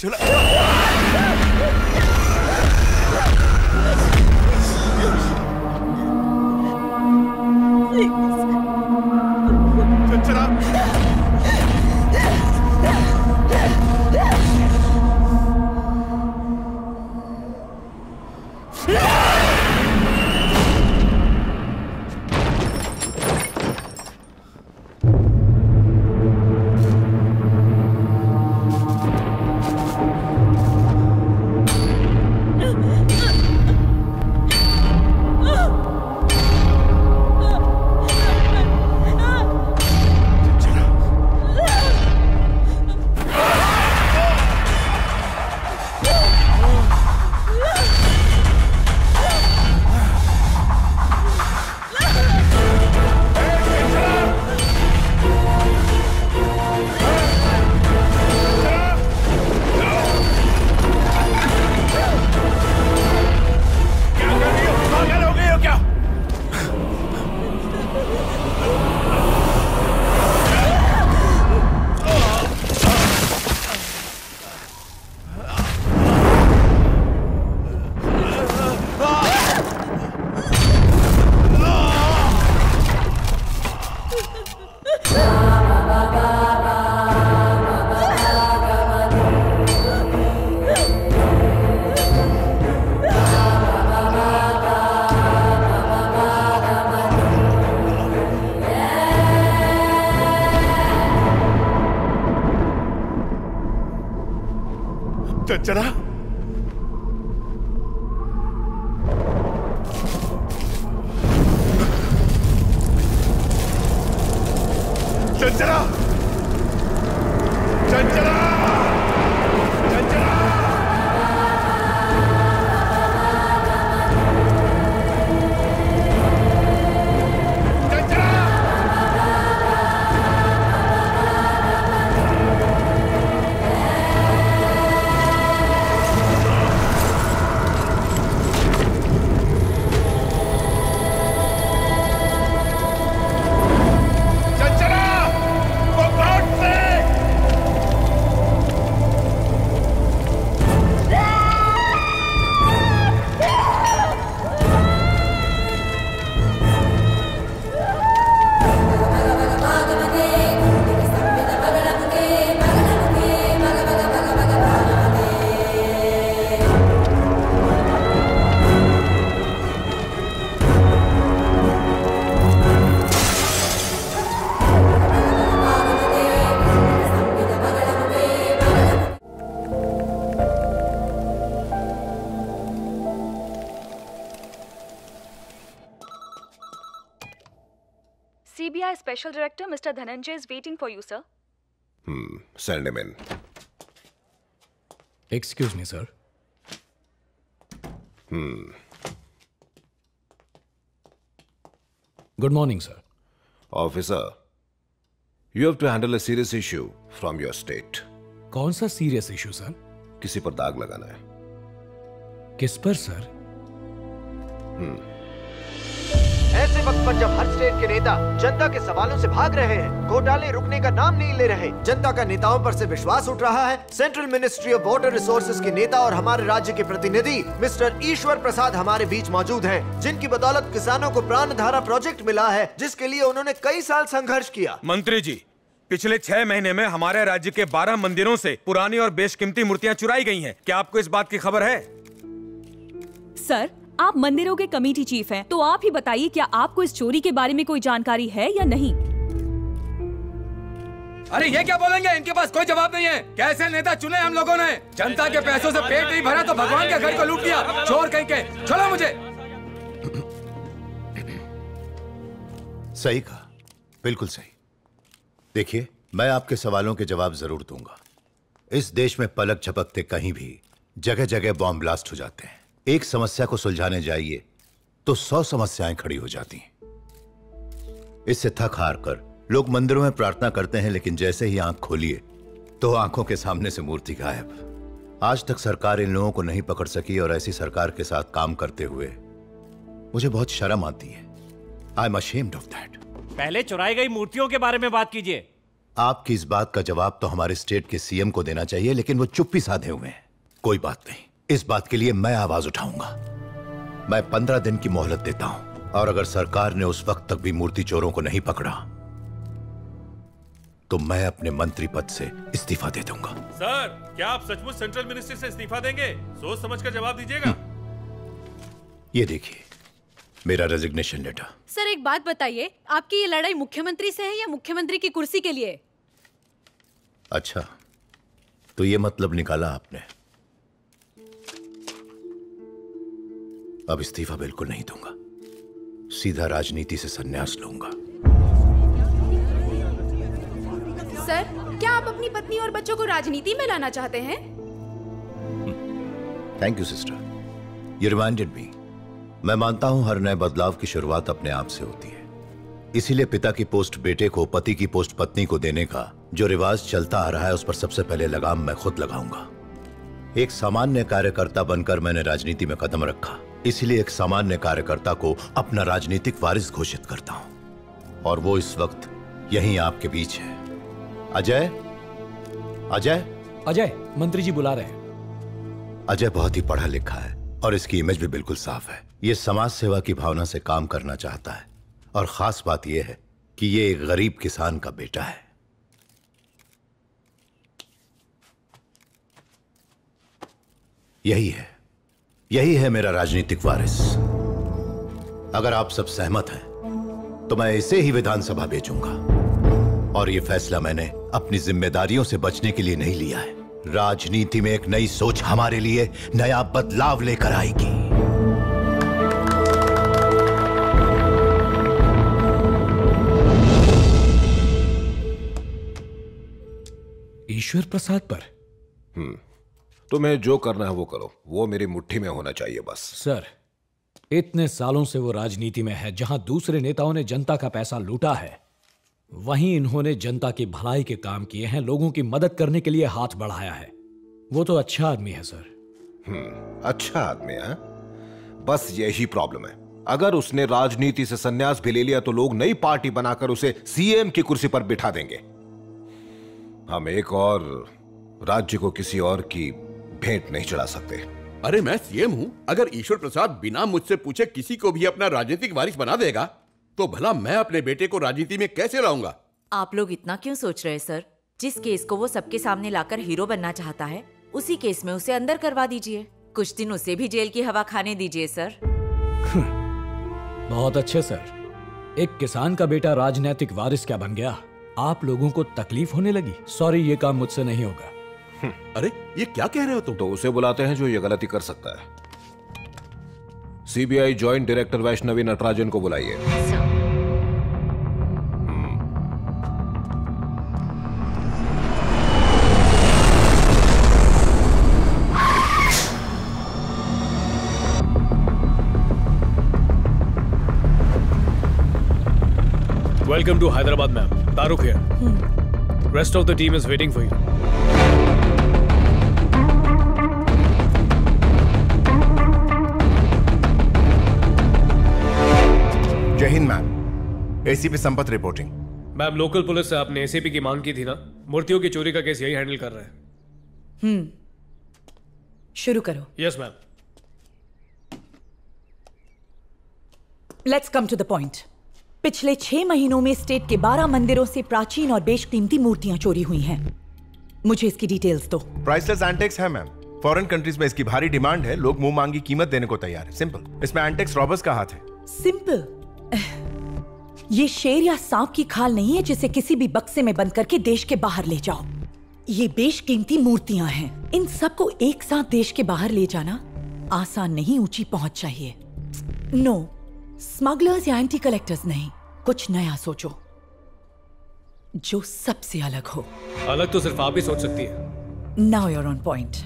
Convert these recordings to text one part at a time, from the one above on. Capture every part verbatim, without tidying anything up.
Chanchala, Chanchala, Chanchala, Chanchala. C B I Special Director Mister Dhananjay is waiting for you, sir. Hmm. Send him in. Excuse me, sir. Hmm. Good morning, sir. Officer, you have to handle a serious issue from your state. कौन सा serious issue, sir? किसी पर दाग लगाना है. किस पर, sir? Hmm. ऐसे वक्त पर जब हर स्टेट के नेता जनता के सवालों से भाग रहे हैं, घोटाले रुकने का नाम नहीं ले रहे, जनता का नेताओं पर से विश्वास उठ रहा है, central ministry of water resources के नेता और हमारे राज्य के प्रतिनिधि मिस्टर ईश्वर प्रसाद हमारे बीच मौजूद हैं, जिनकी बदौलत किसानों को प्राणधारा प्रोजेक्ट मिला है, जिसके लिए उन्होंने कई साल संघर्ष किया। मंत्री जी, पिछले छह महीने में हमारे राज्य के बारह मंदिरों से पुरानी और बेशकीमती मूर्तियां चुराई गई हैं। क्या आपको इस बात की खबर है? सर, आप मंदिरों के कमेटी चीफ हैं, तो आप ही बताइए, क्या आपको इस चोरी के बारे में कोई जानकारी है या नहीं? अरे ये क्या बोलेंगे? इनके पास कोई जवाब नहीं है। कैसे नेता चुने हम लोगों ने? जनता के पैसों से पेट नहीं भरा तो भगवान के घर को लूट लिया। चोर कहीं के, छोड़ो मुझे। सही कहा, बिल्कुल सही। देखिए, मैं आपके सवालों के जवाब जरूर दूंगा। इस देश में पलक झपकते कहीं भी जगह जगह बॉम्ब ब्लास्ट हो जाते हैं। एक समस्या को सुलझाने जाइए तो सौ समस्याएं खड़ी हो जाती हैं। इससे थक हार कर लोग मंदिरों में प्रार्थना करते हैं, लेकिन जैसे ही आंख खोलिए तो आंखों के सामने से मूर्ति गायब। आज तक सरकार इन लोगों को नहीं पकड़ सकी और ऐसी सरकार के साथ काम करते हुए मुझे बहुत शर्म आती है। I am ashamed of that. पहले चुराई गई मूर्तियों के बारे में बात कीजिए। आपकी इस बात का जवाब तो हमारे स्टेट के सीएम को देना चाहिए, लेकिन वो चुप्पी साधे हुए हैं। कोई बात नहीं, इस बात के लिए मैं आवाज उठाऊंगा। मैं पंद्रह दिन की मोहलत देता हूं, और अगर सरकार ने उस वक्त तक भी मूर्ति चोरों को नहीं पकड़ा तो मैं अपने मंत्री पद से इस्तीफा दे दूंगा। सर, क्या आप सचमुच सेंट्रल मिनिस्ट्री से इस्तीफा देंगे? सोच समझ कर जवाब दीजिएगा। ये देखिए मेरा रेजिग्नेशन लेटर। सर एक बात बताइए, आपकी ये लड़ाई मुख्यमंत्री से है या मुख्यमंत्री की कुर्सी के लिए? अच्छा, तो ये मतलब निकाला आपने। अब इस्तीफा बिल्कुल नहीं दूंगा, सीधा राजनीति से संन्यास लूंगा। सर, क्या आप अपनी पत्नी और बच्चों को राजनीति में लाना चाहते हैं? Thank you sister, you reminded me. मैं मानता हूं हर नए बदलाव की शुरुआत अपने आप से होती है, इसीलिए पिता की पोस्ट बेटे को, पति की पोस्ट पत्नी को देने का जो रिवाज चलता आ रहा है उस पर सबसे पहले लगाम मैं खुद लगाऊंगा। एक सामान्य कार्यकर्ता बनकर मैंने राजनीति में कदम रखा, इसलिए एक सामान्य कार्यकर्ता को अपना राजनीतिक वारिस घोषित करता हूं, और वो इस वक्त यहीं आपके बीच है। अजय, अजय, अजय, मंत्री जी बुला रहे हैं। अजय बहुत ही पढ़ा लिखा है और इसकी इमेज भी बिल्कुल साफ है। ये समाज सेवा की भावना से काम करना चाहता है, और खास बात यह है कि ये एक गरीब किसान का बेटा है। यही है, यही है मेरा राजनीतिक वारिस। अगर आप सब सहमत हैं तो मैं इसे ही विधानसभा भेजूंगा, और यह फैसला मैंने अपनी जिम्मेदारियों से बचने के लिए नहीं लिया है। राजनीति में एक नई सोच हमारे लिए नया बदलाव लेकर आएगी। ईश्वर प्रसाद पर? हम्म तुम्हें जो करना है वो करो, वो मेरी मुट्ठी में होना चाहिए बस। सर, इतने सालों से वो राजनीति में है, जहां दूसरे नेताओं ने जनता का पैसा लूटा है, वहीं इन्होंने जनता की भलाई के काम किए हैं, लोगों की मदद करने के लिए हाथ बढ़ाया है। वो तो अच्छा आदमी है सर। हम्म अच्छा आदमी है, बस यही प्रॉब्लम है। अगर उसने राजनीति से संन्यास भी ले लिया तो लोग नई पार्टी बनाकर उसे सीएम की कुर्सी पर बिठा देंगे। हम एक और राज्य को किसी और की भेंट नहीं चढ़ा सकते। अरे मैं सीएम हूं, अगर ईश्वर प्रसाद बिना मुझसे पूछे किसी को भी अपना राजनीतिक वारिस बना देगा तो भला मैं अपने बेटे को राजनीति में कैसे लाऊंगा? आप लोग इतना क्यों सोच रहे सर? जिस केस को वो सबके सामने लाकर हीरो बनना चाहता है, उसी केस में उसे अंदर करवा दीजिए। कुछ दिन उसे भी जेल की हवा खाने दीजिए सर। बहुत अच्छे सर। एक किसान का बेटा राजनीतिक वारिस क्या बन गया? आप लोगों को तकलीफ होने लगी? सॉरी, ये काम मुझसे नहीं होगा। अरे ये क्या कह रहे हो तुम? तो उसे बुलाते हैं जो ये गलती कर सकता है। CBI joint director Vaishnavi Natarajan को बुलाइए। Welcome to Hyderabad, ma'am. Taruk here. Hmm. Rest of the team is waiting for you. जय हिंद ma'am, ACP Sampath reporting. Ma'am, local police से आपने एसीपी की मांग की थी ना? मूर्तियों की चोरी का केस यही हैंडल कर रहा है। हम्म शुरू करो। Yes ma'am. Let's come to the point. पिछले छह महीनों में स्टेट के बारह मंदिरों से प्राचीन और बेशकीमती मूर्तियां चोरी हुई हैं। मुझे इसकी डिटेल्स दो। प्राइसलेस एंटिक्स है मैम। फॉरेन कंट्रीज में इसकी भारी डिमांड है, लोग मुंह मांगी कीमत देने को तैयार है। सिंपल। इसमें एंटिक्स रॉबर्स का हाथ है। सिंपल? ये शेर या सांप की खाल नहीं है जिसे किसी भी बक्से में बंद करके देश के बाहर ले जाओ। ये बेशकीमती मूर्तियां हैं। इन सबको एक साथ देश के बाहर ले जाना आसान नहीं, ऊंची पहुंच चाहिए। नो, स्मगलर्स या एंटी कलेक्टर्स नहीं, कुछ नया सोचो जो सबसे अलग हो। अलग तो सिर्फ आप ही सोच सकती है। Now you're on point.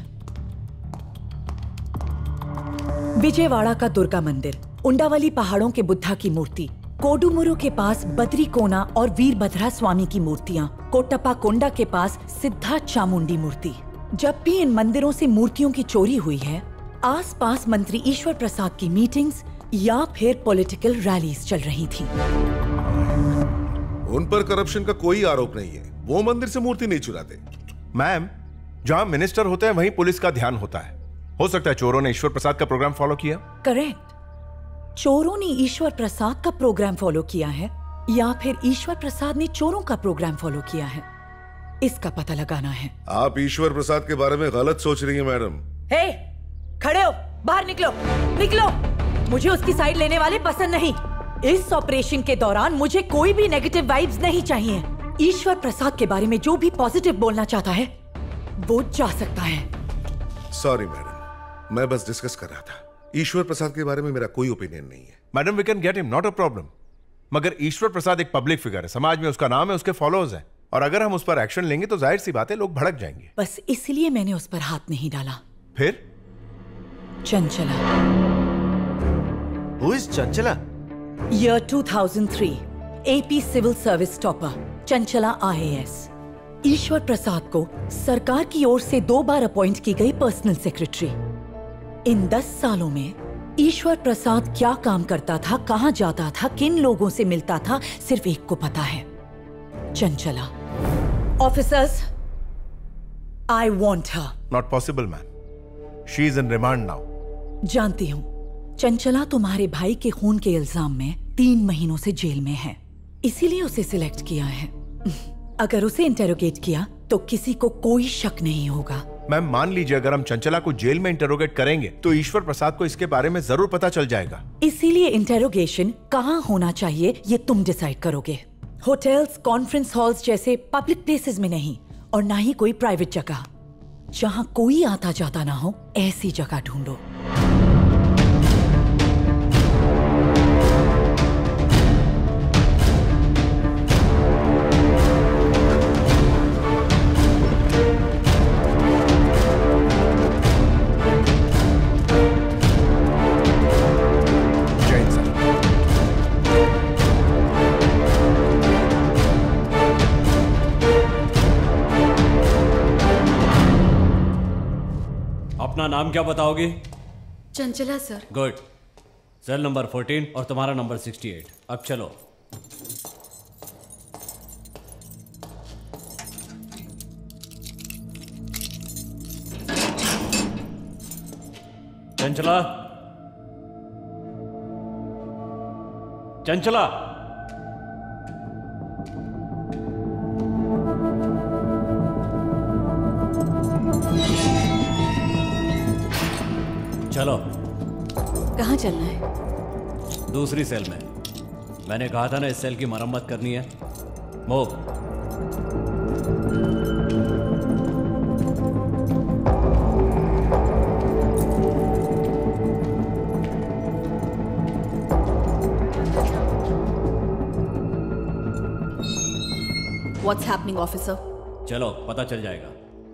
Vijayawada का दुर्गा मंदिर, उंडावली पहाड़ों के बुद्धा की मूर्ति, कोडुमुरु के पास बद्री कोना और वीरभद्रा स्वामी की मूर्तियां, कोट्टप्पा कोंडा के पास सिद्धा चामुंडी मूर्ति। जब भी इन मंदिरों से मूर्तियों की चोरी हुई है, आसपास मंत्री ईश्वर प्रसाद की मीटिंग्स या फिर पॉलिटिकल रैलीज चल रही थी। उन पर करप्शन का कोई आरोप नहीं है, वो मंदिर से मूर्ति नहीं चुराते। मैम, जहां मिनिस्टर होते हैं वहीं पुलिस का ध्यान होता है। हो सकता है चोरों ने ईश्वर प्रसाद का प्रोग्राम फॉलो किया। करेक्ट। चोरों ने ईश्वर प्रसाद का प्रोग्राम फॉलो किया है या फिर ईश्वर प्रसाद ने चोरों का प्रोग्राम फॉलो किया है, इसका पता लगाना है। आप ईश्वर प्रसाद के बारे में गलत सोच रही हैं मैडम। हे, खड़े हो, बाहर निकलो, निकलो। मुझे उसकी साइड लेने वाले पसंद नहीं। इस ऑपरेशन के दौरान मुझे कोई भी नेगेटिव वाइब्स नहीं चाहिए। ईश्वर प्रसाद के बारे में जो भी पॉजिटिव बोलना चाहता है वो जा सकता है। सॉरी मैडम, मैं बस डिस्कस कर रहा था। ईश्वर प्रसाद के बारे में मेरा कोई ओपिनियन नहीं है। Madam, we can get him, not a problem. मगर ईश्वर प्रसाद एक पब्लिक फिगर है, समाज में उसका नाम है, उसके फॉलोअर्स हैं, और अगर हम उस पर एक्शन लेंगे तो जाहिर सी बात है लोग भड़क जाएंगे। बस इसलिए मैंने उस पर हाथ नहीं डाला। फिर Chanchala. Who is Chanchala? Year two thousand three, A P civil service topper, Chanchala I A S. Ishwar Prasad को सरकार की ओर से दो बार अपॉइंट की गई पर्सनल सेक्रेटरी। इन दस सालों में ईश्वर प्रसाद क्या काम करता था, कहां जाता था, किन लोगों से मिलता था, सिर्फ एक को पता है, Chanchala. Officers, I want her. Not possible ma'am, she is in remand now. जानती हूँ चंचला तुम्हारे भाई के खून के इल्जाम में तीन महीनों से जेल में है, इसीलिए उसे सिलेक्ट किया है। अगर उसे इंटेरोगेट किया तो किसी को कोई शक नहीं होगा। मैम, मान लीजिए अगर हम चंचला को जेल में इंटेरोगेट करेंगे तो ईश्वर प्रसाद को इसके बारे में जरूर पता चल जाएगा। इसीलिए इंटेरोगेशन कहाँ होना चाहिए ये तुम डिसाइड करोगे। होटल्स, कॉन्फ्रेंस हॉल्स जैसे पब्लिक प्लेसेस में नहीं, और ना ही कोई प्राइवेट जगह। जहाँ कोई आता जाता ना हो, ऐसी जगह ढूंढो। अपना नाम क्या बताओगी? Chanchala sir. Good. Cell number fourteen और तुम्हारा नंबर सिक्सटी एट। अब चलो। चंचला, चंचला, चलो। कहाँ चलना है? दूसरी सेल में। मैंने कहा था ना इस सेल की मरम्मत करनी है। मूव। What's happening, officer? चलो, पता चल जाएगा।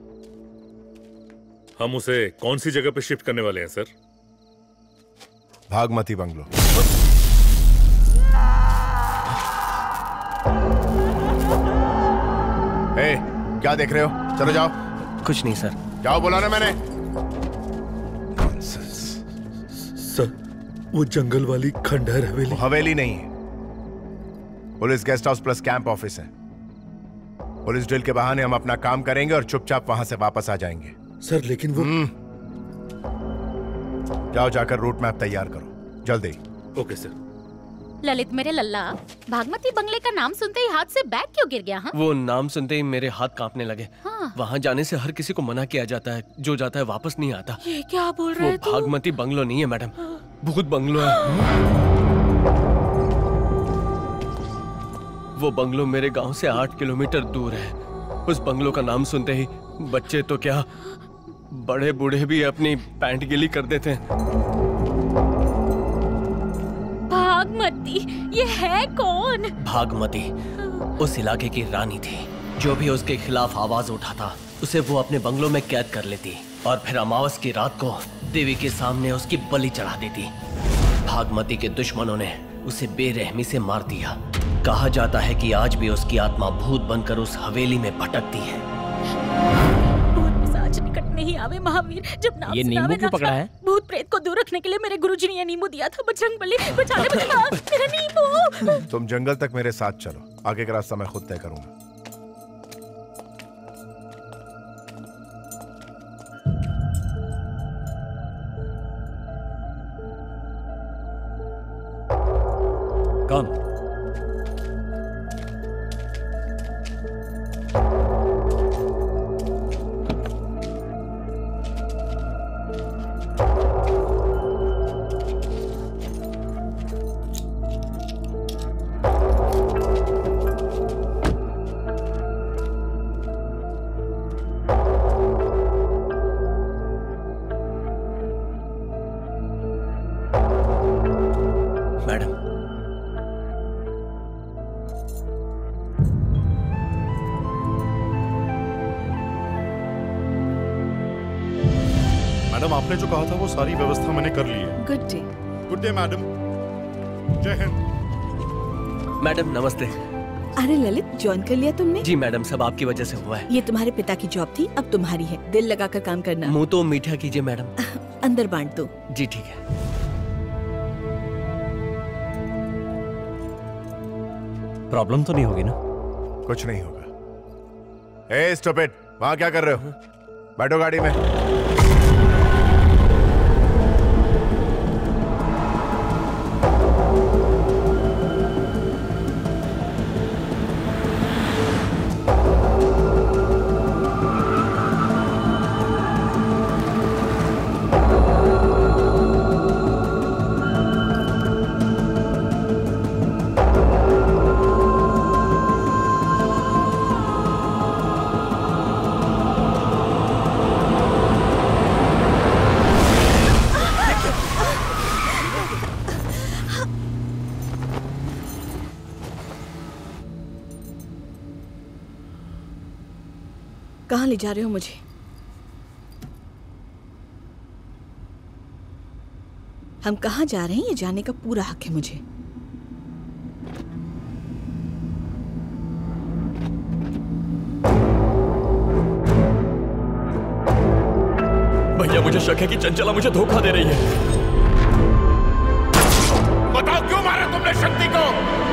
हम उसे कौन सी जगह पे शिफ्ट करने वाले हैं सर? भागमती बंगलो। ए, क्या देख रहे हो? चलो जाओ। कुछ नहीं सर। जाओ, बोला ना मैंने। सर, वो जंगल वाली खंडहर हवेली। हवेली नहीं है, police guest house plus camp office है। पुलिस ड्रिल के बहाने हम अपना काम करेंगे और चुपचाप वहां से वापस आ जाएंगे। सर लेकिन वो जाओ, जाकर रूट मैप तैयार करो जल्दी। Okay sir. ललित मेरे लल्ला, भागमती बंगले का नाम सुनते ही हाथ से बैग क्यों गिर गया? हा? वो नाम सुनते ही मेरे हाथ कांपने लगे। हाँ। वहाँ जाने से हर किसी को मना किया जाता है, जो जाता है वापस नहीं आता। ये क्या बोल रहे हो? तू? भागमती बंगलो नहीं है मैडम, भूत बंगलो है। वो बंगलो मेरे गांव से आठ किलोमीटर दूर है। उस बंगलो का नाम सुनते ही बच्चे तो क्या, बड़े बूढ़े भी अपनी पैंट गीली कर देते हैं। भागमती, ये है कौन? भागमती उस इलाके की रानी थी। जो भी उसके खिलाफ आवाज उठाता उसे वो अपने बंगलों में कैद कर लेती और फिर अमावस की रात को देवी के सामने उसकी बलि चढ़ा देती। भागमती के दुश्मनों ने उसे बेरहमी से मार दिया। कहा जाता है कि आज भी उसकी आत्मा भूत बनकर उस हवेली में भटकती है। निकट नहीं आवे महावीर, जब नाम ये नींबू क्यों पकड़ा है? भूत प्रेत को दूर रखने के लिए मेरे गुरुजी ने ये नींबू दिया था। बजरंगबली, बचा ले बचा, मेरा नींबू। तुम जंगल तक मेरे साथ चलो, आगे का रास्ता मैं खुद तय करूंगा। कम। आपने जो कहा था वो सारी व्यवस्था मैंने कर ली है। Good day. Good day madam. जय हिंद। मैडम नमस्ते। अरे ललित, ज्वाइन कर लिया तुमने? जी मैडम, सब आपकी वजह से हुआ है। ये तुम्हारे पिता की जॉब थी, अब तुम्हारी है। दिल लगाकर काम करना। मुंह तो मीठा कीजिए मैडम। अंदर बांट दो। जी ठीक है। प्रॉब्लम तो नहीं होगी ना? कुछ नहीं होगा। ए स्टॉपिड, वहां क्या कर रहे हो? बैठो गाड़ी में। कहाँ ले जा रहे हो मुझे? हम कहाँ जा रहे हैं ये जानने का पूरा हक है मुझे। भैया मुझे शक है कि चंचला मुझे धोखा दे रही है। बताओ क्यों मारा तुमने शक्ति को?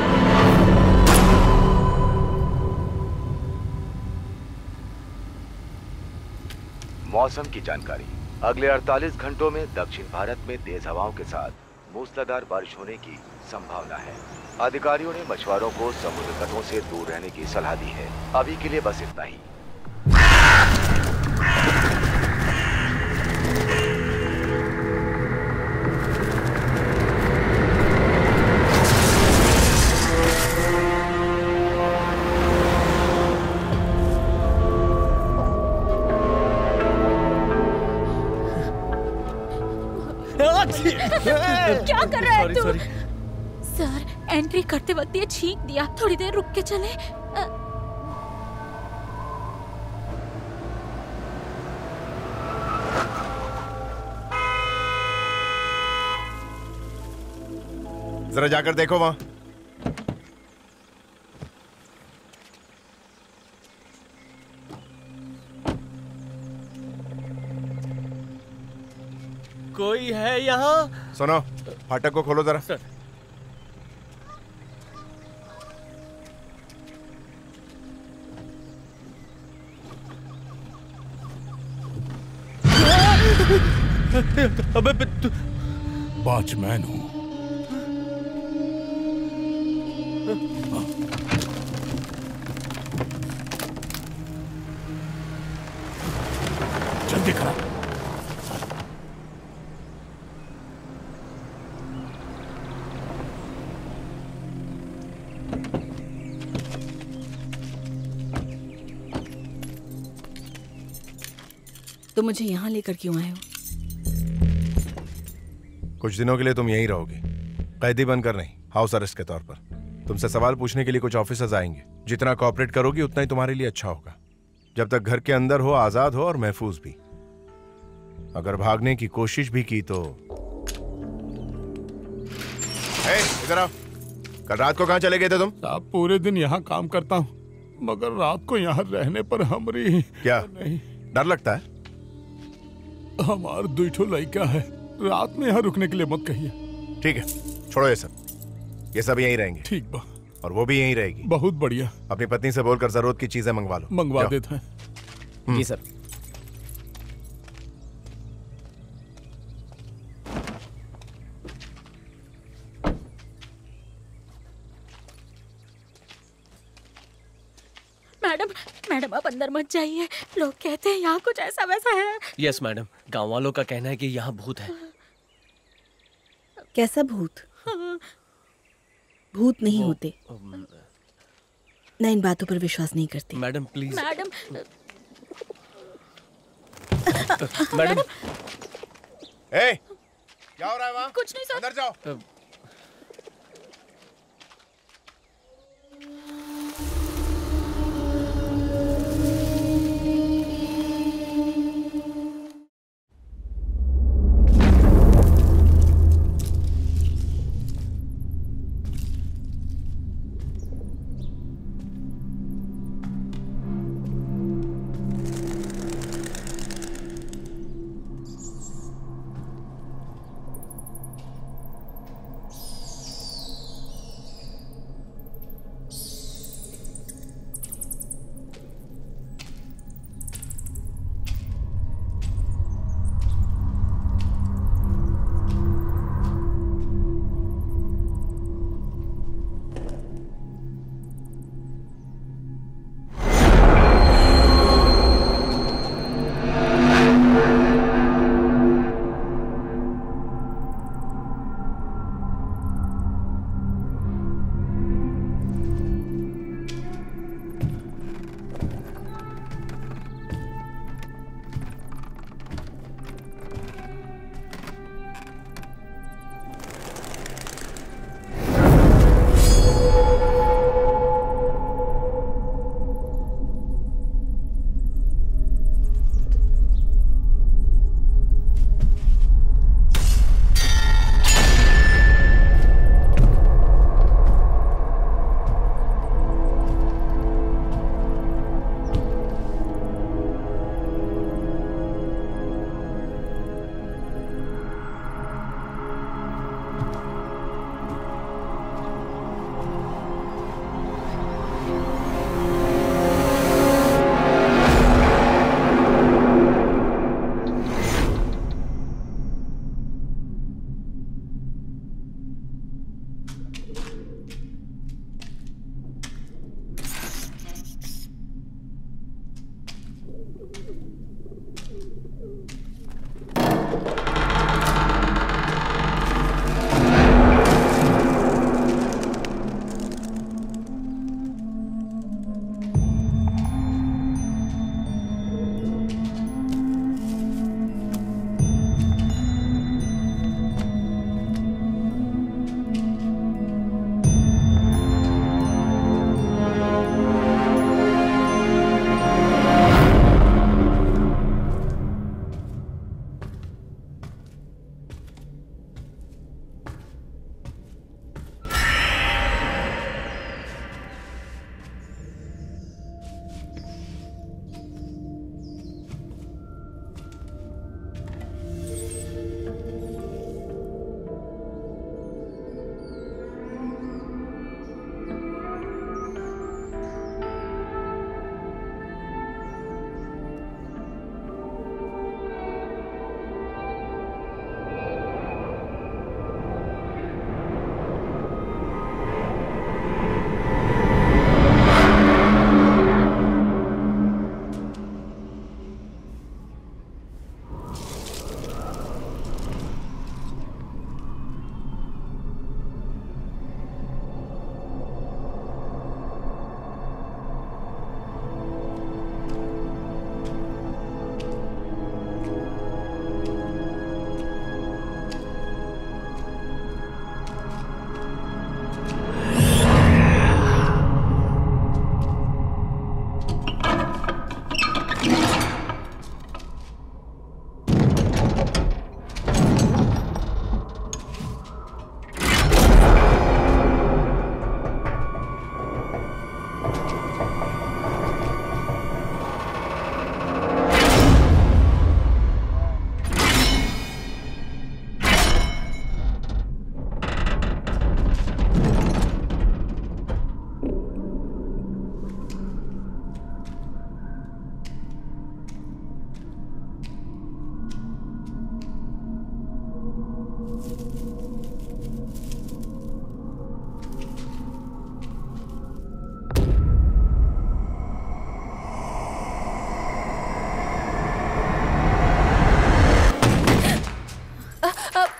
मौसम की जानकारी। अगले अड़तालीस घंटों में दक्षिण भारत में तेज हवाओं के साथ मूसलाधार बारिश होने की संभावना है। अधिकारियों ने मछुआरों को समुद्र तटों से दूर रहने की सलाह दी है। अभी के लिए बस इतना ही। क्या कर रहा है तू? सर, एंट्री करते वक्त ये छींक दिया। थोड़ी देर रुक के चले। जरा जाकर देखो वहां। कोई है यहाँ? सुनो, फाटक को खोलो जरा। सर। अबे वॉचमैन हूँ। जल्दी करो। तो मुझे यहाँ लेकर क्यों आए हो? कुछ दिनों के लिए तुम यहीं रहोगे, कैदी बनकर नहीं, हाउस अरेस्ट के तौर पर। तुमसे सवाल पूछने के लिए कुछ ऑफिसर्स आएंगे। जितना कोऑपरेट करोगी उतना ही तुम्हारे लिए अच्छा होगा। जब तक घर के अंदर हो, आजाद हो और महफूज भी। अगर भागने की कोशिश भी की तो इधर आओ। कल रात को कहाँ चले गए थे तुम? साहब पूरे दिन यहाँ काम करता हूँ, मगर रात को यहाँ रहने पर हमरी क्या नहीं डर लगता है? हमार दुइठो लड़का है, रात में यहाँ रुकने के लिए मत कहिए। ठीक है, छोड़ो ये सब। ये सब यहीं रहेंगे। ठीक बा। और वो भी यहीं रहेगी। बहुत बढ़िया। अपनी पत्नी से बोलकर जरूरत की चीजें मंगवा लो। मंगवा देते हैं। जी सर। मैडम मैडम आप अंदर मत जाइए, लोग कहते हैं यहाँ कुछ ऐसा वैसा है। यस मैडम, गांव वालों का कहना है कि यहाँ भूत है। कैसा भूत? भूत नहीं होते। मैं इन बातों पर विश्वास नहीं करती। Madam please. मैडम मैडम ए, क्या हो रहा है वहाँ? कुछ नहीं सर। अंदर जाओ।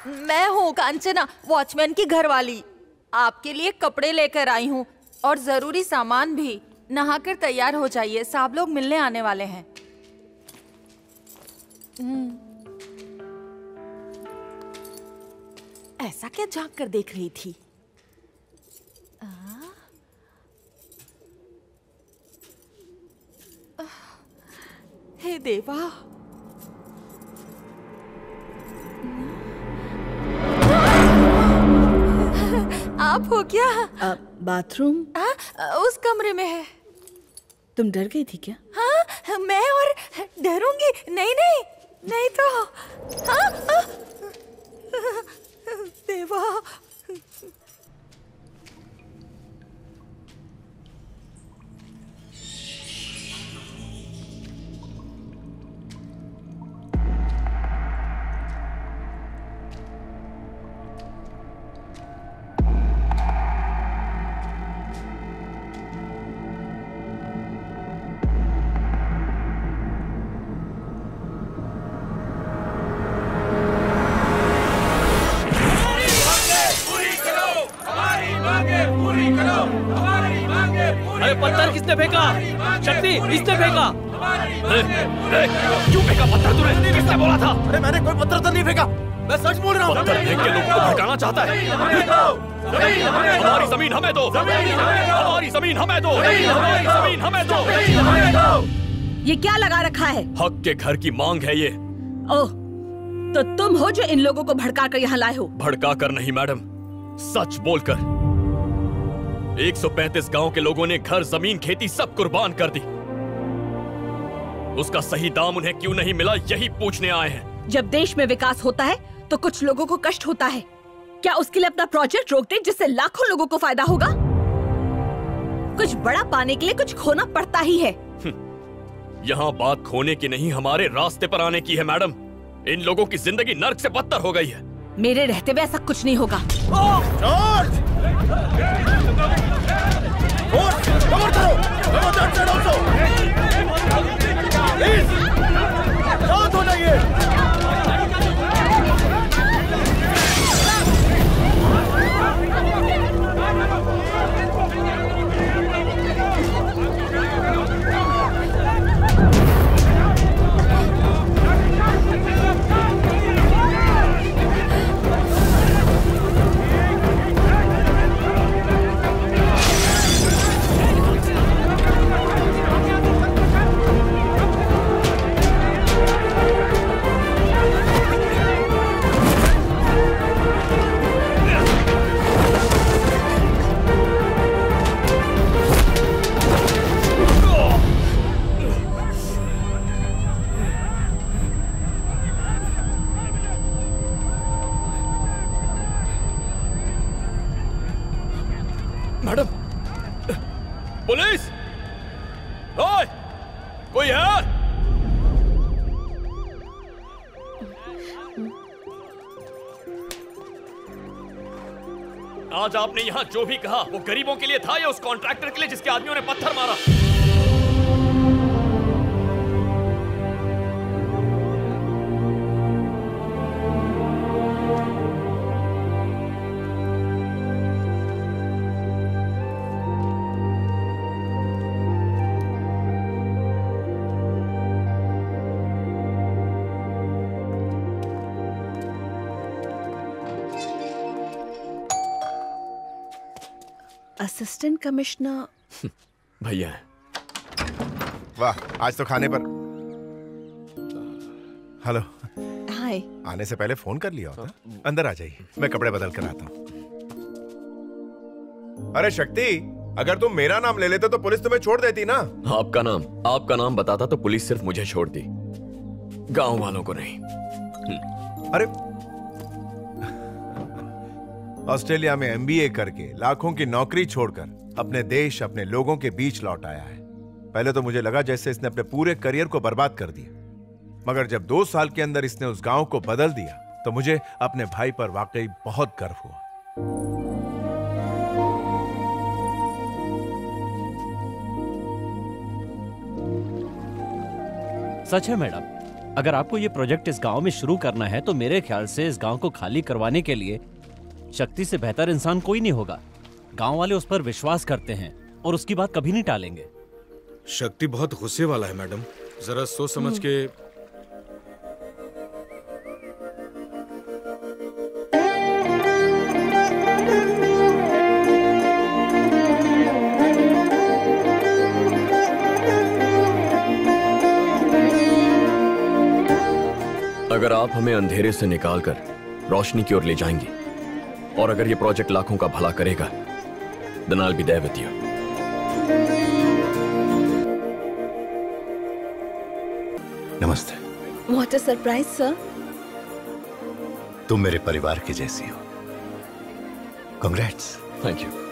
मैं हूँ कांचना, वॉचमैन की घरवाली। आपके लिए कपड़े लेकर आई हूँ और जरूरी सामान भी। नहाकर तैयार हो जाइए, साहब लोग मिलने आने वाले हैं। ऐसा क्या झांक कर देख रही थी? आ? हे देवा, आप हो क्या? आ, बाथरूम आ, उस कमरे में है। तुम डर गई थी क्या? हाँ, मैं और डरूंगी? नहीं नहीं नहीं तो। हाँ, हाँ, देवा। अरे पत्थर किसने फेंका? शक्ति, इसने फेंका। क्यों फेंका पत्थर तूने? किसने बोला था? अरे मैंने कोई पत्थर तो नहीं फेंका, मैं सच बोल रहा हूँ। पत्थर फेंक के लोगों को भड़काना चाहता है। हमारी जमीन हमें दो, हमारी जमीन हमें दो, हमारी जमीन हमें दो। ये क्या लगा रखा है? हक के घर की मांग है ये। ओह, तो तुम हो जो इन लोगों को भड़का कर यहाँ लाए हो? भड़का कर नहीं मैडम, सच बोलकर। एक सौ पैंतीस गांव के लोगों ने घर, जमीन, खेती सब कुर्बान कर दी। उसका सही दाम उन्हें क्यों नहीं मिला, यही पूछने आए हैं। जब देश में विकास होता है तो कुछ लोगों को कष्ट होता है। क्या उसके लिए अपना प्रोजेक्ट रोक दे जिससे लाखों लोगों को फायदा होगा? कुछ बड़ा पाने के लिए कुछ खोना पड़ता ही है। यहाँ बात खोने की नहीं, हमारे रास्ते पर आने की है मैडम। इन लोगों की जिंदगी नर्क से बदतर हो गई है। मेरे रहते हुए ऐसा कुछ नहीं होगा। मैडम, पुलिस, ओए, कोई है? आज आपने यहाँ जो भी कहा वो गरीबों के लिए था या उस कॉन्ट्रैक्टर के लिए जिसके आदमियों ने पत्थर मारा? असिस्टेंट कमिश्नर भैया। वाह, आज तो खाने पर। हेलो। हाय। आने से पहले फोन कर लिया होता। अंदर आ जाइए, मैं कपड़े बदल कर आता हूँ। अरे शक्ति, अगर तुम मेरा नाम ले लेते तो पुलिस तुम्हें छोड़ देती ना। आपका नाम आपका नाम बताता तो पुलिस सिर्फ मुझे छोड़ती, गांव वालों को नहीं। अरे ऑस्ट्रेलिया में एमबीए करके लाखों की नौकरी छोड़कर अपने देश, अपने लोगों के बीच लौट आया है। पहले तो मुझे लगा जैसे इसने अपने पूरे करियर को बर्बाद कर दिया, मगर जब दो साल के अंदर इसने उस गांव को बदल दिया तो मुझे अपने भाई पर वाकई बहुत गर्व हुआ। सच है मैडम, अगर आपको ये प्रोजेक्ट इस गांव में शुरू करना है तो मेरे ख्याल से इस गांव को खाली करवाने के लिए शक्ति से बेहतर इंसान कोई नहीं होगा। गांव वाले उस पर विश्वास करते हैं और उसकी बात कभी नहीं टालेंगे। शक्ति बहुत गुस्से वाला है मैडम, जरा सोच समझ के। अगर आप हमें अंधेरे से निकालकर रोशनी की ओर ले जाएंगी और अगर ये प्रोजेक्ट लाखों का भला करेगा, then I'll be there with you. नमस्ते। What a surprise, sir. तुम मेरे परिवार की जैसी हो। Congrats. Thank you.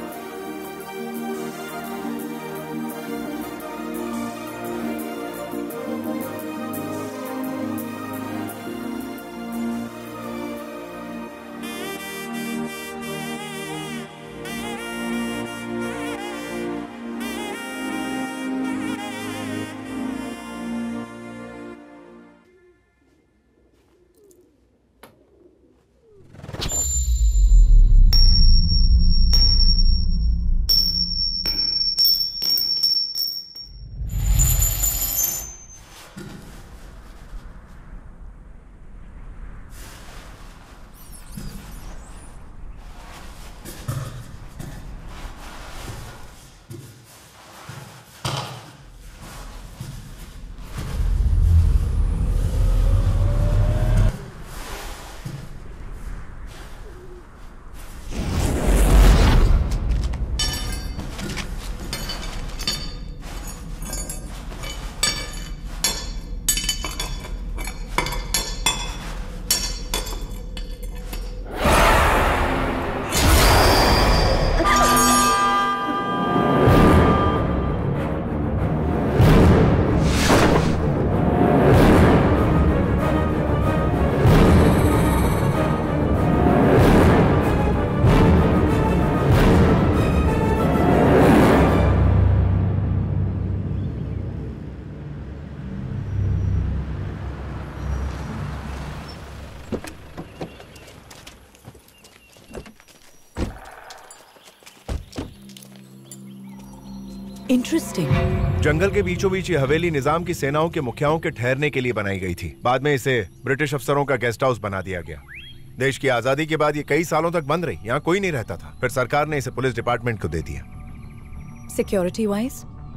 इंटरेस्टिंग। जंगल के बीचों बीच ये हवेली निजाम की सेनाओं के मुखियाओं के ठहरने के लिए बनाई गई थी। बाद में इसे ब्रिटिश अफसरों का गेस्ट हाउस बना दिया गया। देश की आजादी के बाद ये कई सालों तक बंद रही, यहाँ कोई नहीं रहता था। फिर सरकार ने इसे पुलिस डिपार्टमेंट को दे दिया। सिक्योरिटी वाइज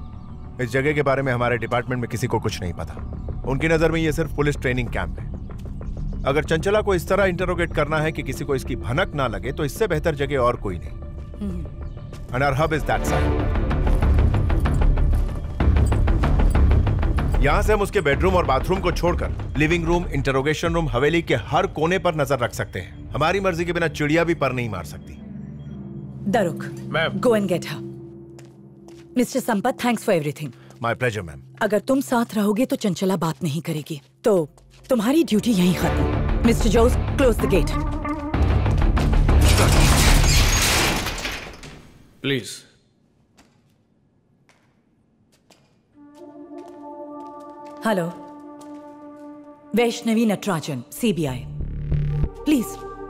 इस जगह के बारे में हमारे डिपार्टमेंट में किसी को कुछ नहीं पता। उनकी नजर में ये सिर्फ पुलिस ट्रेनिंग कैंप है। अगर चंचला को इस तरह इंटरोगेट करना है कि किसी को इसकी भनक ना लगे तो इससे बेहतर जगह और कोई नहीं। And our hub is that side. यहां से हम उसके बेडरूम और बाथरूम को छोड़कर लिविंग रूम, इंटरोगेशन रूम, हवेली के हर कोने पर नजर रख सकते हैं। हमारी मर्जी के बिना चिड़िया भी पर नहीं मार सकती। Daruk, ma'am, go and get her. Mister Sampat, thanks for everything. My pleasure ma'am. अगर तुम साथ रहोगे तो चंचला बात नहीं करेगी, तो तुम्हारी ड्यूटी यहीं खत्म। Mister Jose, close the gate. Please. Hello, Vaishnavi Natarajan, CBI. Please.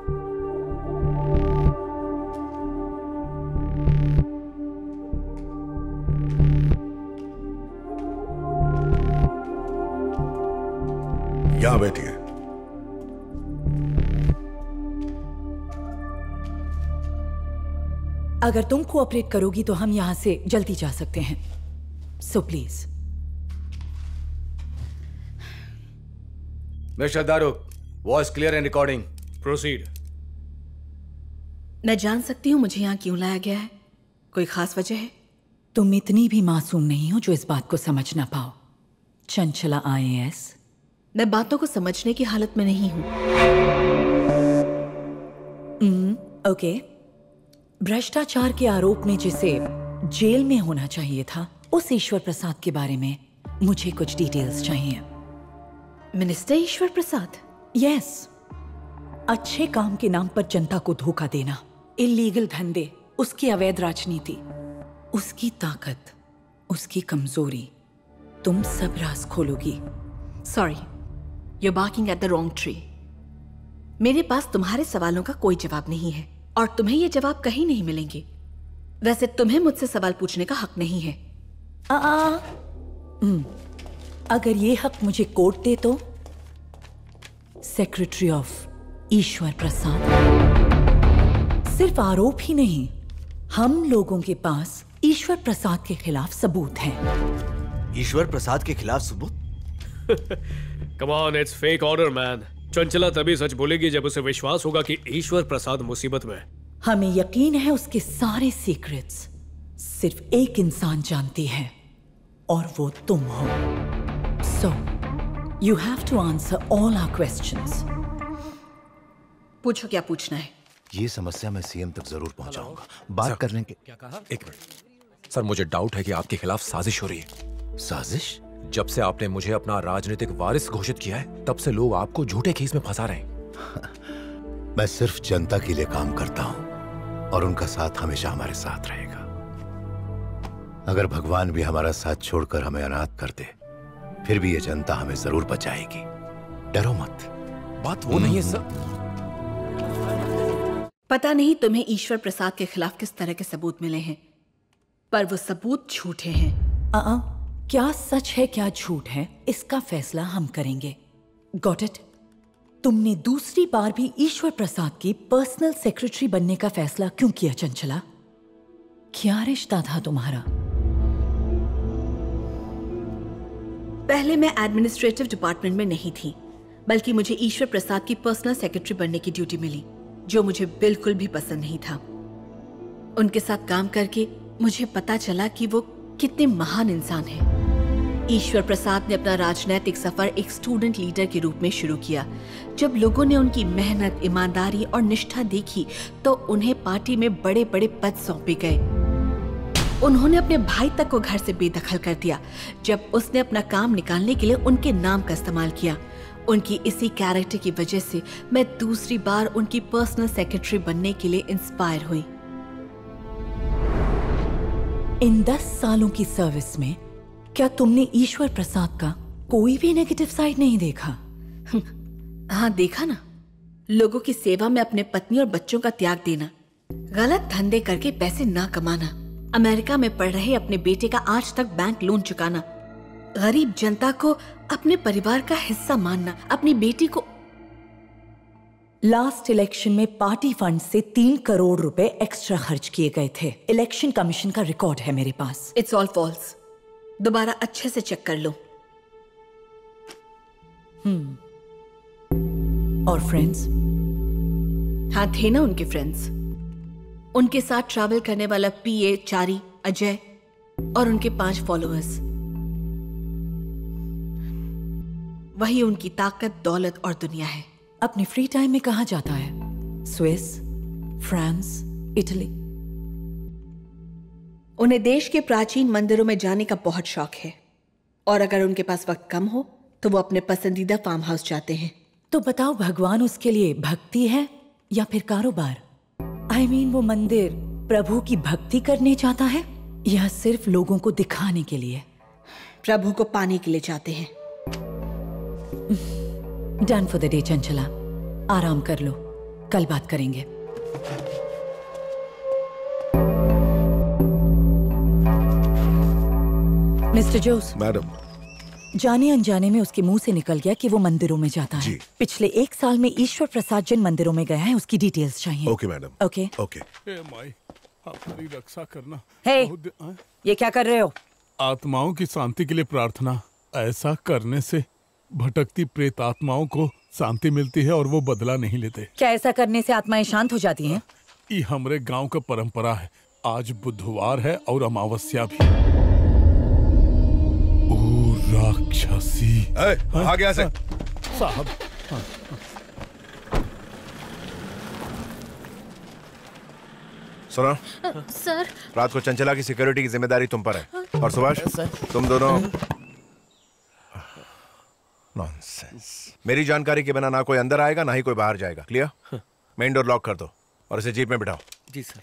यहां बैठिए। अगर तुम कोऑपरेट करोगी तो हम यहां से जल्दी जा सकते हैं, so please. Mister Daruk, voice clear and recording. Proceed. मैं जान सकती हूँ मुझे यहाँ क्यों लाया गया है? कोई खास वजह है? तुम इतनी भी मासूम नहीं हो जो इस बात को समझ ना पाओ। चंचला आईएएस। मैं बातों को समझने की हालत में नहीं हूं। ओके। भ्रष्टाचार के आरोप में जिसे जेल में होना चाहिए था, उस ईश्वर प्रसाद के बारे में मुझे कुछ डिटेल्स चाहिए। मिनिस्टर ईश्वर प्रसाद? यस। अच्छे काम के नाम पर जनता को धोखा देना, इलीगल धंधे, उसकी अवैध राजनीति, उसकी ताकत, उसकी कमजोरी, तुम सब राज खोलोगी। Sorry, You're barking at the wrong tree. मेरे पास तुम्हारे सवालों का कोई जवाब नहीं है और तुम्हें ये जवाब कहीं नहीं मिलेंगे। वैसे तुम्हें मुझसे सवाल पूछने का हक नहीं है। आ, आ, अगर ये हक मुझे कोर्ट दे तो? सेक्रेटरी ऑफ ईश्वर प्रसाद, सिर्फ आरोप ही नहीं, हम लोगों के पास ईश्वर प्रसाद के खिलाफ सबूत हैं। ईश्वर प्रसाद के खिलाफ सबूत? Come on, it's fake order, man. Chanchala तभी सच बोलेगी जब उसे विश्वास होगा कि ईश्वर प्रसाद मुसीबत में। हमें यकीन है उसके सारे सीक्रेट्स सिर्फ एक इंसान जानती है और वो तुम हो। So, you have to answer all our questions. पूछो क्या पूछना है। ये समस्या मैं सीएम तक जरूर पहुंचाऊंगा। बात करने के क्या कहा? एक मिनट सर, मुझे डाउट है कि आपके खिलाफ साजिश हो रही है। साजिश? जब से आपने मुझे अपना राजनीतिक वारिस घोषित किया है, तब से लोग आपको झूठे केस में फंसा रहे हैं। मैं सिर्फ जनता के लिए काम करता हूं और उनका साथ हमेशा हमारे साथ रहेगा। अगर भगवान भी हमारा साथ छोड़कर हमें अनाथ कर दे, फिर भी ये जनता हमें जरूर बचाएगी। डरो मत। बात वो नहीं है सर। पता नहीं तुम्हें ईश्वर प्रसाद के खिलाफ किस तरह के सबूत मिले हैं, पर वो सबूत झूठे हैं। आ, आ, क्या सच है क्या झूठ है, इसका फैसला हम करेंगे। Got it? तुमने दूसरी बार भी ईश्वर प्रसाद की पर्सनल सेक्रेटरी बनने का फैसला क्यों किया चंचला? क्या रिश्ता था तुम्हारा? पहले मैं एडमिनिस्ट्रेटिव डिपार्टमेंट में नहीं थी, बल्कि मुझे ईश्वर प्रसाद की पर्सनल सेक्रेटरी बनने की ड्यूटी मिली, जो मुझे बिल्कुल भी पसंद नहीं था। उनके साथ काम करके मुझे पता चला कि वो कितने महान इंसान हैं। ईश्वर प्रसाद ने अपना राजनीतिक सफर एक स्टूडेंट लीडर के रूप में शुरू किया। जब लोगों ने उनकी मेहनत, ईमानदारी और निष्ठा देखी, तो उन्हें पार्टी में बड़े बड़े पद सौंपे गए। उन्होंने अपने भाई तक को घर से बेदखल कर दिया जब उसने अपना काम निकालने के लिए उनके नाम का इस्तेमाल किया। उनकी इसी कैरेक्टर की वजह से मैं दूसरी बार उनकी पर्सनल सेक्रेटरी बनने के लिए इंस्पायर हुई। इन दस सालों की सर्विस में क्या तुमने ईश्वर प्रसाद का कोई भी नेगेटिव साइड नहीं देखा? हाँ देखा ना, लोगों की सेवा में अपने पत्नी और बच्चों का त्याग देना, गलत धंधे करके पैसे ना कमाना, अमेरिका में पढ़ रहे अपने बेटे का आज तक बैंक लोन चुकाना, गरीब जनता को अपने परिवार का हिस्सा मानना, अपनी बेटी को। लास्ट इलेक्शन में पार्टी फंड से तीन करोड़ रुपए एक्स्ट्रा खर्च किए गए थे। इलेक्शन कमीशन का रिकॉर्ड है मेरे पास। It's all false. दोबारा अच्छे से चेक कर लो। हम्म। और फ्रेंड्स? हाँ थे ना उनके फ्रेंड्स। उनके साथ ट्रैवल करने वाला पीए चारी, अजय और उनके पांच फॉलोअर्स। वही उनकी ताकत, दौलत और दुनिया है। अपने फ्री टाइम में कहाँ जाता है? Swiss, France, Italy? उन्हें देश के प्राचीन मंदिरों में जाने का बहुत शौक है, और अगर उनके पास वक्त कम हो तो वो अपने पसंदीदा फार्म हाउस जाते हैं। तो बताओ, भगवान उसके लिए भक्ति है या फिर कारोबार? आई I मीन mean, वो मंदिर प्रभु की भक्ति करने चाहता है या सिर्फ लोगों को दिखाने के लिए? प्रभु को पाने के लिए चाहते हैं। Done for the day Chanchala, आराम कर लो, कल बात करेंगे। मिस्टर जोस। मैडम। जाने अनजाने में उसके मुंह से निकल गया कि वो मंदिरों में जाता है। पिछले एक साल में ईश्वर प्रसाद जिन मंदिरों में गया है उसकी डिटेल्स चाहिए। Okay madam. Okay okay. ए माई, हमारी रक्षा करना। हे, बहुत- ये क्या कर रहे हो? आत्माओं की शांति के लिए प्रार्थना। ऐसा करने से भटकती प्रेत आत्माओं को शांति मिलती है और वो बदला नहीं लेते। क्या ऐसा करने से आत्माएं शांत हो जाती हैं? ये हमारे गांव का परंपरा है। आज बुधवार है और अमावस्या भी। ओ राक्षसी। आ गया से साहब। सुनो सर, रात को चंचला की सिक्योरिटी की जिम्मेदारी तुम पर है, और सुभाष तुम दोनों। नॉनसेंस। मेरी जानकारी के बिना ना कोई अंदर आएगा ना ही कोई बाहर जाएगा। क्लियर? मेन डोर लॉक कर दो और इसे जीप में बिठाओ। जी सर।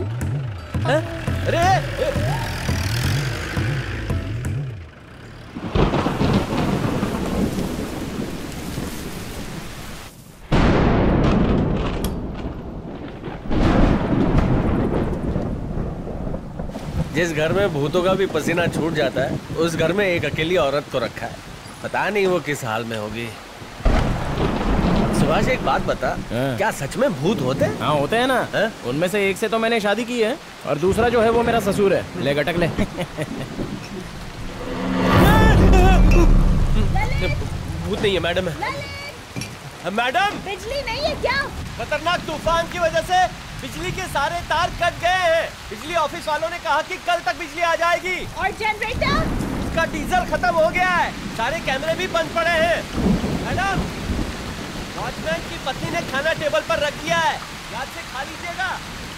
अरे जिस घर में भूतों का भी पसीना छूट जाता है उस घर में एक अकेली औरत को रखा है। पता नहीं वो किस हाल में होगी। सुभाष एक बात बता, क्या सच में भूत होते हैं? हाँ होते हैं ना। है? उनमें से एक से तो मैंने शादी की है और दूसरा जो है वो मेरा ससुर है। ले गटक ले। भूत नहीं है मैडम। मैडम बिजली नहीं है क्या? खतरनाक तूफान की वजह से बिजली के सारे तार कट गए हैं। बिजली ऑफिस वालों ने कहा कि कल तक बिजली आ जाएगी। और जनरेटर? उसका डीजल खत्म हो गया है। सारे कैमरे भी बंद पड़े हैं। मैडम, वॉचमैन की पत्नी ने खाना टेबल पर रख दिया है, याद से खा लीजिएगा।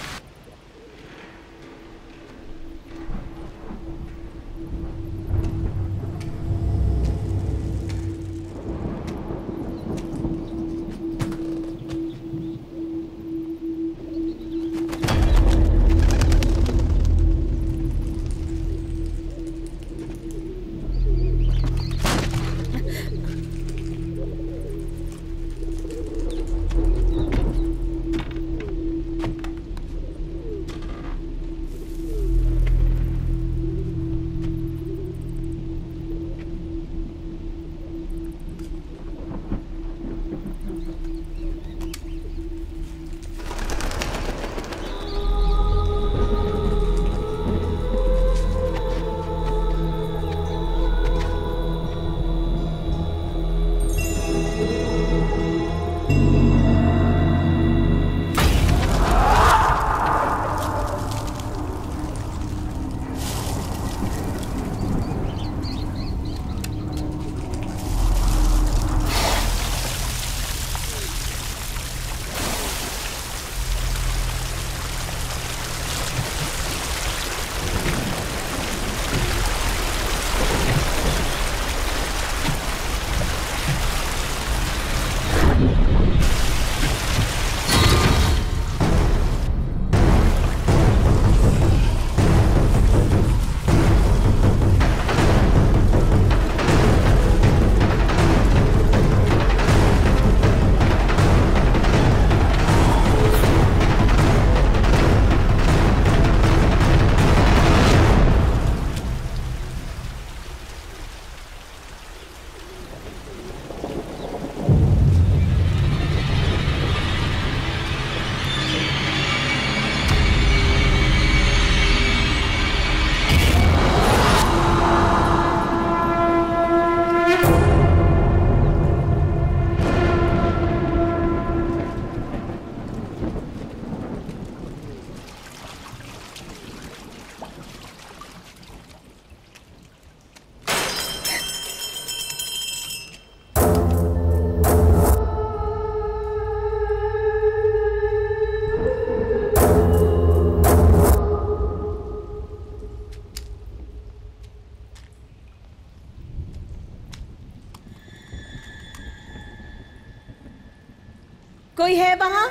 कोई है वहां?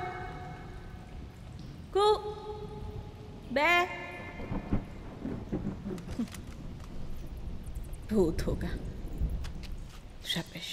को बे भूत होगा। रबिश।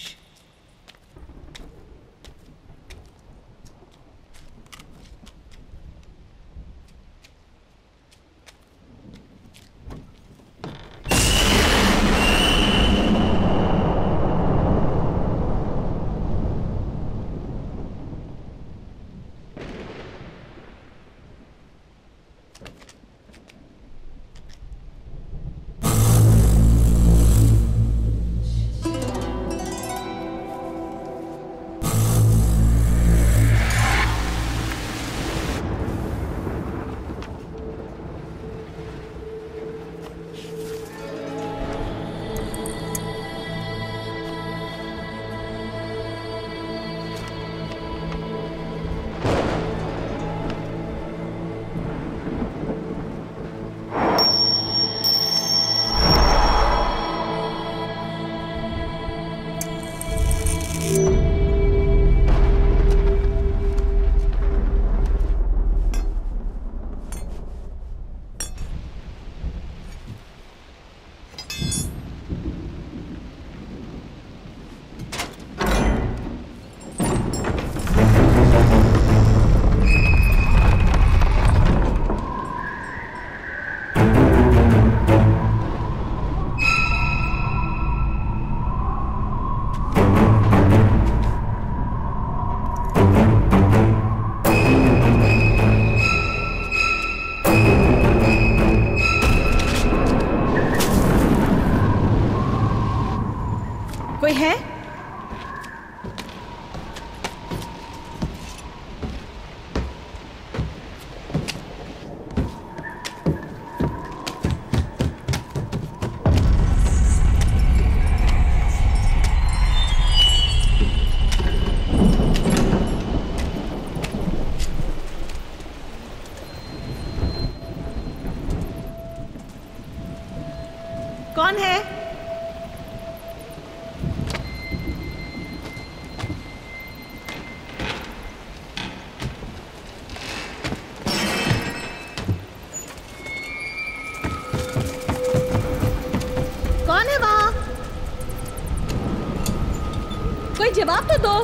कोई जवाब तो दो।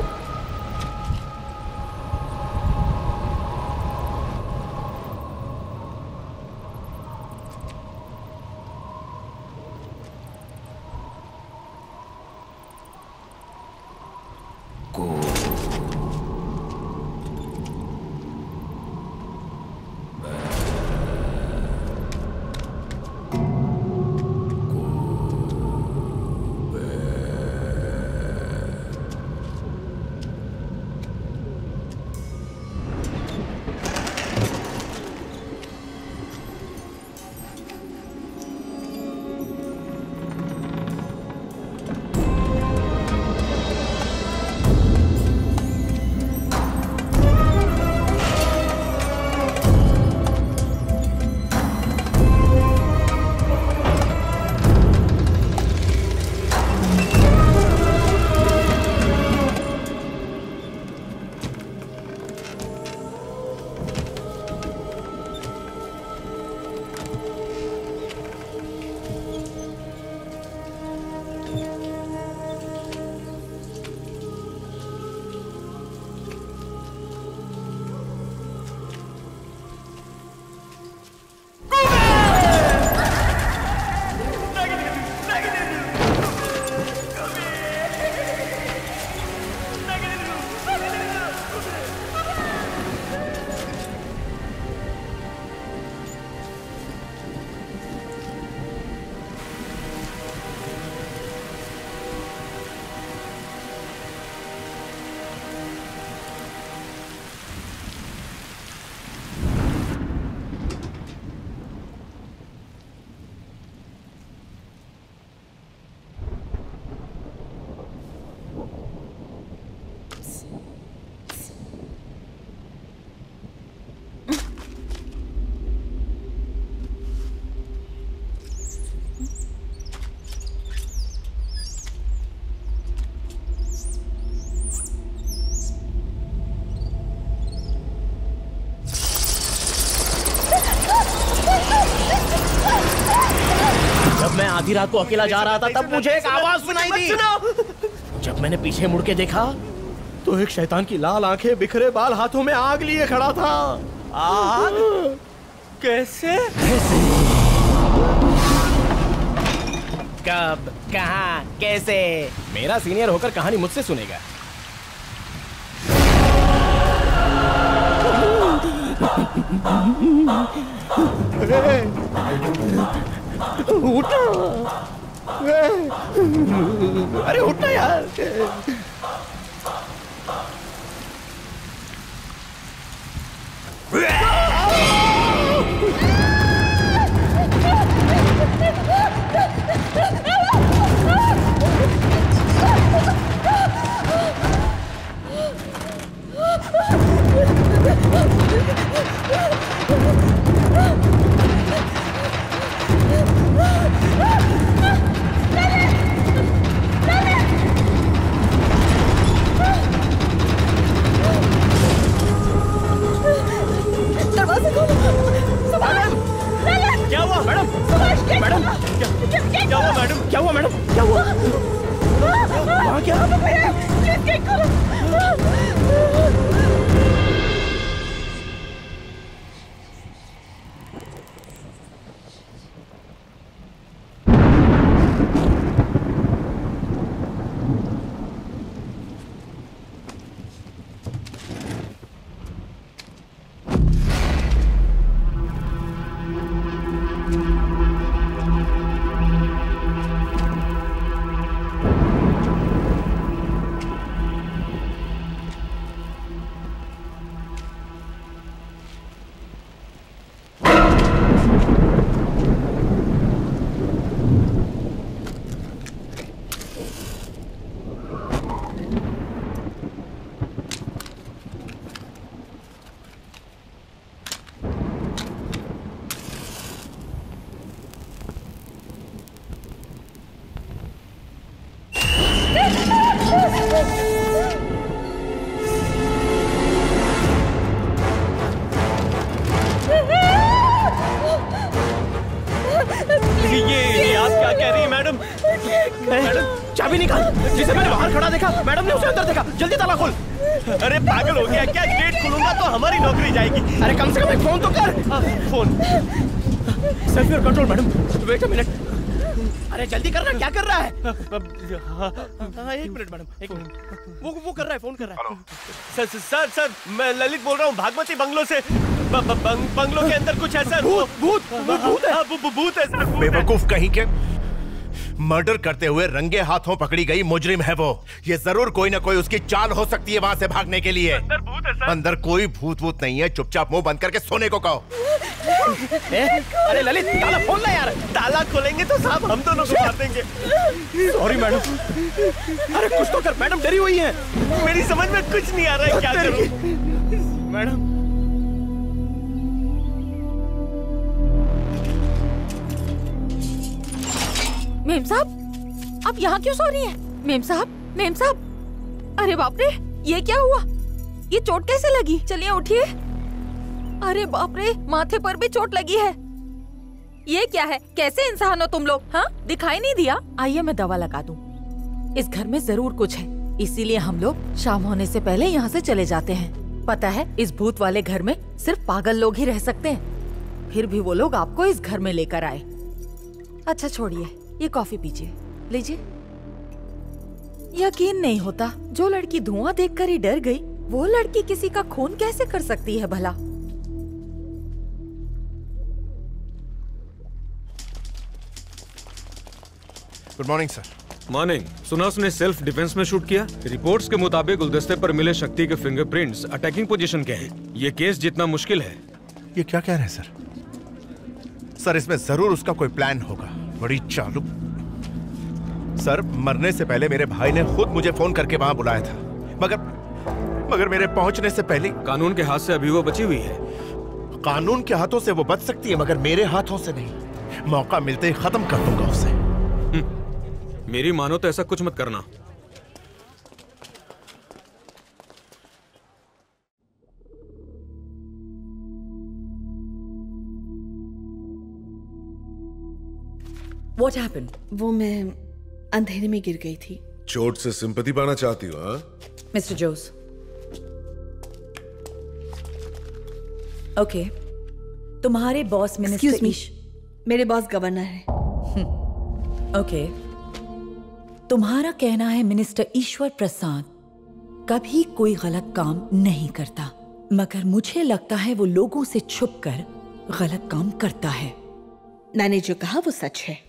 आधी रात को अकेला जा रहा था तब मुझे एक आवाज सुनाई दी। जब मैंने पीछे मुड़ के देखा तो एक शैतान की लाल आंखें, बिखरे बाल, हाथों में आग लिए खड़ा था। आग? कैसे? कब, कहां, कैसे? मेरा सीनियर होकर कहानी मुझसे सुनेगा। उठना, अरे उठना यार। दरवाजा खोलो। क्या हुआ मैडम? मैडम क्या हुआ मैडम? क्या हुआ मैडम? क्या हुआ? वहाँ क्या? चाबी निकाल। जिसे मैंने बाहर खड़ा देखा, मैडम ने उसे अंदर देखा। जल्दी ताला खोल। अरे पागल हो गया क्या? गेट खोलूंगा तो हमारी नौकरी जाएगी। अरे कम से कम एक फोन तो कर। Phone. Self your control madam. Wait a minute. अरे जल्दी करना, क्या कर रहा है? हाँ, एक मिनट मैडम, एक मिनट। वो वो कर रहा है, फोन कर रहा है। सर सर सर मैं ललित बोल रहा हूँ भागवती बंगलो से। ब, ब, बंग, बंगलो के अंदर कुछ है सर। भूत भूत भूत है। हाँ, भूत है सर। बेवकूफ कहीं के, मर्डर करते हुए रंगे हाथों पकड़ी गई मुजरिम है वो। ये जरूर कोई ना कोई उसकी चाल हो सकती है वहां से भागने के लिए। अंदर भूत है सर। अंदर कोई भूत भूत नहीं है, चुपचाप मुंह बंद करके सोने को कहो। ए, अरे ललित ताला खोल ना यार। ताला खोलेंगे तो साहब हम दोनों को मार देंगे। Sorry madam. अरे कुछ तो कर, मैडम डरी हुई है। मेरी समझ में कुछ नहीं आ रहा है, क्या करूं? मैडम मेम साहब, आप यहाँ क्यों सो रही हैं? मेम साहब, मेम साहब, अरे बाप रे, ये क्या हुआ? ये चोट कैसे लगी? चलिए उठिए। अरे बाप रे, माथे पर भी चोट लगी है। ये क्या है? कैसे इंसान हो तुम लोग? हाँ, दिखाई नहीं दिया? आइए मैं दवा लगा दूं। इस घर में जरूर कुछ है, इसीलिए हम लोग शाम होने से पहले यहाँ से चले जाते हैं। पता है, इस भूत वाले घर में सिर्फ पागल लोग ही रह सकते हैं। फिर भी वो लोग आपको इस घर में लेकर आए। अच्छा छोड़िए, ये कॉफी पीजिए, लीजिए। यकीन नहीं होता, जो लड़की धुआं देखकर ही डर गई, वो लड़की किसी का खून कैसे कर सकती है भला? Good morning sir. मॉर्निंग। सुना उसने सेल्फ डिफेंस में शूट किया। रिपोर्ट्स के मुताबिक गुलदस्ते पर मिले शक्ति के फिंगरप्रिंट्स अटैकिंग पोजीशन के हैं। ये केस जितना मुश्किल है। ये क्या कह रहे हैं सर? सर इसमें जरूर उसका कोई प्लान होगा। बड़ी चालू। सर मरने से पहले मेरे भाई ने खुद मुझे फोन करके वहां बुलाया था, मगर मगर मेरे पहुंचने से पहले। कानून के हाथ से अभी वो बची हुई है। कानून के हाथों से वो बच सकती है, मगर मेरे हाथों से नहीं। मौका मिलते ही खत्म कर दूंगा उसे। मेरी मानो तो ऐसा कुछ मत करना। What happened? वो मैं अंधेरे में गिर गई थी। चोट से सिंपैथी पाना चाहती हो? हाँ? मिस्टर जोस। ओके, तुम्हारे बॉस मिनिस्टर ईश। मेरे बॉस गवर्नर है। ओके, तुम्हारा कहना है मिनिस्टर ईश्वर प्रसाद कभी कोई गलत काम नहीं करता, मगर मुझे लगता है वो लोगों से छुपकर गलत काम करता है। मैंने जो कहा वो सच है।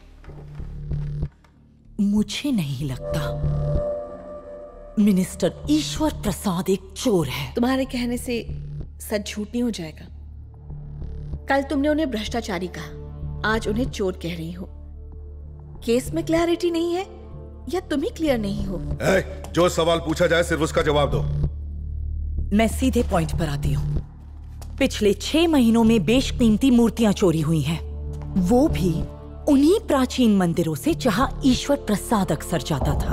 मुझे नहीं लगता। मिनिस्टर ईश्वर प्रसाद एक चोर है। तुम्हारे कहने से सच झूठ नहीं हो जाएगा। कल तुमने उन्हें भ्रष्टाचारी कहा, आज उन्हें चोर कह रही हो। केस में क्लैरिटी नहीं है या तुम ही क्लियर नहीं हो? ए, जो सवाल पूछा जाए सिर्फ उसका जवाब दो। मैं सीधे पॉइंट पर आती हूँ। पिछले छह महीनों में बेशकीमती मूर्तियां चोरी हुई हैं, वो भी उन्हीं प्राचीन मंदिरों से जहां ईश्वर प्रसाद अक्सर जाता था।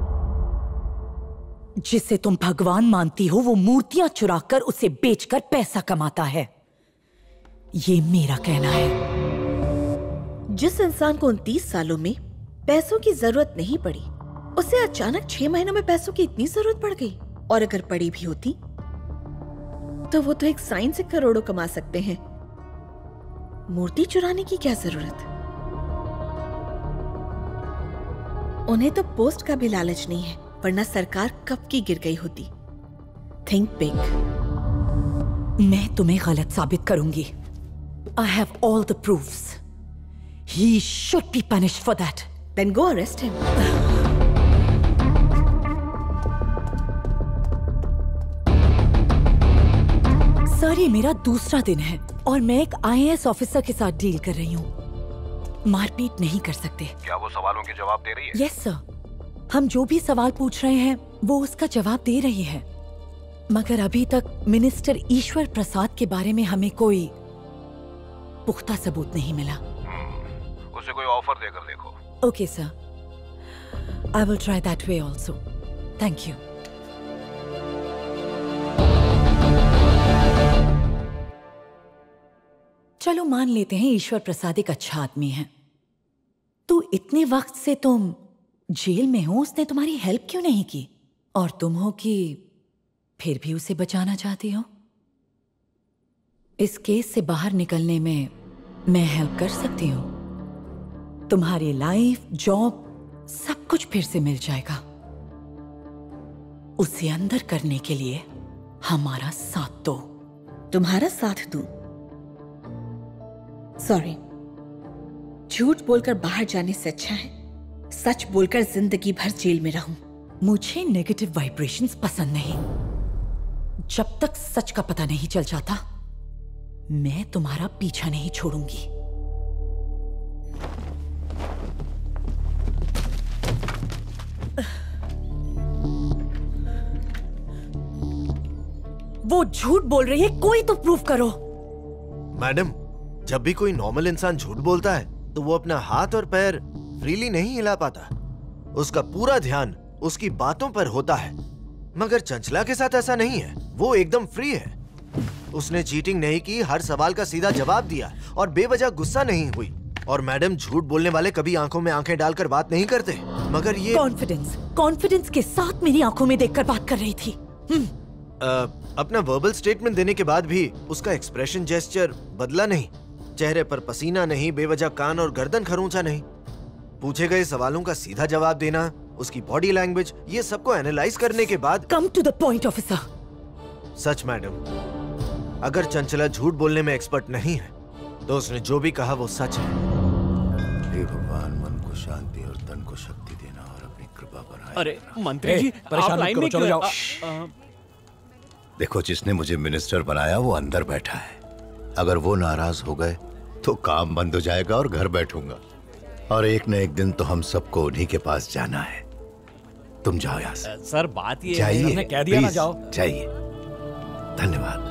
जिसे तुम भगवान मानती हो, वो मूर्तियां चुराकर उसे बेचकर पैसा कमाता है। ये मेरा कहना है। जिस इंसान को उनतीस सालों में पैसों की जरूरत नहीं पड़ी, उसे अचानक छह महीनों में पैसों की इतनी जरूरत पड़ गई। और अगर पड़ी भी होती तो वो तो एक साइन से करोड़ों कमा सकते हैं। मूर्ति चुराने की क्या जरूरत? उन्हें तो पोस्ट का भी लालच नहीं है, वरना सरकार कब की गिर गई होती। Think big. मैं तुम्हें गलत साबित करूंगी। I have all the proofs. He should be punished for that. Then go arrest him. Sir, ये मेरा दूसरा दिन है और मैं एक आई ए एस ऑफिसर के साथ डील कर रही हूँ। मारपीट नहीं कर सकते। क्या वो सवालों के जवाब दे रही है? यस सर, हम जो भी सवाल पूछ रहे हैं वो उसका जवाब दे रही है, मगर अभी तक मिनिस्टर ईश्वर प्रसाद के बारे में हमें कोई पुख्ता सबूत नहीं मिला। उसे कोई ऑफर देकर देखो। Okay sir, I will try that way also. Thank you. चलो मान लेते हैं ईश्वर प्रसाद एक अच्छा आदमी है, तो इतने वक्त से तुम जेल में हो उसने तुम्हारी हेल्प क्यों नहीं की? और तुम हो कि फिर भी उसे बचाना चाहती हो? इस केस से बाहर निकलने में मैं हेल्प कर सकती हूँ। तुम्हारी लाइफ, जॉब, सब कुछ फिर से मिल जाएगा। उसे अंदर करने के लिए हमारा साथ दो। तुम्हारा साथ दूं? सॉरी, झूठ बोलकर बाहर जाने से अच्छा है सच बोलकर जिंदगी भर जेल में रहूं। मुझे नेगेटिव वाइब्रेशंस पसंद नहीं। जब तक सच का पता नहीं चल जाता मैं तुम्हारा पीछा नहीं छोड़ूंगी। वो झूठ बोल रही है, कोई तो प्रूफ करो। मैडम, जब भी कोई नॉर्मल इंसान झूठ बोलता है तो वो अपना हाथ और पैर फ्रीली नहीं हिला पाता। उसका पूरा ध्यान उसकी बातों पर होता है। मगर चंचला के साथ ऐसा नहीं है, वो एकदम फ्री है। उसने चीटिंग नहीं की, हर सवाल का सीधा जवाब दिया और बेवजह गुस्सा नहीं हुई। और मैडम, झूठ बोलने वाले कभी आंखों में आंखें डालकर बात नहीं करते, मगर ये कॉन्फिडेंस कॉन्फिडेंस के साथ मेरी आंखों में देखकर बात कर रही थी। आ, अपना वर्बल स्टेटमेंट देने के बाद भी उसका एक्सप्रेशन जेस्चर बदला नहीं। चेहरे पर पसीना नहीं, बेवजह कान और गर्दन खरोंचा नहीं। पूछे गए सवालों का सीधा जवाब देना, उसकी बॉडी लैंग्वेज, ये सबको एनालाइज करने के बाद come to the point officer. सच मैडम, अगर चंचला झूठ बोलने में एक्सपर्ट नहीं है तो उसने जो भी कहा वो सच है। हे भगवान, मन को शांति और तन को शक्ति देना और अपनी कृपा बनाए। अरे मंत्री जी, आप लाइन में क्यों? देखो, जिसने मुझे मिनिस्टर बनाया वो अंदर बैठा है। अगर वो नाराज हो गए तो काम बंद हो जाएगा और घर बैठूंगा। और एक न एक दिन तो हम सबको उन्हीं के पास जाना है। तुम जाओ यहाँ से। सर, बात ये जाइए, है, कह दिया ना, जाओ। जाइए। धन्यवाद।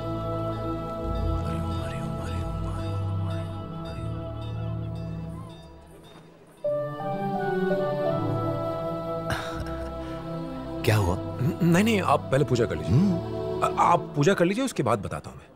क्या हुआ? नहीं नहीं, आप पहले पूजा कर लीजिए। आप पूजा कर लीजिए, उसके बाद बताता हूँ मैं।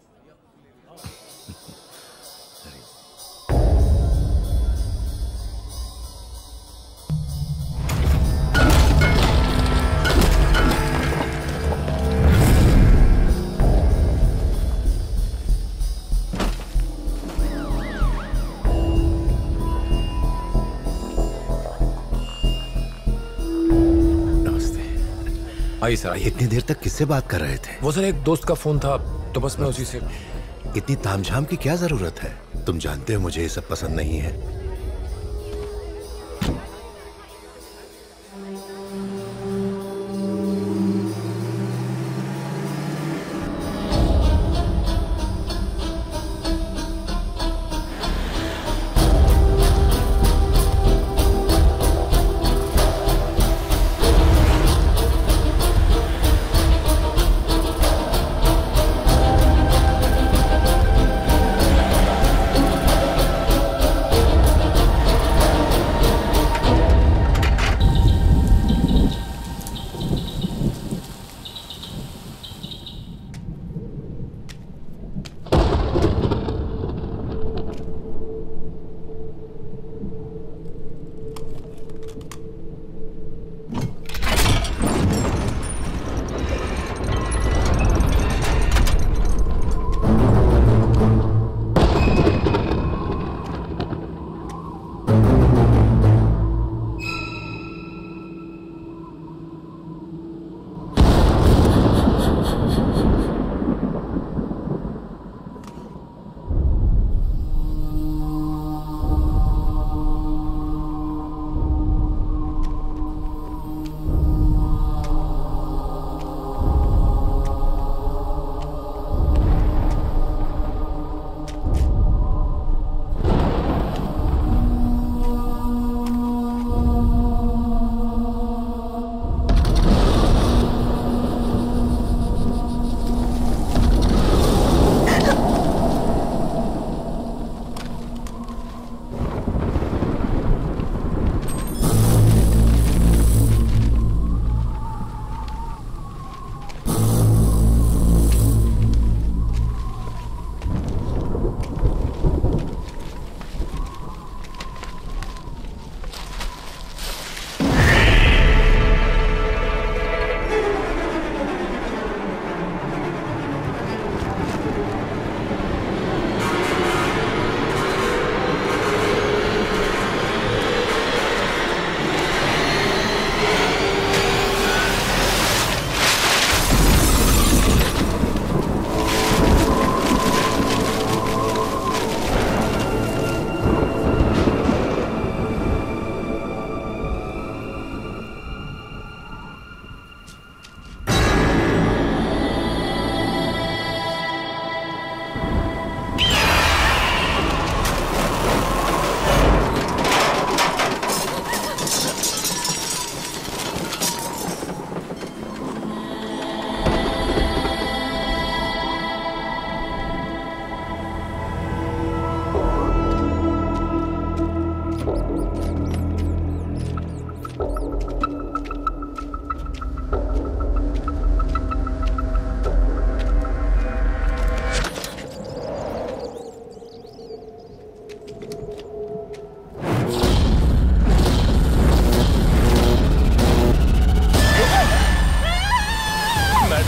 आइए सर, आइए। इतनी देर तक किससे बात कर रहे थे? वो सर एक दोस्त का फोन था तो बस मैं उसी से। इतनी तामझाम की क्या जरूरत है? तुम जानते हो मुझे ये सब पसंद नहीं है।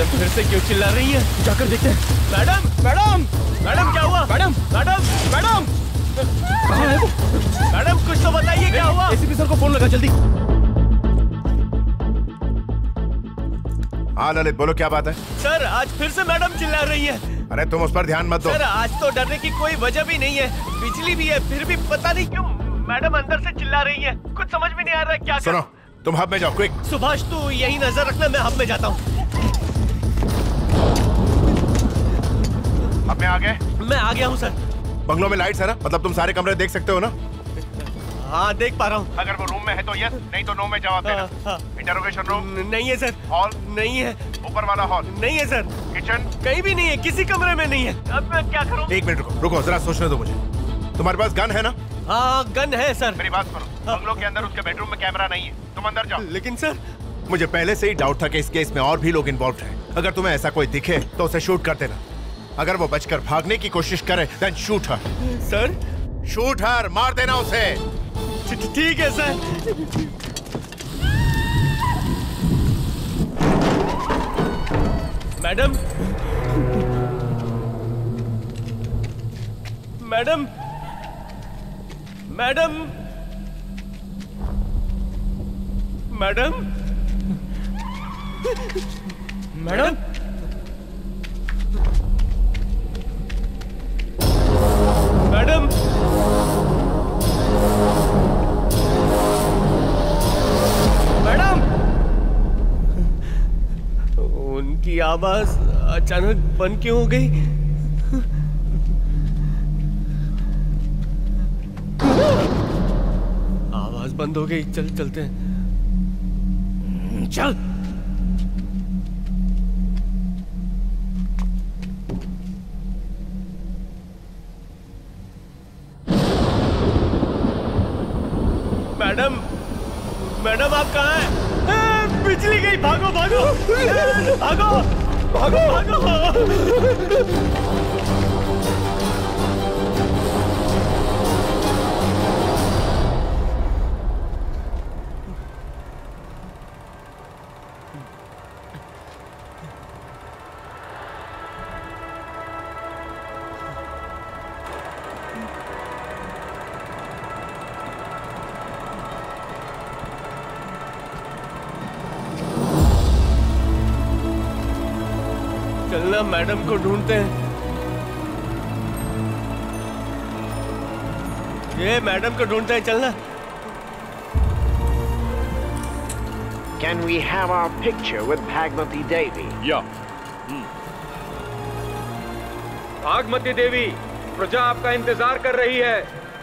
मैडम फिर से क्यों चिल्ला रही है? जाकर देखते हैं। मैडम मैडम मैडम क्या हुआ? मैडम मैडम मैडम कहाँ है वो? मैडम कुछ तो बताइए क्या हुआ? एसीपी सर को फोन लगा जल्दी। हाँ ललित बोलो क्या बात है? सर आज फिर से मैडम चिल्ला रही है। अरे तुम उस पर ध्यान मत दो। सर आज तो डरने की कोई वजह भी नहीं है, बिजली भी है, फिर भी पता नहीं क्यों मैडम अंदर से चिल्ला रही है। कुछ समझ में नहीं आ रहा क्या सुनो तुम हब में जाओ क्विक। सुभाष तू यही नजर रखना, मैं हब में जाता हूँ। हब में आ गए? मैं आ गया हूँ सर। बंगलों में लाइट्स है ना, मतलब तुम सारे कमरे देख सकते हो ना? हाँ देख पा रहा हूँ। अगर वो रूम में है तो यस, नहीं तो नो में जवाब देना। हाँ, इंटरोगेशन रूम नहीं है सर। हॉल नहीं है। ऊपर वाला हॉल नहीं है सर। किचन कहीं भी नहीं है, किसी कमरे में नहीं है। अब मैं क्या करूँ? एक मिनट रुको रुको जरा सोचने दो मुझे। तुम्हारे पास गन है ना? हाँ गन है सर। मेरी बात सुनो, बंगलों के अंदर उसके बेडरूम में कैमरा नहीं है, तुम अंदर जाओ। लेकिन सर मुझे पहले से ही डाउट था कि इस केस में और भी लोग इन्वॉल्व हैं। अगर तुम्हें ऐसा कोई दिखे तो उसे शूट कर देना। अगर वो बचकर भागने की कोशिश करे then shoot her. Sir shoot her, मार देना उसे। ठीक है sir. Madam madam madam madam madam madam madam उनकी आवाज अचानक बंद क्यों हो गई? आवाज बंद हो गई। चल चलते हैं। चल मैडम मैडम आप कहाँ हैं? बिजली गई, भागो भागो भागो भागो भागो। चलना मैडम को ढूंढते हैं। ये मैडम को ढूंढते हैं, चलना। Can we have our picture with Bhagmati Devi? Yeah. Bhagmati देवी, प्रजा आपका इंतजार कर रही है।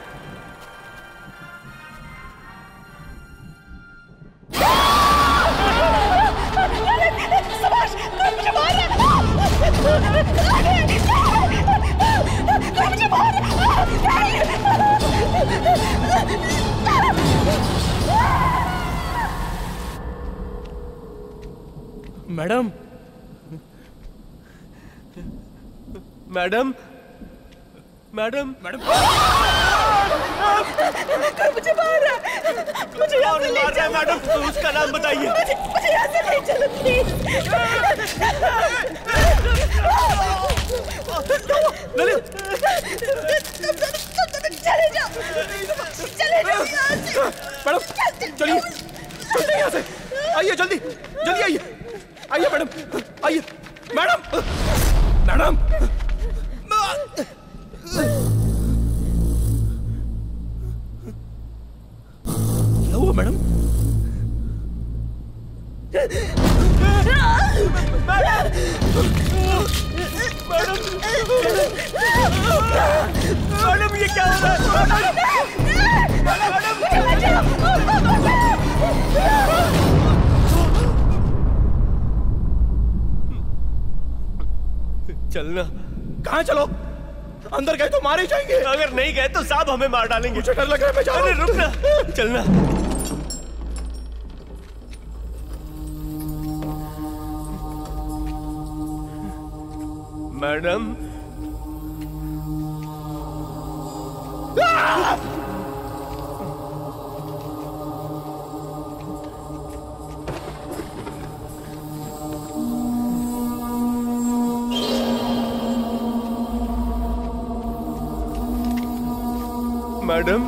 सुभाष, कोई मुझे मार रहा है। कोई मुझे मार रहा है। मैडम मैडम मैडम मैडम कोई मुझे मार रहा है। मुझे यहाँ से ले जाओ। मैडम तो उसका नाम बताइए। मुझे मुझे यहाँ से ले चलो प्लीज। ललित चले जाओ, चले जाओ यहाँ से। मैडम चलिए चलिए यहाँ से। आइए जल्दी जल्दी आइए आइए मैडम आइए। मैडम मैडम क्या हुआ मैडम? मैडम ये क्या हो रहा है? चलना। कहाँ चलो? अंदर गए तो मारे जाएंगे। अगर नहीं गए तो साहब हमें मार डालेंगे। मुझे डर लग रहा है, मैं जा रहा हूं। अरे रुक ना, चलना। मैडम मैडम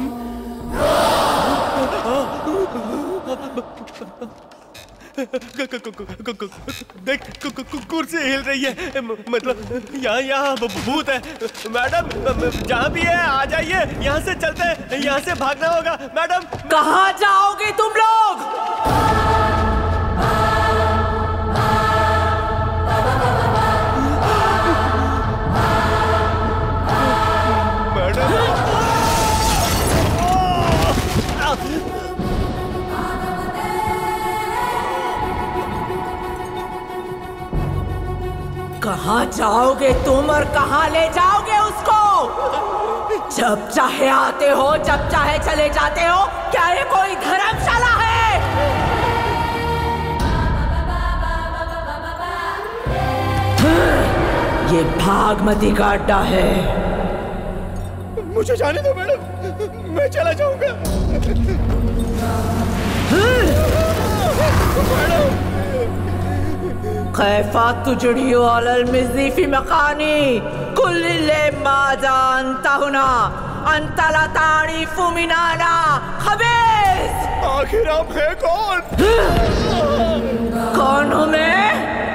देख कुर्सी हिल रही है, मतलब यहाँ यहाँ भूत है। मैडम जहाँ भी है आ जाइए, यहाँ से चलते हैं, यहाँ से भागना होगा। मैडम कहाँ जाओगे तुम लोग? कहाँ जाओगे तुम और कहाँ ले जाओगे उसको? जब चाहे आते हो, जब चाहे चले जाते हो। क्या ये कोई धर्मशाला है? ये भागमती का अड्डा है। मुझे जाने दो मैडम, मैं चला जाऊंगा। मैडम कैफा तुजड़ियो अलल मिज़ीफी मकानी कुल्ले माजान ताहुना अंतला तारीफु मिनाना खबीस। आखिर आप है कौन? कौन हूँ मैं?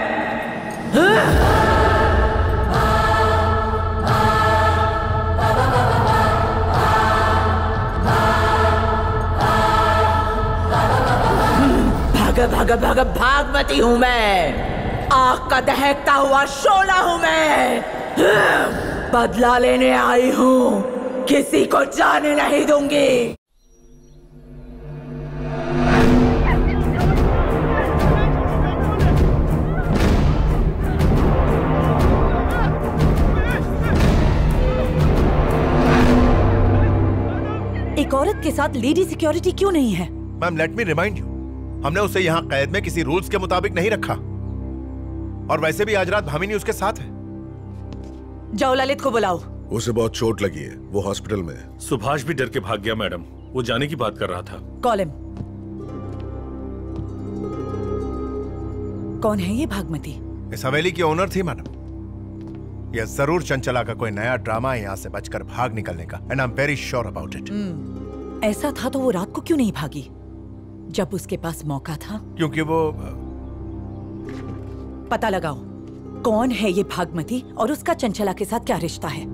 भाग भाग भाग भागमती हूँ मैं। आग का दहकता हुआ शोला हूँ मैं। बदला लेने आई हूँ, किसी को जाने नहीं दूंगी। एक औरत के साथ लेडी सिक्योरिटी क्यों नहीं है? Ma'am let me remind you, हमने उसे यहाँ कैद में किसी रूल्स के मुताबिक नहीं रखा, और वैसे भी आज रात भामिनी उसके साथ है। जाओ ललित को बुलाओ। उसे बहुत चोट लगी है, वो हॉस्पिटल में है। सुभाष भी डर के भाग गया मैडम, वो जाने की बात कर रहा था। कॉलिम। कौन है ये भागमती? इस हवेली की ओनर थी मैडम। यह जरूर चंचला का कोई नया ड्रामा है यहाँ से बचकर भाग निकलने का, and I am very sure about it. ऐसा था तो वो रात को क्यों नहीं भागी जब उसके पास मौका था? क्योंकि वो पता लगाओ कौन है ये भागमती और उसका चंचला के साथ क्या रिश्ता है।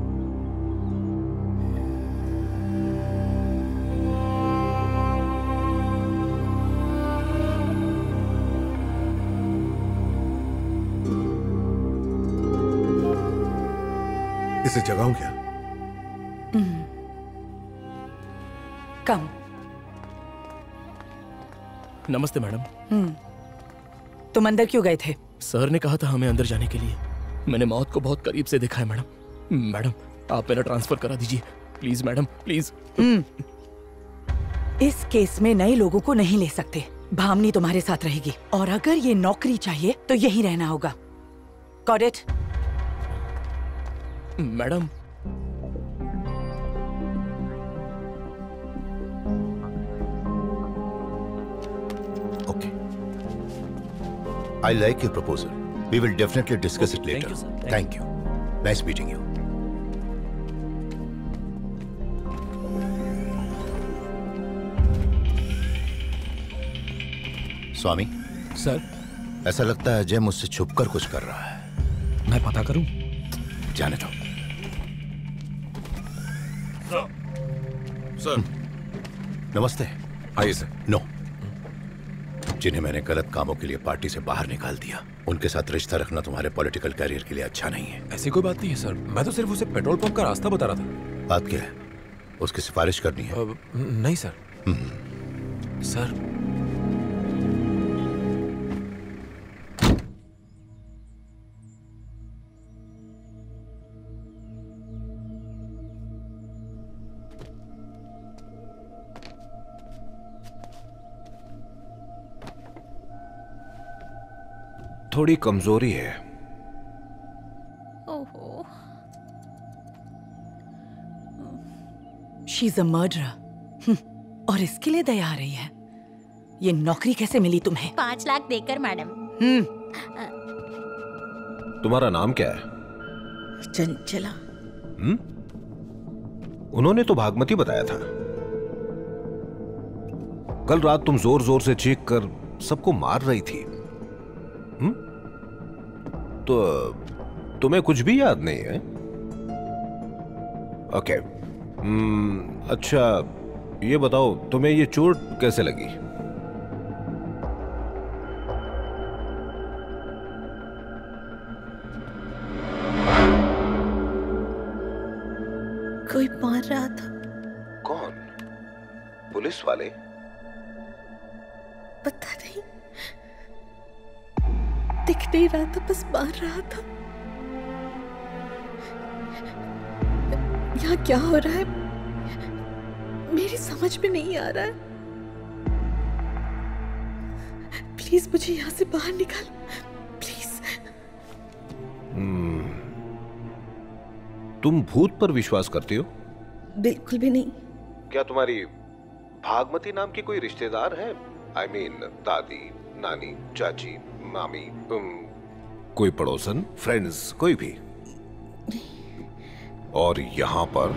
इसे जगाऊं क्या? कम। नमस्ते मैडम। हम्म। तुम अंदर क्यों गए थे? सर ने कहा था हमें अंदर जाने के लिए। मैंने मौत को बहुत करीब से देखा है मैडम। मैडम आप मेरा ट्रांसफर करा दीजिए प्लीज मैडम, प्लीज। इस केस में नए लोगों को नहीं ले सकते। भामिनी तुम्हारे साथ रहेगी, और अगर ये नौकरी चाहिए तो यहीं रहना होगा। Got it? Madam Okay. I like your proposal. We will definitely discuss it later. Thank you, sir. Thank you. Nice meeting you. Swami sir, ऐसा लगता है अजय मुझसे छुपकर कुछ कर रहा है। मैं पता करूं? जाने दो। सर नमस्ते। आइए सर। नो, जिन्हें मैंने गलत कामों के लिए पार्टी से बाहर निकाल दिया, उनके साथ रिश्ता रखना तुम्हारे पॉलिटिकल करियर के लिए अच्छा नहीं है। ऐसी कोई बात नहीं है सर, मैं तो सिर्फ उसे पेट्रोल पंप का रास्ता बता रहा था। बात क्या है? उसकी सिफारिश करनी है? अब, नहीं सर। सर थोड़ी कमजोरी है। ओहो। शी इज अ मर्डरर, और इसके लिए दया आ रही है। ये नौकरी कैसे मिली तुम्हें? पाँच लाख देकर मैडम। हम्म। तुम्हारा नाम क्या है? चंचला। हम्म? उन्होंने तो भागमती बताया था। कल रात तुम जोर जोर से चीख कर सबको मार रही थी। हुँ? तो तुम्हें कुछ भी याद नहीं है? ओके। hmm, अच्छा ये बताओ तुम्हें ये चोट कैसे लगी? कोई मार रहा था। कौन? पुलिस वाले? पता नहीं, दिख नहीं रहा था, बस मार रहा था। यहाँ क्या हो रहा है मेरी समझ में नहीं आ रहा है। प्लीज मुझे यहाँ से बाहर निकाल, प्लीज। hmm. तुम भूत पर विश्वास करती हो? बिल्कुल भी नहीं। क्या तुम्हारी भागमती नाम की कोई रिश्तेदार है? आई I मीन mean, दादी, नानी, चाची, मामी, तुम कोई पड़ोसन, फ्रेंड्स, कोई भी? और यहां पर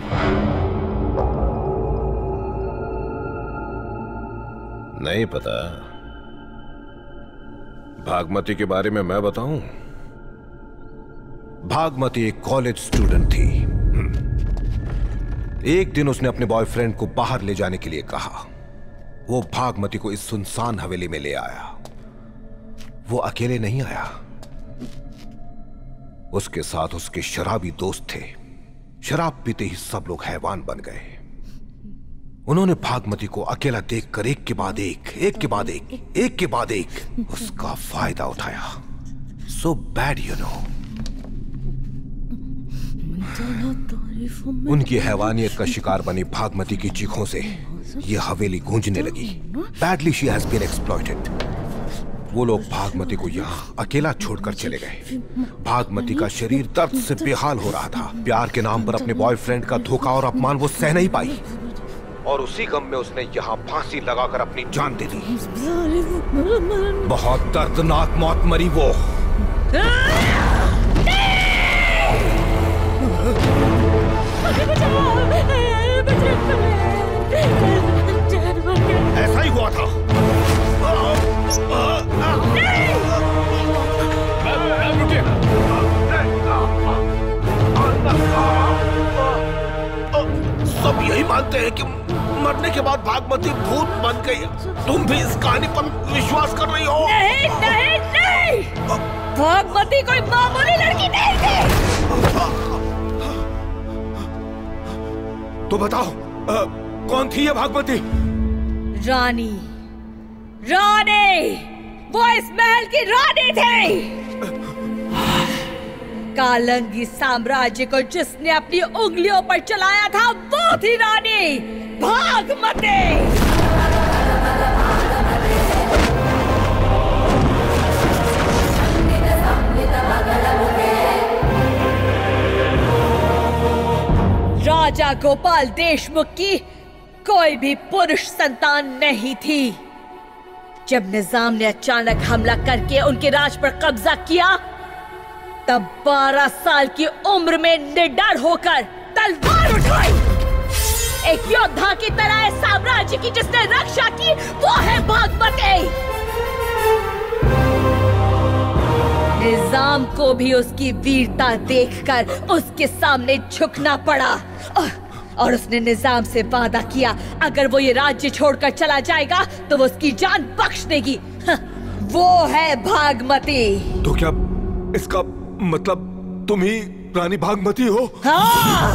नहीं पता? भागमती के बारे में मैं बताऊं? भागमती एक कॉलेज स्टूडेंट थी। एक दिन उसने अपने बॉयफ्रेंड को बाहर ले जाने के लिए कहा। वो भागमती को इस सुनसान हवेली में ले आया। वो अकेले नहीं आया, उसके साथ उसके शराबी दोस्त थे। शराब पीते ही सब लोग हैवान बन गए। उन्होंने भागमती को अकेला देखकर एक के बाद एक, एक के बाद एक, एक के बाद एक उसका फायदा उठाया। So bad you know. उनकी हैवानियत का शिकार बनी भागमती की चीखों से यह हवेली गूंजने लगी। Badly she has been exploited. वो लोग भागमती को यहाँ अकेला छोड़कर चले गए। भागमती का शरीर दर्द से बेहाल हो रहा था। प्यार के नाम पर अपने बॉयफ्रेंड का धोखा और अपमान वो सह नहीं पाई, और उसी गम में उसने यहाँ फांसी लगाकर अपनी जान दे दी। बहुत दर्दनाक मौत मरी वो। ऐसा ही हुआ था। सब यही मानते हैं कि मरने के बाद भागमती भूत बन गई। तुम भी इस कहानी पर विश्वास कर रही हो? नहीं नहीं नहीं, भागमती कोई मामूली लड़की नहीं थी। तो बताओ आ, कौन थी ये भागमती? रानी, रानी, वो इस महल की रानी थी। कालंगी साम्राज्य को जिसने अपनी उंगलियों पर चलाया था वो थी रानी भागमती। राजा गोपाल देशमुख की कोई भी पुरुष संतान नहीं थी। जब निजाम ने अचानक हमला करके उनके राज पर कब्जा किया, तब बारह साल की उम्र में निडर होकर तलवार उठाई। एक योद्धा की तरह इस साम्राज्य की जिसने रक्षा की वो है भागमती। निजाम को भी उसकी वीरता देखकर उसके सामने झुकना पड़ा, और, और उसने निजाम से वादा किया अगर वो ये राज्य छोड़कर चला जाएगा तो वो उसकी जान बख्श देगी। वो है भागमती। तो क्या इसका मतलब तुम ही रानी भागमती हो? हाँ।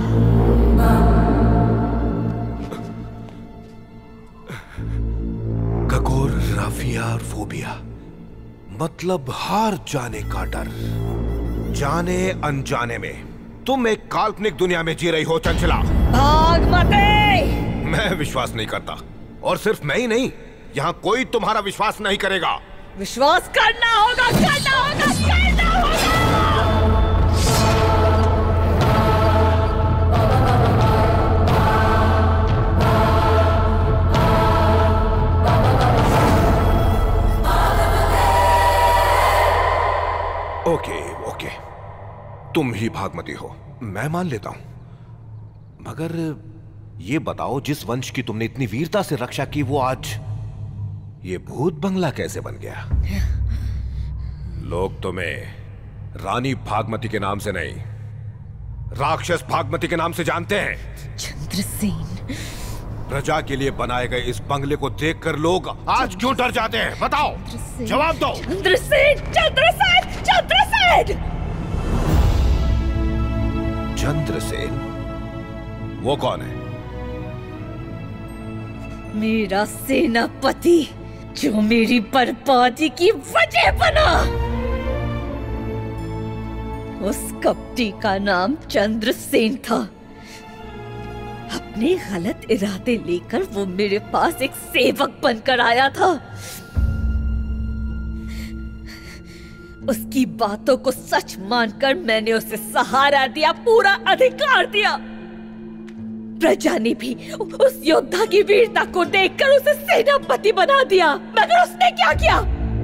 खगोर, राफिया और फोबिया, मतलब हार जाने का डर। जाने अनजाने में तुम एक काल्पनिक दुनिया में जी रही हो चंचला। भागमती! मैं विश्वास नहीं करता, और सिर्फ मैं ही नहीं, यहाँ कोई तुम्हारा विश्वास नहीं करेगा। विश्वास करना होगा, करना होगा, करना होगा। ओके ओके, तुम ही भागमती हो, मैं मान लेता हूं। मगर ये बताओ, जिस वंश की तुमने इतनी वीरता से रक्षा की, वो आज ये भूत बंगला कैसे बन गया? लोग तुम्हें रानी भागमती के नाम से नहीं, राक्षस भागमती के नाम से जानते हैं। चंद्रसेन, प्रजा के लिए बनाए गए इस बंगले को देखकर लोग आज क्यों डर जाते हैं? बताओ, जवाब दो। चंद्रसेन, चंद्रसेन, चंद्रसेन। चंद्रसेन? वो कौन है? मेरा सेनापति, जो मेरी बर्बादी की वजह बना। उस कपटी का नाम चंद्रसेन था। अपने गलत इरादे लेकर वो मेरे पास एक सेवक बनकर आया था। उसकी बातों को सच मानकर मैंने उसे सहारा दिया, पूरा अधिकार दिया। प्रजा ने भी उस योद्धा की वीरता को देखकर उसे सेनापति बना दिया। मगर उसने क्या किया?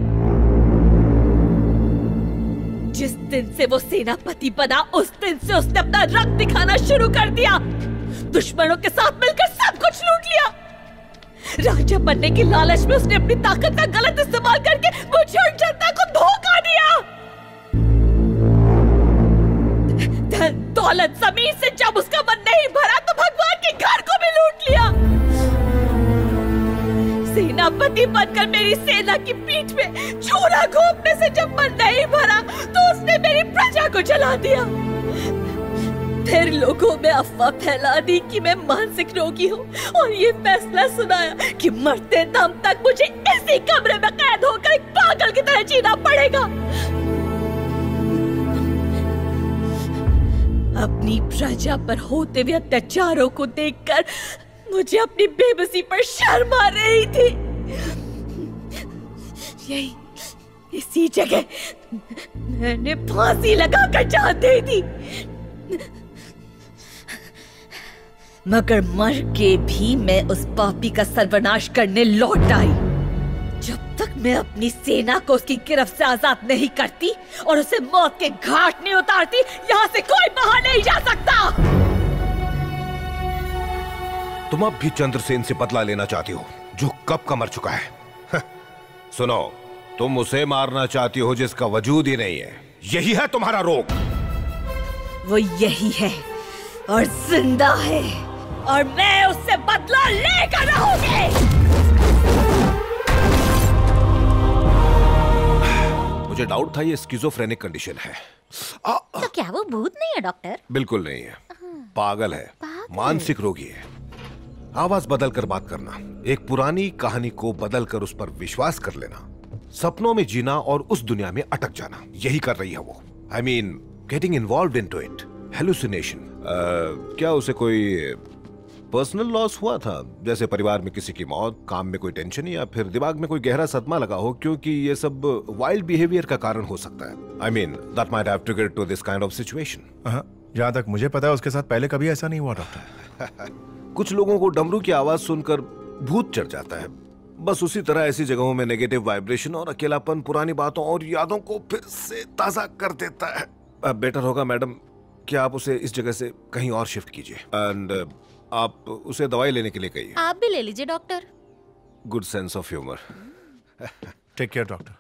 जिस दिन से वो सेनापति बना, उस दिन से उसने अपना रक्त दिखाना शुरू कर दिया। दुश्मनों के साथ मिलकर सब कुछ लूट लिया। राजा बनने की लालच में उसने अपनी ताकत का गलत इस्तेमाल करके मुझे और जनता को धोखा दिया। धन दौलत जमीन से जब उसका मन नहीं भरा तो भगवान के घर को भी लूट लिया। सेनापति बनकर मेरी सेना की पीठ में छुरा घोंपने से जब मन नहीं भरा तो उसने मेरी प्रजा को जला दिया। फिर लोगों में अफवाह फैला दी कि मैं मानसिक रोगी हूँ और ये फैसला सुनाया कि मरते दम तक मुझे इसी कमरे में कैद होकर एक पागल की तरह जीना पड़ेगा। अपनी प्रजा पर होते हुए अत्याचारों को देखकर मुझे अपनी बेबसी पर शर्म आ रही थी। यही इसी जगह मैंने फांसी लगाकर जान दे दी। मगर मर के भी मैं उस पापी का सर्वनाश करने लौट आई। जब तक मैं अपनी सेना को उसकी गिरफ्त से आजाद नहीं करती और उसे मौत के घाट नहीं उतारती, यहाँ से कोई बाहर नहीं जा सकता। तुम अब भी चंद्रसेन से बदला लेना चाहती हो, जो कब का मर चुका है। सुनो, तुम उसे मारना चाहती हो जिसका वजूद ही नहीं है। यही है तुम्हारा रोग। वो यही है और जिंदा है और मैं उससे बदला लेकर रहूंगी। मुझे डाउट था ये स्किज़ोफ्रेनिक कंडीशन है। आ, तो क्या वो भूत नहीं है डॉक्टर? बिल्कुल नहीं है, पागल है, मानसिक रोगी है। आवाज बदल कर बात करना, एक पुरानी कहानी को बदल कर उस पर विश्वास कर लेना, सपनों में जीना और उस दुनिया में अटक जाना, यही कर रही है वो। I mean getting involved into it, hallucination. क्या उसे कोई पर्सनल लॉस हुआ था, जैसे परिवार में किसी की मौत, काम में कोई टेंशन या फिर दिमाग में कोई गहरा सदमा लगा हो? क्योंकि ये सब वाइल्ड बिहेवियर का कारण हो सकता है। I mean that might have triggered to this kind of situation. जहाँ तक मुझे पता है उसके साथ पहले कभी ऐसा नहीं हुआ डॉक्टर। कुछ लोगों को डमरू की आवाज सुनकर भूत चढ़ जाता है। बस उसी तरह ऐसी जगहों में नेगेटिव वाइब्रेशन और अकेलापन पुरानी बातों और यादों को फिर से ताजा कर देता है। अब बेटर होगा मैडम कि आप उसे इस जगह से कहीं और शिफ्ट कीजिए एंड आप उसे दवाई लेने के लिए कहिए। आप भी ले लीजिए doctor. Good sense of humour. Take care doctor.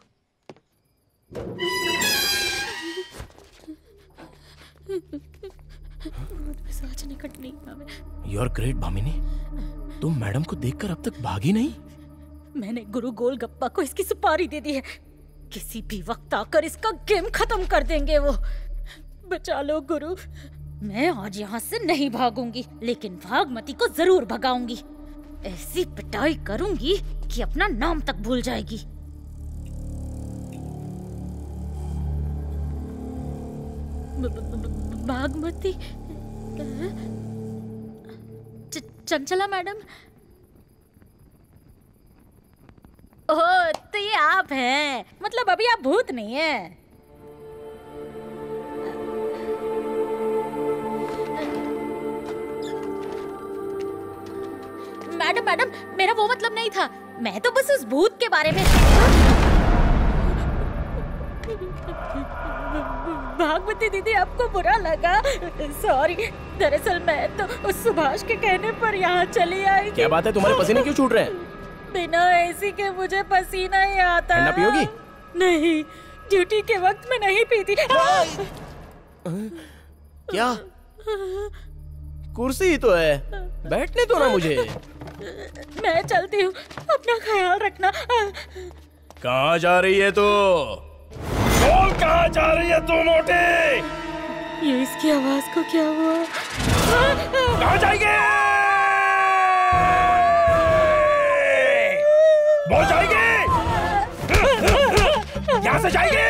You are great Bhamini. तुम मैडम को देखकर अब तक भागी नहीं। मैंने गुरु गोलगप्पा को इसकी सुपारी दे दी है। किसी भी वक्त आकर इसका गेम खत्म कर देंगे वो। बचा लो गुरु। मैं आज यहाँ से नहीं भागूंगी, लेकिन भागमती को जरूर भगाऊंगी। ऐसी पिटाई करूंगी कि अपना नाम तक भूल जाएगी। भागमती, चंचला मैडम। ओह, तो ये आप हैं। मतलब अभी आप भूत नहीं हैं। मैडम मैडम मेरा वो मतलब नहीं था। मैं तो बस उस भूत के बारे में। भागवती दीदी आपको बुरा लगा? सॉरी, दरअसल मैं तो उस सुभाष के कहने पर यहाँ चली आई थी। क्या बात है, तुम्हारे पसीने क्यों छूट रहे हैं? बिना एसी के मुझे पसीना ही आता। ठंडा पियोगी? नहीं, ड्यूटी के वक्त में नहीं पीती। क्या? कुर्सी ही तो है, बैठने दो ना मुझे। मैं चलती हूँ, अपना ख्याल रखना। कहाँ जा रही है तू? बोल, कहाँ जा रही है तू मोटे? ये इसकी आवाज को क्या हुआ? कहाँ जाएंगे? बोल, जाएंगे? यहाँ से जाएंगे?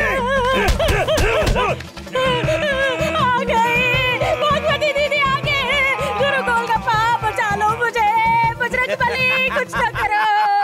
आ गई, भागवती दीदी आ गई। गुरु गोलगप्पा, बचा लो मुझे, बजरंग बली, कुछ ना करो।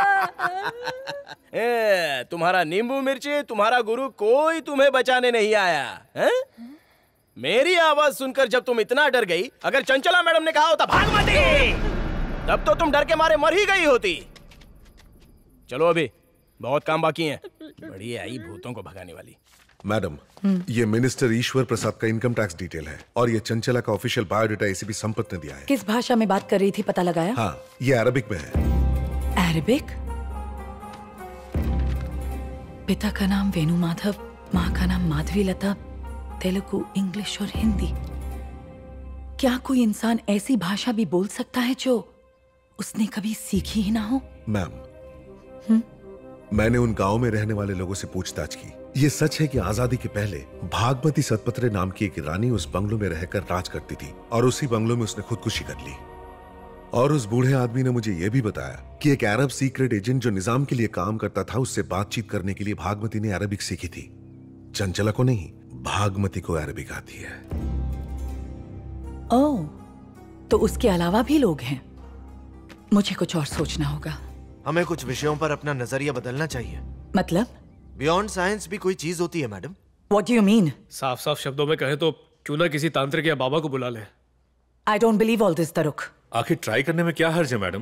ए, तुम्हारा नींबू मिर्ची, तुम्हारा गुरु कोई तुम्हें बचाने नहीं आया है? मेरी आवाज सुनकर जब तुम इतना डर गई, अगर चंचला मैडम ने कहा होता भागवती, तब तो तुम डर के मारे मर ही गई होती। चलो अभी बहुत काम बाकी है। बड़ी आई भूतों को भगाने वाली। मैडम, ये मिनिस्टर ईश्वर प्रसाद का इनकम टैक्स डिटेल है और ये चंचला का ऑफिशियल बायोडाटा एसीपी संपत ने दिया है। किस भाषा में बात कर रही थी, पता लगाया? हाँ, ये अरबिक में है। अरबिक? पिता का नाम वेणु माधव, माँ का नाम माधवी लता, तेलुगु, इंग्लिश और हिंदी। क्या कोई इंसान ऐसी भाषा भी बोल सकता है जो उसने कभी सीखी ही ना हो? मैम, मैंने उन गांव में रहने वाले लोगों से पूछताछ की। ये सच है कि आजादी के पहले भागवती सतपत्रे नाम की एक रानी उस बंगलो में रहकर राज करती थी और उसी बंगलो में उसने खुदकुशी कर ली। और उस बूढ़े आदमी ने मुझे यह भी बताया कि एक अरब सीक्रेट एजेंट जो निजाम के लिए काम करता था, उससे बातचीत करने के लिए भागवती ने अरबिक सीखी थी। चंचला को नहीं, भागवती को अरबिक आती है। ओह, तो उसके अलावा भी लोग हैं। मुझे कुछ और सोचना होगा। हमें कुछ विषयों पर अपना नजरिया बदलना चाहिए। मतलब? बियॉन्ड साइंस भी कोई चीज होती है madam. What do you mean? साफ साफ शब्दों में कहें तो क्यों ना किसी तांत्रिक या बाबा को बुला ले। I don't believe all this, तरुक। आखिर ट्राई करने में क्या हर्ज है मैडम?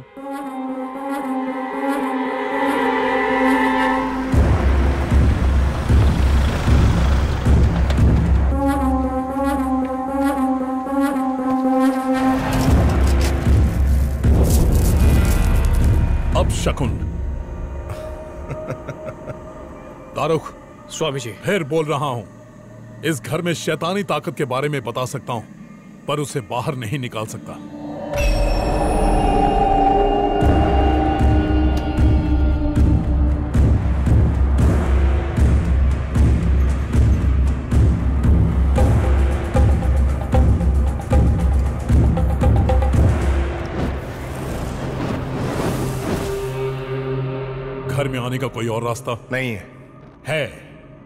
अब शकुन। तारुक, स्वामी जी, फिर बोल रहा हूं। इस घर में शैतानी ताकत के बारे में बता सकता हूं, पर उसे बाहर नहीं निकाल सकता। घर में आने का कोई और रास्ता नहीं है? है।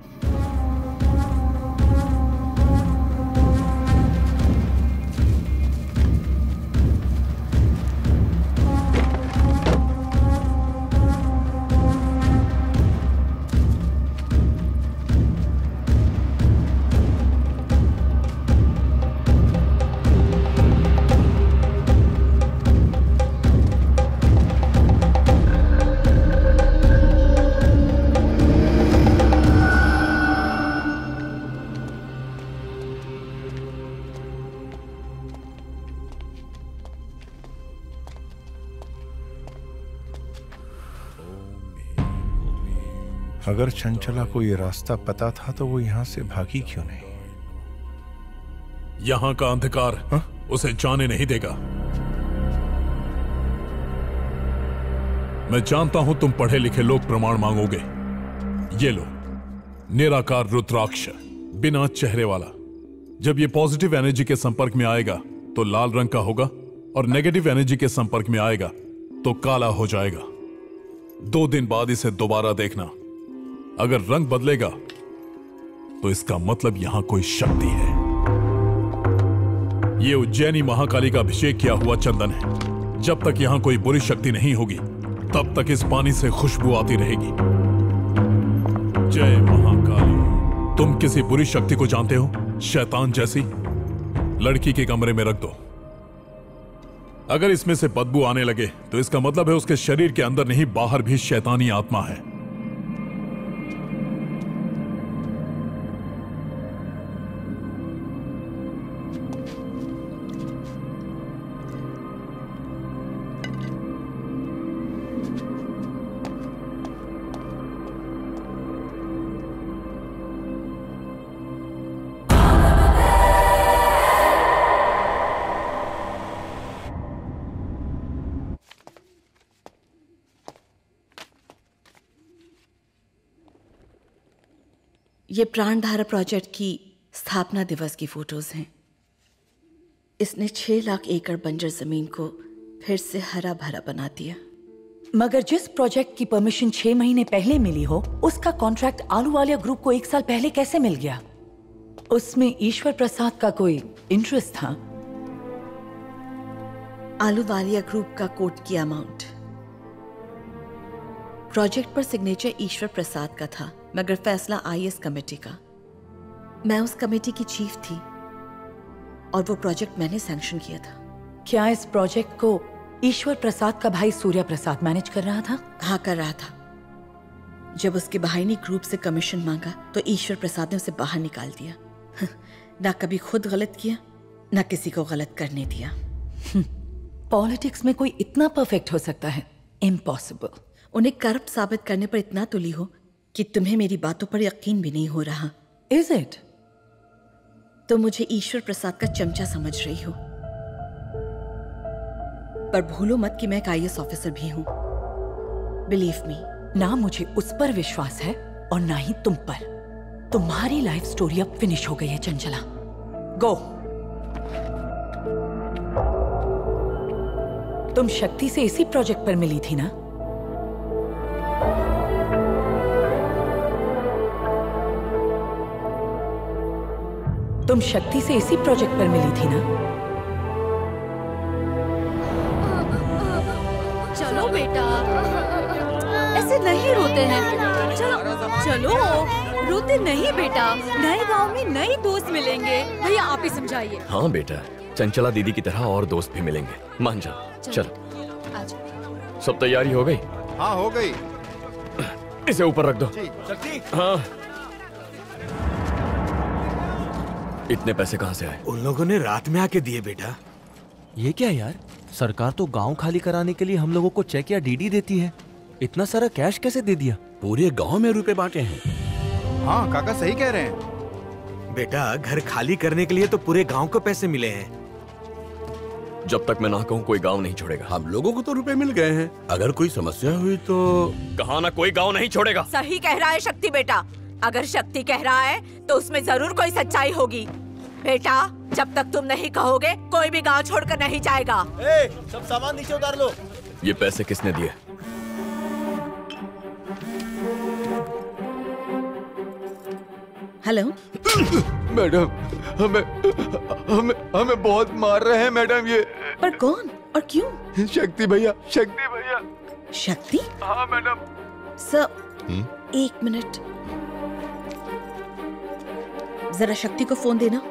अगर चंचला को ये रास्ता पता था तो वो यहाँ से भागी क्यों नहीं? यहाँ का अंधकार हा? उसे जाने नहीं देगा। मैं जानता हूं तुम पढ़े लिखे लोग प्रमाण मांगोगे। ये लो, निराकार रुद्राक्ष, बिना चेहरे वाला। जब ये पॉजिटिव एनर्जी के संपर्क में आएगा तो लाल रंग का होगा और नेगेटिव एनर्जी के संपर्क में आएगा तो काला हो जाएगा। दो दिन बाद इसे दोबारा देखना। अगर रंग बदलेगा तो इसका मतलब यहां कोई शक्ति है। यह उज्जैनी महाकाली का अभिषेक किया हुआ चंदन है। जब तक यहां कोई बुरी शक्ति नहीं होगी तब तक इस पानी से खुशबू आती रहेगी। जय महाकाली। तुम किसी बुरी शक्ति को जानते हो? शैतान जैसी? लड़की के कमरे में रख दो। अगर इसमें से बदबू आने लगे तो इसका मतलब है उसके शरीर के अंदर नहीं, बाहर भी शैतानी आत्मा है। ये प्राणधारा प्रोजेक्ट की स्थापना दिवस की फोटोज हैं। इसने छह लाख एकड़ बंजर जमीन को फिर से हरा भरा बना दिया। मगर जिस प्रोजेक्ट की परमिशन छह महीने पहले मिली हो, उसका कॉन्ट्रैक्ट आलूवालिया ग्रुप को एक साल पहले कैसे मिल गया? उसमें ईश्वर प्रसाद का कोई इंटरेस्ट था? आलूवालिया ग्रुप का कोट किया अमाउंट प्रोजेक्ट पर सिग्नेचर ईश्वर प्रसाद का था, मगर फैसला आईएएस कमेटी का। मैं उस कमेटी की चीफ थी और वो प्रोजेक्ट मैंने सैंक्शन किया था। क्या इस प्रोजेक्ट को ईश्वर प्रसाद का भाई सूर्य प्रसाद मैनेज कर रहा था? हाँ, कर रहा था। जब उसके भाई ने ग्रुप से कमीशन मांगा तो ईश्वर प्रसाद ने उसे बाहर निकाल दिया। ना कभी खुद गलत किया, ना किसी को गलत करने दिया। पॉलिटिक्स में कोई इतना परफेक्ट हो सकता है? इम्पॉसिबल। उन्हें करप्ट साबित करने पर इतना तुली हो कि तुम्हें मेरी बातों पर यकीन भी नहीं हो रहा। Is it? तो मुझे ईश्वर प्रसाद का चमचा समझ रही हो, पर भूलो मत कि मैं एक आईएएस ऑफिसर भी हूं। Believe me. ना मुझे उस पर विश्वास है और ना ही तुम पर। तुम्हारी लाइफ स्टोरी अब फिनिश हो गई है चंचला। गो। तुम शक्ति से इसी प्रोजेक्ट पर मिली थी ना? तुम शक्ति से इसी प्रोजेक्ट पर मिली थी ना? चलो बेटा, ऐसे नहीं रोते हैं। चलो चलो, रोते नहीं बेटा। नए गांव में नए दोस्त मिलेंगे। भैया आप ही समझाइए। हाँ बेटा, चंचला दीदी की तरह और दोस्त भी मिलेंगे। मान जाओ। चलो, सब तैयारी हो गई? हाँ, हो गई। इसे ऊपर रख दो। हाँ। इतने पैसे कहाँ से आए? उन लोगों ने रात में आके दिए बेटा। ये क्या यार, सरकार तो गांव खाली कराने के लिए हम लोगों को चेक या डीडी देती है। इतना सारा कैश कैसे दे दिया? पूरे गांव में रुपए बांटे हैं। हाँ काका सही कह रहे हैं। बेटा, घर खाली करने के लिए तो पूरे गांव को पैसे मिले हैं। जब तक मैं ना कहूँ कोई गांव नहीं छोड़ेगा। हम लोगों को तो रुपए मिल गए हैं। अगर कोई समस्या हुई तो कहा ना, कोई गांव नहीं छोड़ेगा। सही कह रहा है शक्ति बेटा। अगर शक्ति कह रहा है तो उसमें जरूर कोई सच्चाई होगी। बेटा, जब तक तुम नहीं कहोगे कोई भी गांव छोड़कर नहीं जाएगा। ए, सब सामान नीचे उतार लो। ये पैसे किसने दिए? हेलो मैडम, हमें हमें हमें बहुत मार रहे हैं मैडम। ये पर कौन और क्यों? शक्ति भैया, शक्ति भैया। शक्ति? हाँ मैडम। सर, एक मिनट, जरा शक्ति को फोन देना।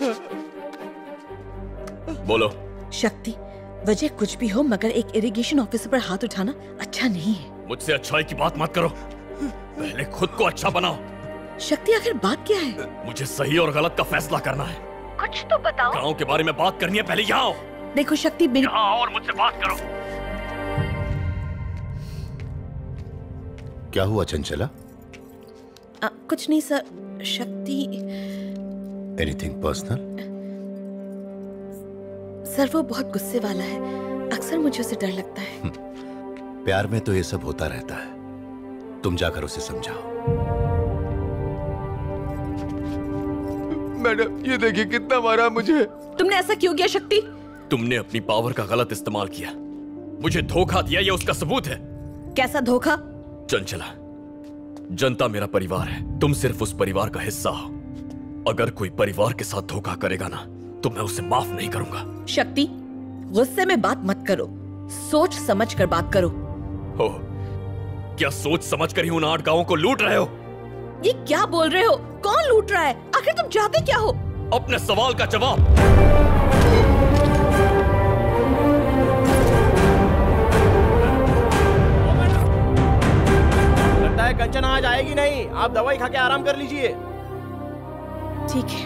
बोलो। शक्ति, वजह कुछ भी हो मगर एक इरिगेशन ऑफिसर पर हाथ उठाना अच्छा नहीं है। मुझसे अच्छाई की बात मत करो, पहले खुद को अच्छा बनाओ। शक्ति, आखिर बात क्या है? मुझे सही और गलत का फैसला करना है। कुछ तो बताओ। गांव के बारे में बात करनी है, पहले यहाँ आओ। देखो शक्ति, मेरी यहाँ आओ और मुझसे बात करो। क्या हुआ चंचला? आ, कुछ नहीं सर। शक्ति। Anything personal? सर, वो बहुत गुस्से वाला है। अक्सर मुझे उसे डर लगता है। प्यार में तो ये सब होता रहता है। तुम जाकर उसे समझाओ। मैडम, ये देखिए कितना मारा मुझे। तुमने ऐसा क्यों किया शक्ति? तुमने अपनी पावर का गलत इस्तेमाल किया, मुझे धोखा दिया, ये उसका सबूत है। कैसा धोखा? चंचला, जनता मेरा परिवार है, तुम सिर्फ उस परिवार का हिस्सा हो। अगर कोई परिवार के साथ धोखा करेगा ना, तो मैं उसे माफ नहीं करूंगा। शक्ति, गुस्से में बात मत करो, सोच समझ कर बात करो। हो, क्या सोच समझ कर ही उन आठ गांवों को लूट रहे हो? ये क्या बोल रहे हो? कौन लूट रहा है? आखिर तुम चाहते क्या हो? अपने सवाल का जवाब। लगता है कंचन आज आएगी नहीं। आप दवाई खा के आराम कर लीजिए। ठीक है।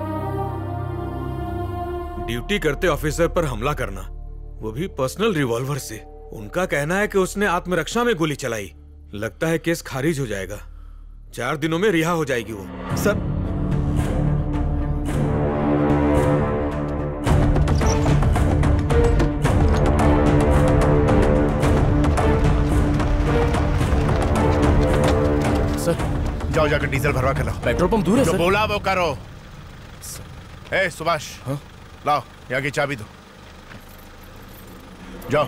ड्यूटी करते ऑफिसर पर हमला करना, वो भी पर्सनल रिवॉल्वर से। उनका कहना है कि उसने आत्मरक्षा में गोली चलाई। लगता है केस खारिज हो जाएगा। चार दिनों में रिहा हो जाएगी वो। सर, सर जाओ जाकर डीजल भरवा कर लाओ। पेट्रोल पंप दूर है जो सर। बोला वो करो। ए सुभाष, लाओ यहाँ की चाबी दो। जाओ।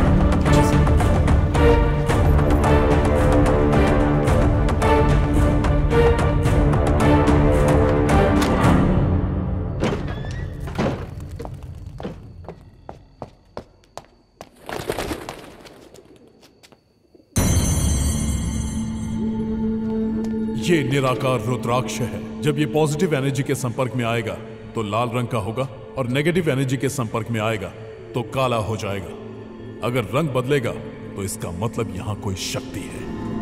ये निराकार रुद्राक्ष है। जब ये पॉजिटिव एनर्जी के संपर्क में आएगा तो लाल रंग का होगा और नेगेटिव एनर्जी के संपर्क में आएगा तो काला हो जाएगा। अगर रंग बदलेगा तो इसका मतलब यहां कोई शक्ति है।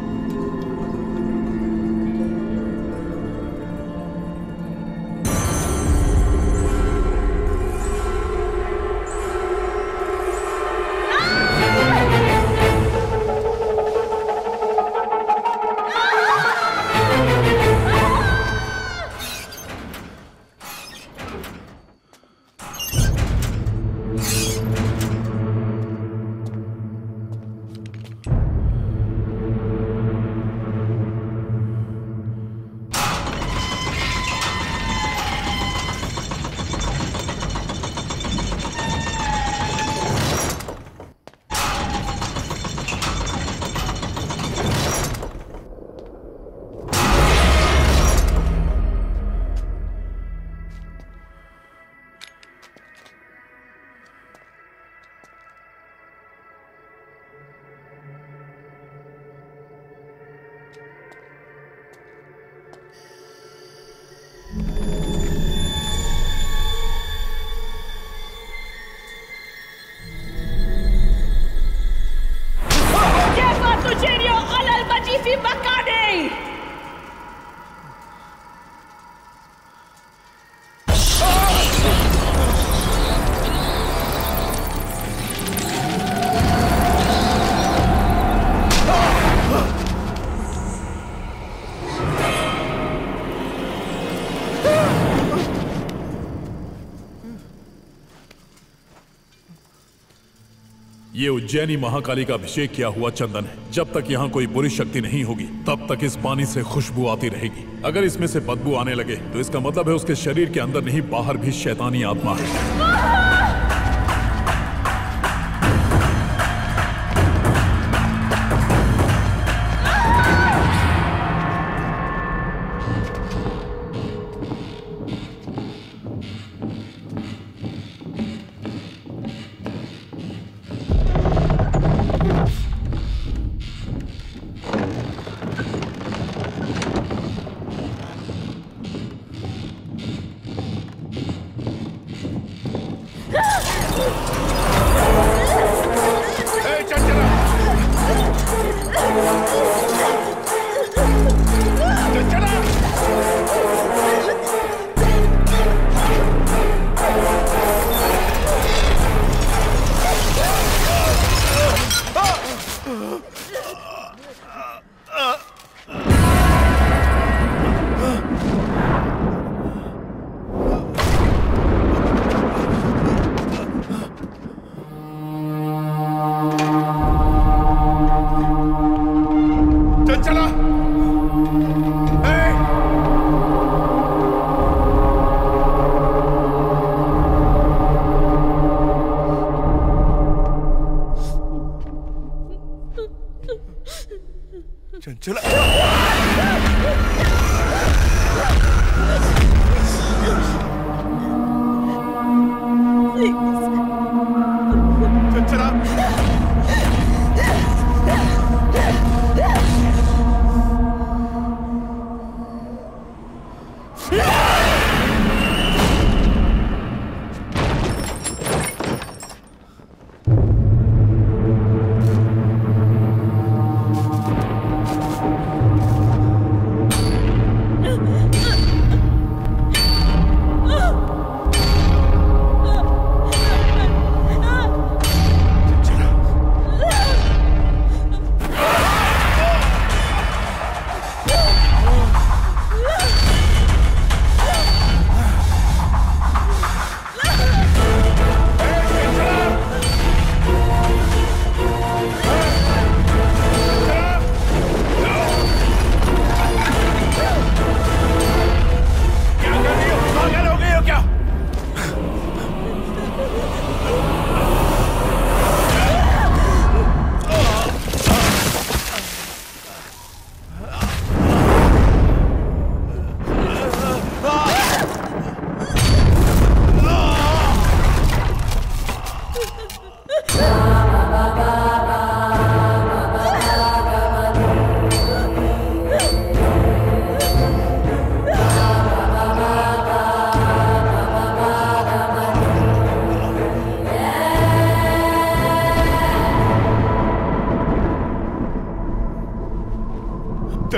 ये उज्जैनी महाकाली का अभिषेक किया हुआ चंदन है। जब तक यहाँ कोई बुरी शक्ति नहीं होगी तब तक इस पानी से खुशबू आती रहेगी। अगर इसमें से बदबू आने लगे तो इसका मतलब है उसके शरीर के अंदर नहीं बाहर भी शैतानी आत्मा है।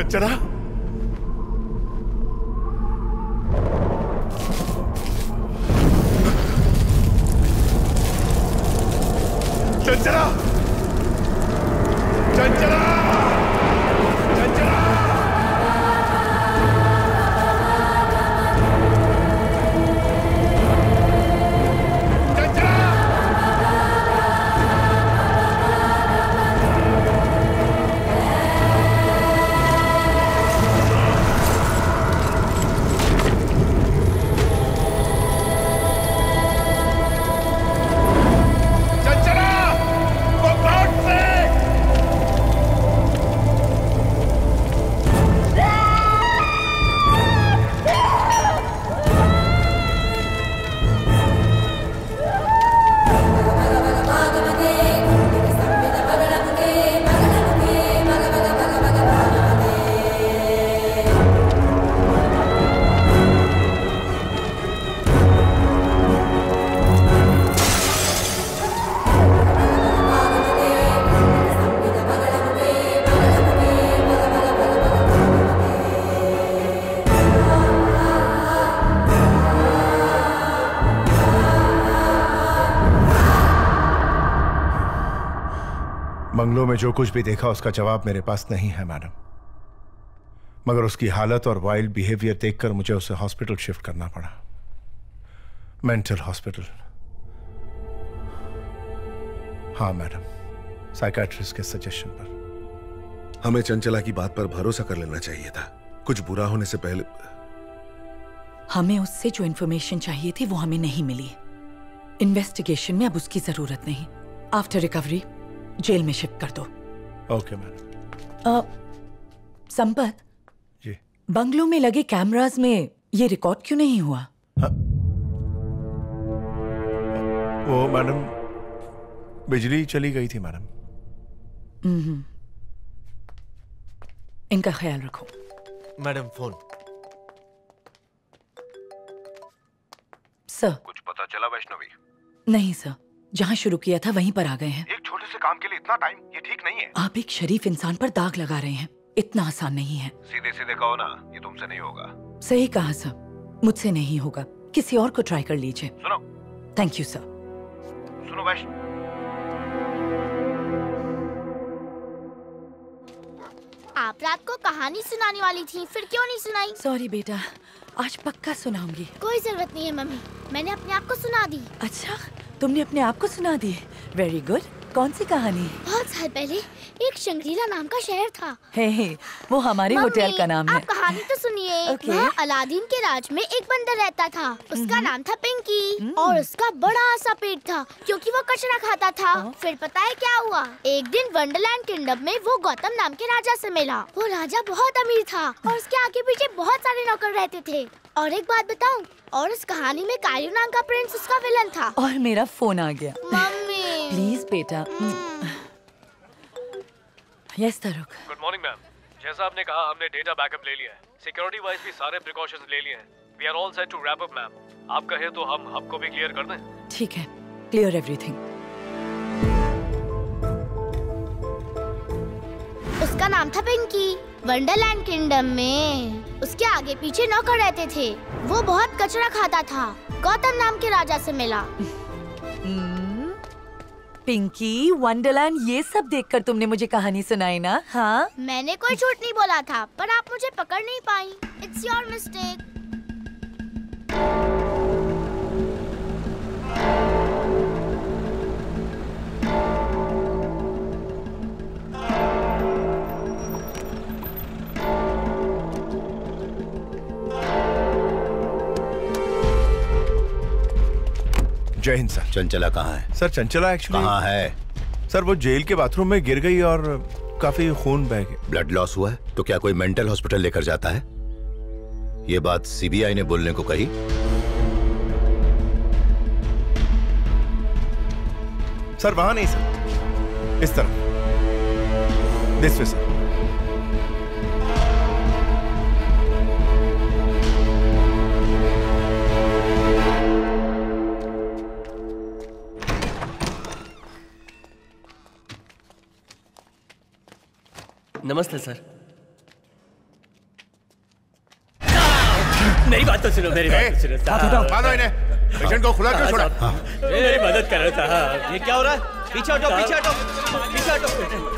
चंचला, चंचला, चंचला, चंचला। बंगलों में जो कुछ भी देखा उसका जवाब मेरे पास नहीं है मैडम, मगर उसकी हालत और वाइल्ड बिहेवियर देखकर मुझे उसे हॉस्पिटल शिफ्ट करना पड़ा, मेंटल हॉस्पिटल। हाँ मैडम, साइकाट्रिस्ट के सजेशन पर। हमें चंचला की बात पर भरोसा कर लेना चाहिए था, कुछ बुरा होने से पहले। हमें उससे जो इन्फॉर्मेशन चाहिए थी वो हमें नहीं मिली। इन्वेस्टिगेशन में अब उसकी जरूरत नहीं। आफ्टर रिकवरी जेल में शिफ्ट कर दो। Okay madam. संपत जी, बंगलों में लगे कैमरास में ये रिकॉर्ड क्यों नहीं हुआ? हाँ। वो मैडम बिजली चली गई थी मैडम। हम्म। इनका ख्याल रखो। Madam phone. सर, कुछ पता चला वैष्णवी? नहीं सर, जहाँ शुरू किया था वहीं पर आ गए हैं। एक छोटे से काम के लिए इतना टाइम, ये ठीक नहीं है। आप एक शरीफ इंसान पर दाग लगा रहे हैं, इतना आसान नहीं है। सीधे सीधे कहो ना, ये तुमसे नहीं होगा। सही कहा सर, मुझसे नहीं होगा, किसी और को ट्राई कर लीजिए। सुनो। Thank you sir. सुनो वैष्णवी, आप रात को कहानी सुनाने वाली थी, फिर क्यों नहीं सुनाई? सॉरी बेटा, आज पक्का सुनाऊंगी। कोई जरूरत नहीं है मम्मी, मैंने अपने आप को सुना दी। अच्छा, तुमने अपने आप को सुना दी? Very good. कौन सी कहानी? बहुत साल पहले एक शंग्रीला नाम का शहर था। हे हे, वो हमारे होटल का नाम है। आप कहानी तो सुनिए। okay. वहाँ अलादीन के राज में एक बंदर रहता था, उसका नाम था पिंकी और उसका बड़ा सा पेट था क्योंकि वो कचरा खाता था। फिर पता है क्या हुआ? एक दिन वंडरलैंड किंगडम में वो गौतम नाम के राजा से मिला। वो राजा बहुत अमीर था और उसके आगे पीछे बहुत सारे नौकर रहते थे। और एक बात बताऊं, और उस कहानी में कायू नाम का प्रिंस उसका विलन था। और मेरा फोन आ गया। मम्मी प्लीज बेटा। Yes Taruk. Good morning ma'am. जैसा आपने कहा, हमने डेटा बैकअप ले लिया है, सिक्योरिटी वाइज भी सारे प्रिकॉशंस ले लिए हैं। We are all set to wrap up ma'am. आप कहे तो हम हब को भी क्लियर कर दें? ठीक है, क्लियर एवरीथिंग। उसका नाम था पिंकी। वंडरलैंड किंगडम में उसके आगे पीछे नौकर रहते थे। वो बहुत कचरा खाता था। गौतम नाम के राजा से मिला। पिंकी, वंडरलैंड, ये सब देखकर तुमने मुझे कहानी सुनाई ना? हाँ, मैंने कोई झूठ नहीं बोला था, पर आप मुझे पकड़ नहीं पाई। It's your mistake. जय हिंद सर। चंचला कहाँ है? सर चंचला एक्चुअली कहाँ है? सर वो जेल के बाथरूम में गिर गई और काफी खून बह गया। ब्लड लॉस हुआ है? तो क्या कोई मेंटल हॉस्पिटल लेकर जाता है? ये बात सीबीआई ने बोलने को कही। सर वहां नहीं सर, इस तरफ, दिस वे सर। नमस्ते सर। मेरी बात तो सुनो, मेरी बात तो सुनो साहब। बांधो इन्हें, पेशेंट को खुला क्यों छोड़ा? मेरी मदद करो साहब। ये क्या हो रहा है? पीछे हटो, पीछे हटो, पीछे हटो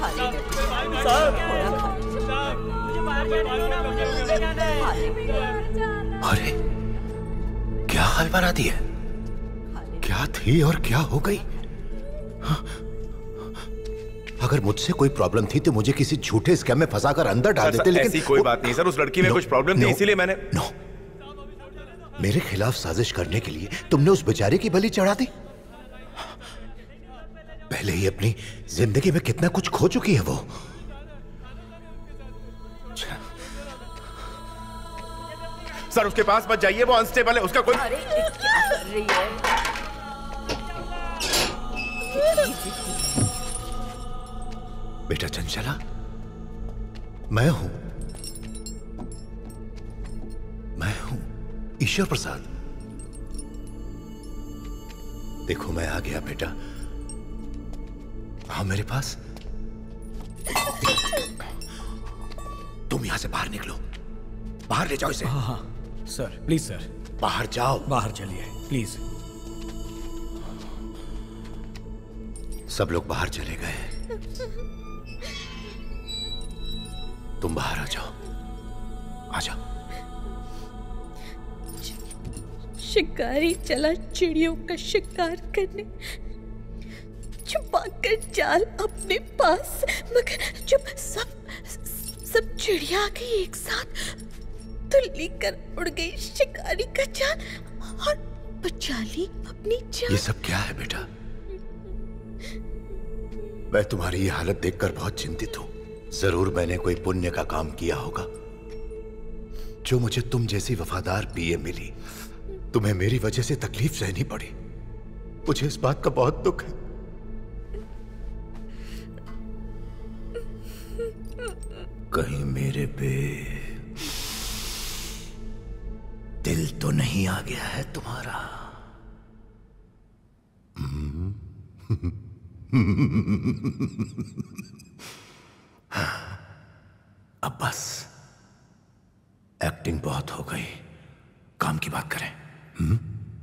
अरे क्या हाल बना दी है? क्या थी और क्या हो गई? हाँ? अगर मुझसे कोई प्रॉब्लम थी तो मुझे किसी झूठे स्कैम में फंसाकर अंदर डाल देते, लेकिन ऐसी कोई बात नहीं सर, उस लड़की में कुछ प्रॉब्लम थी इसीलिए मैंने नो मेरे खिलाफ साजिश करने के लिए तुमने उस बेचारे की बलि चढ़ा दी। पहले ही अपनी जिंदगी में कितना कुछ खो चुकी है वो। सर उसके पास मत जाइए, वो अनस्टेबल है, उसका कोई। अरे क्या कर रही है? बेटा चंचला, मैं हूं मैं हूं ईश्वर प्रसाद। देखो मैं आ गया बेटा, हाँ मेरे पास। तुम यहां से बाहर निकलो, बाहर ले जाओ इसे। हाँ हाँ सर, प्लीज सर बाहर जाओ। बाहर चलिए प्लीज। सब लोग बाहर चले गए, तुम बाहर आ जाओ, आ जाओ। शिकारी चला चिड़ियों का शिकार करने, छुपाकर जाल अपने पास, मगर जब सब सब चिड़िया आ गई एक साथ तो लेकर उड़ गई शिकारी का जाल और बचा ली अपनी जान। ये सब क्या है बेटा? मैं तुम्हारी ये हालत देखकर बहुत चिंतित हूं। जरूर मैंने कोई पुण्य का काम किया होगा जो मुझे तुम जैसी वफादार पीए मिली। तुम्हें मेरी वजह से तकलीफ सहनी पड़ी, मुझे इस बात का बहुत दुख है। कहीं मेरे पे दिल तो नहीं आ गया है तुम्हारा? अब बस एक्टिंग बहुत हो गई, काम की बात करें। हुँ?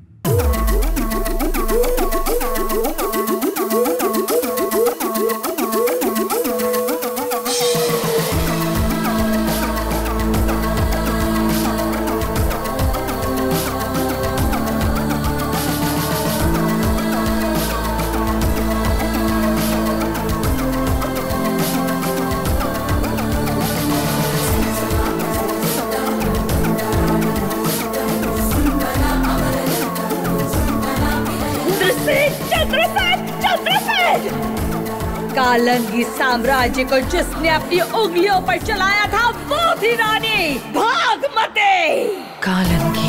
कालंगी साम्राज्य को जिसने अपनी उंगलियों पर चलाया था वो थी रानी भागमती। कालंगी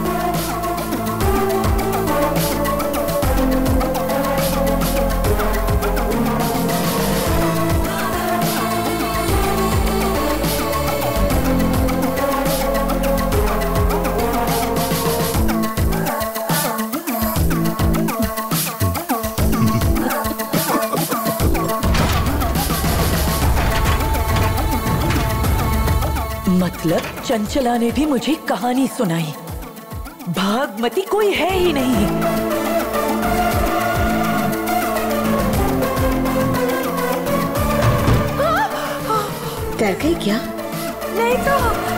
मतलब चंचला ने भी मुझे कहानी सुनाई। भागमती कोई है ही नहीं। डर गई क्या? नहीं तो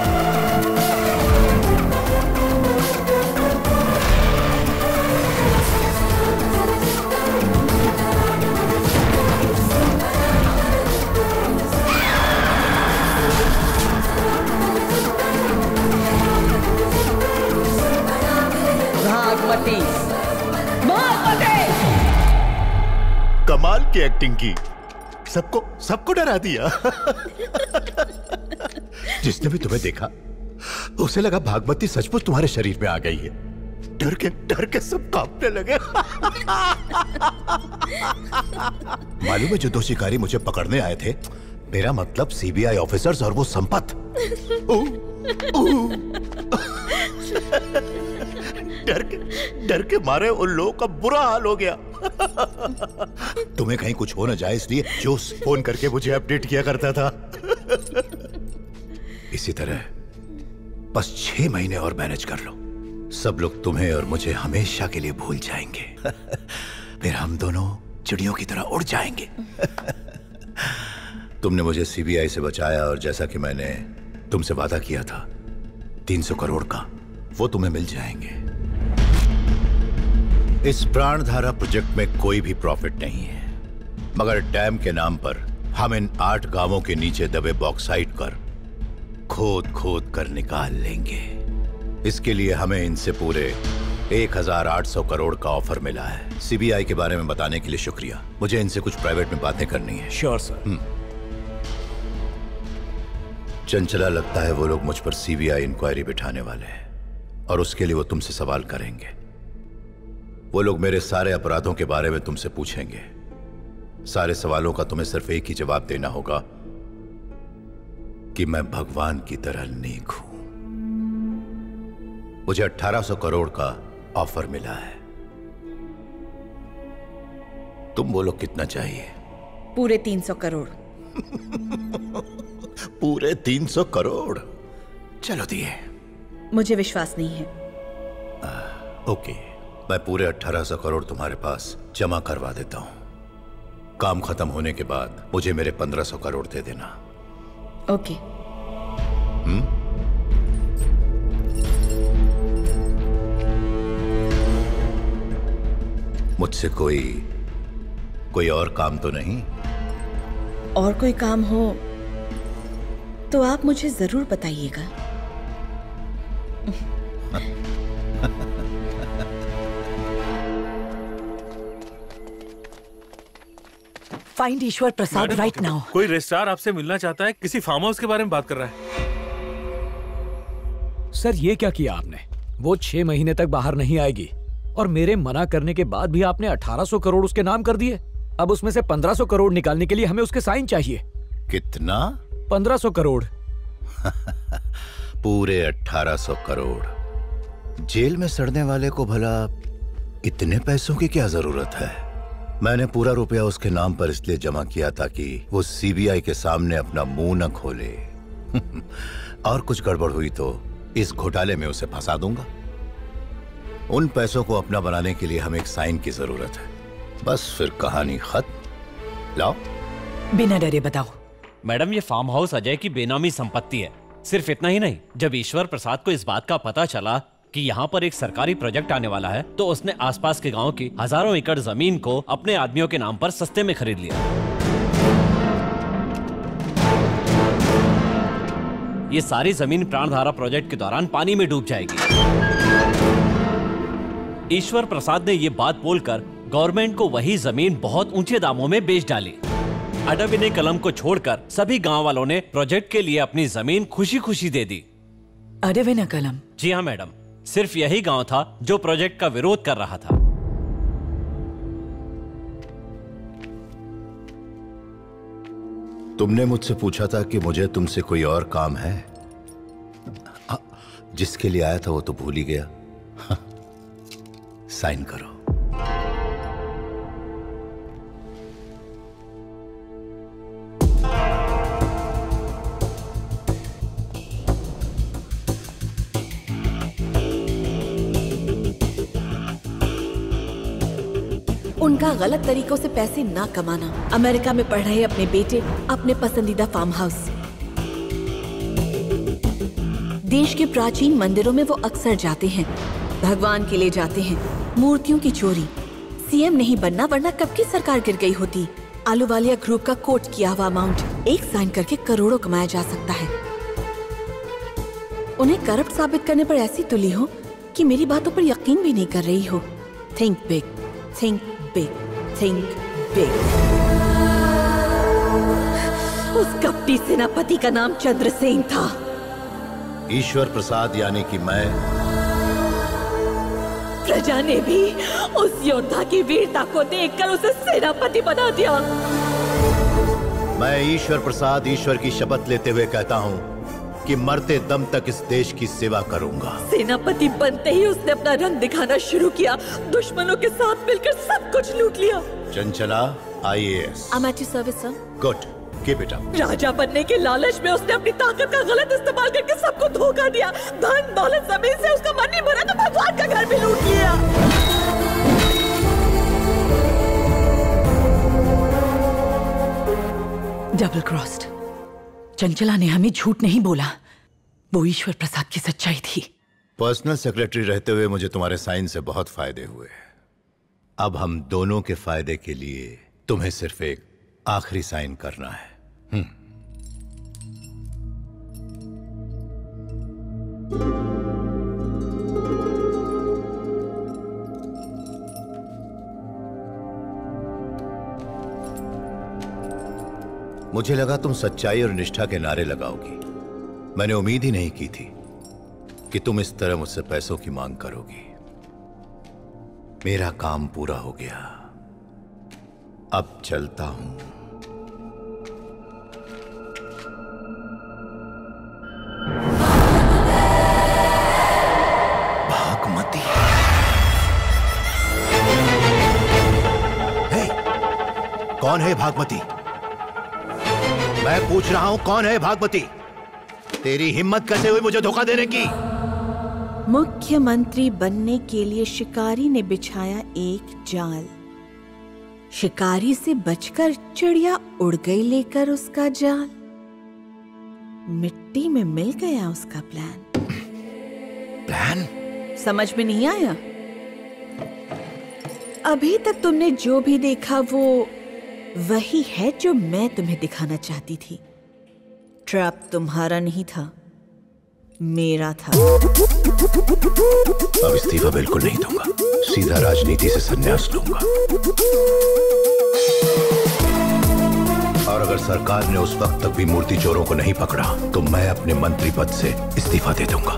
भागमती, भागमती। कमाल की एक्टिंग की, सबको सबको डरा दिया। जिसने भी तुम्हें देखा उसे लगा भागमती सचमुच तुम्हारे शरीर में आ गई है। डर के डर के सब कांपने लगे। मालूम है जो दो शिकारी मुझे पकड़ने आए थे, मेरा मतलब सीबीआई ऑफिसर्स और वो संपत। डर के डर के मारे उन लोगों का बुरा हाल हो गया। तुम्हें कहीं कुछ हो न जाए इसलिए जोश फोन करके मुझे अपडेट किया करता था। इसी तरह बस छह महीने और मैनेज कर लो, सब लोग तुम्हें और मुझे हमेशा के लिए भूल जाएंगे। फिर हम दोनों चिड़ियों की तरह उड़ जाएंगे। तुमने मुझे सीबीआई से बचाया और जैसा कि मैंने तुमसे वादा किया था तीन सौ करोड़ का, वो तुम्हें मिल जाएंगे। इस प्राणधारा प्रोजेक्ट में कोई भी प्रॉफिट नहीं है, मगर डैम के नाम पर हम इन आठ गांवों के नीचे दबे बॉक्साइट कर खोद खोद कर निकाल लेंगे। इसके लिए हमें इनसे पूरे एक हजार आठ सौ करोड़ का ऑफर मिला है। सीबीआई के बारे में बताने के लिए शुक्रिया। मुझे इनसे कुछ प्राइवेट में बातें करनी है। Sure sir. चंचला, लगता है वो लोग मुझ पर सीबीआई इंक्वायरी बिठाने वाले हैं और उसके लिए वो तुमसे सवाल करेंगे। वो लोग मेरे सारे अपराधों के बारे में तुमसे पूछेंगे। सारे सवालों का तुम्हें सिर्फ एक ही जवाब देना होगा कि मैं भगवान की तरह नेक हूं। मुझे अठारह सौ करोड़ का ऑफर मिला है। तुम बोलो कितना चाहिए? पूरे तीन सौ करोड़। पूरे तीन सौ करोड़? चलो दिए। मुझे विश्वास नहीं है। आ, ओके, मैं पूरे अठारह सौ करोड़ तुम्हारे पास जमा करवा देता हूं। काम खत्म होने के बाद मुझे मेरे पंद्रह सौ करोड़ दे देना। ओके। हम्म? मुझसे कोई कोई और काम तो नहीं? और कोई काम हो तो आप मुझे जरूर बताइएगा। Find Ishwar Prasad right now. कोई रजिस्ट्रार आपसे मिलना चाहता है, किसी फार्म हाउस के बारे में बात कर रहा है। सर ये क्या किया आपने? वो छह महीने तक बाहर नहीं आएगी और मेरे मना करने के बाद भी आपने अठारह सौ करोड़ उसके नाम कर दिए। अब उसमें से पंद्रह सौ करोड़ निकालने के लिए हमें उसके साइन चाहिए। कितना? पंद्रह सौ करोड़। पूरे अठारह सौ करोड़। जेल में सड़ने वाले को भला इतने पैसों की क्या जरूरत है? मैंने पूरा रुपया उसके नाम पर इसलिए जमा किया ताकि वो सीबीआई के सामने अपना मुंह न खोले। और कुछ गड़बड़ हुई तो इस घोटाले में उसे फंसा दूंगा। उन पैसों को अपना बनाने के लिए हमें एक साइन की जरूरत है। बस फिर कहानी खत्म। लाओ। बिना डरे बताओ। मैडम, ये फार्म हाउस अजय की बेनामी संपत्ति है। सिर्फ इतना ही नहीं, जब ईश्वर प्रसाद को इस बात का पता चला कि यहाँ पर एक सरकारी प्रोजेक्ट आने वाला है, तो उसने आसपास के गांव की हजारों एकड़ जमीन को अपने आदमियों के नाम पर सस्ते में खरीद लिया। ये सारी जमीन प्राणधारा प्रोजेक्ट के दौरान पानी में डूब जाएगी। ईश्वर प्रसाद ने ये बात बोलकर गवर्नमेंट को वही जमीन बहुत ऊंचे दामों में बेच डाली। अडविने कलम को छोड़कर सभी गांव वालों ने प्रोजेक्ट के लिए अपनी जमीन खुशी खुशी दे दी। अडविने कलम? जी हाँ मैडम, सिर्फ यही गांव था जो प्रोजेक्ट का विरोध कर रहा था। तुमने मुझसे पूछा था कि मुझे तुमसे कोई और काम है। आ, जिसके लिए आया था वो तो भूल ही गया। साइन करो। उनका गलत तरीकों से पैसे ना कमाना, अमेरिका में पढ़ रहे अपने बेटे अपने पसंदीदा फार्म हाउस। देश के प्राचीन मंदिरों में वो अक्सर जाते हैं, भगवान के लिए जाते हैं। मूर्तियों की चोरी। सीएम नहीं बनना वरना कब की सरकार गिर गई होती। आलूवालिया ग्रुप का कोट किया हुआ अमाउंट एक साइन करके करोड़ों कमाया जा सकता है। उन्हें करप्ट साबित करने पर ऐसी तुली हो कि मेरी बातों पर यकीन भी नहीं कर रही हो। Think big, think big, think big. उस कपटी सेनापति का नाम चंद्रसेन था। ईश्वर प्रसाद यानी कि मैं। प्रजा ने भी उस योद्धा की वीरता को देखकर उसे सेनापति बना दिया। मैं ईश्वर प्रसाद ईश्वर की शपथ लेते हुए कहता हूँ कि मरते दम तक इस देश की सेवा करूंगा। सेनापति बनते ही उसने अपना रंग दिखाना शुरू किया। दुश्मनों के साथ मिलकर सब कुछ लूट लिया। Chanchala, I A S. I'm at your service, sir. Good. के बेटा? राजा बनने के लालच में उसने अपनी ताकत का गलत इस्तेमाल करके सबको धोखा दिया। धन दौलत जमीन से उसका मन नहीं भरा तो भगवान का घर भी लूट लिया। Double crossed. चंचला ने हमें झूठ नहीं बोला, वो ईश्वर प्रसाद की सच्चाई थी। पर्सनल सेक्रेटरी रहते हुए मुझे तुम्हारे साइन से बहुत फायदे हुए। अब हम दोनों के फायदे के लिए तुम्हें सिर्फ एक आखिरी साइन करना है। हम्म। मुझे लगा तुम सच्चाई और निष्ठा के नारे लगाओगी। मैंने उम्मीद ही नहीं की थी कि तुम इस तरह मुझसे पैसों की मांग करोगी। मेरा काम पूरा हो गया, अब चलता हूं। भागमती। हे, कौन है भागमती? मैं पूछ रहा हूं, कौन है भागमती? तेरी हिम्मत कैसे हुई मुझे धोखा देने की? मुख्यमंत्री बनने के लिए शिकारी ने बिछाया एक जाल। शिकारी से बचकर चिड़िया उड़ गई लेकर उसका जाल। मिट्टी में मिल गया उसका प्लान। प्लान? समझ में नहीं आया? अभी तक तुमने जो भी देखा वो वही है जो मैं तुम्हें दिखाना चाहती थी। ट्रैप तुम्हारा नहीं था, मेरा था। अब इस्तीफा बिल्कुल नहीं दूंगा, सीधा राजनीति से संन्यास लूंगा। और अगर सरकार ने उस वक्त तक भी मूर्ति चोरों को नहीं पकड़ा तो मैं अपने मंत्री पद से इस्तीफा दे दूंगा।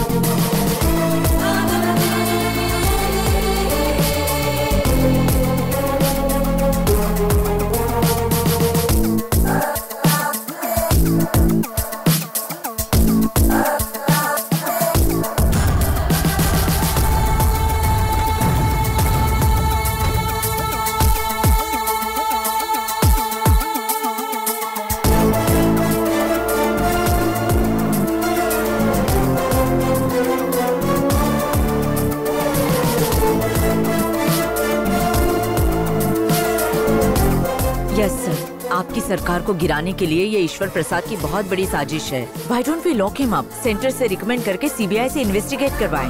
आपकी सरकार को गिराने के लिए ये ईश्वर प्रसाद की बहुत बड़ी साजिश है। Why don't we lock him up? Centre से रिकमेंड करके सीबीआई से इन्वेस्टिगेट करवाएं।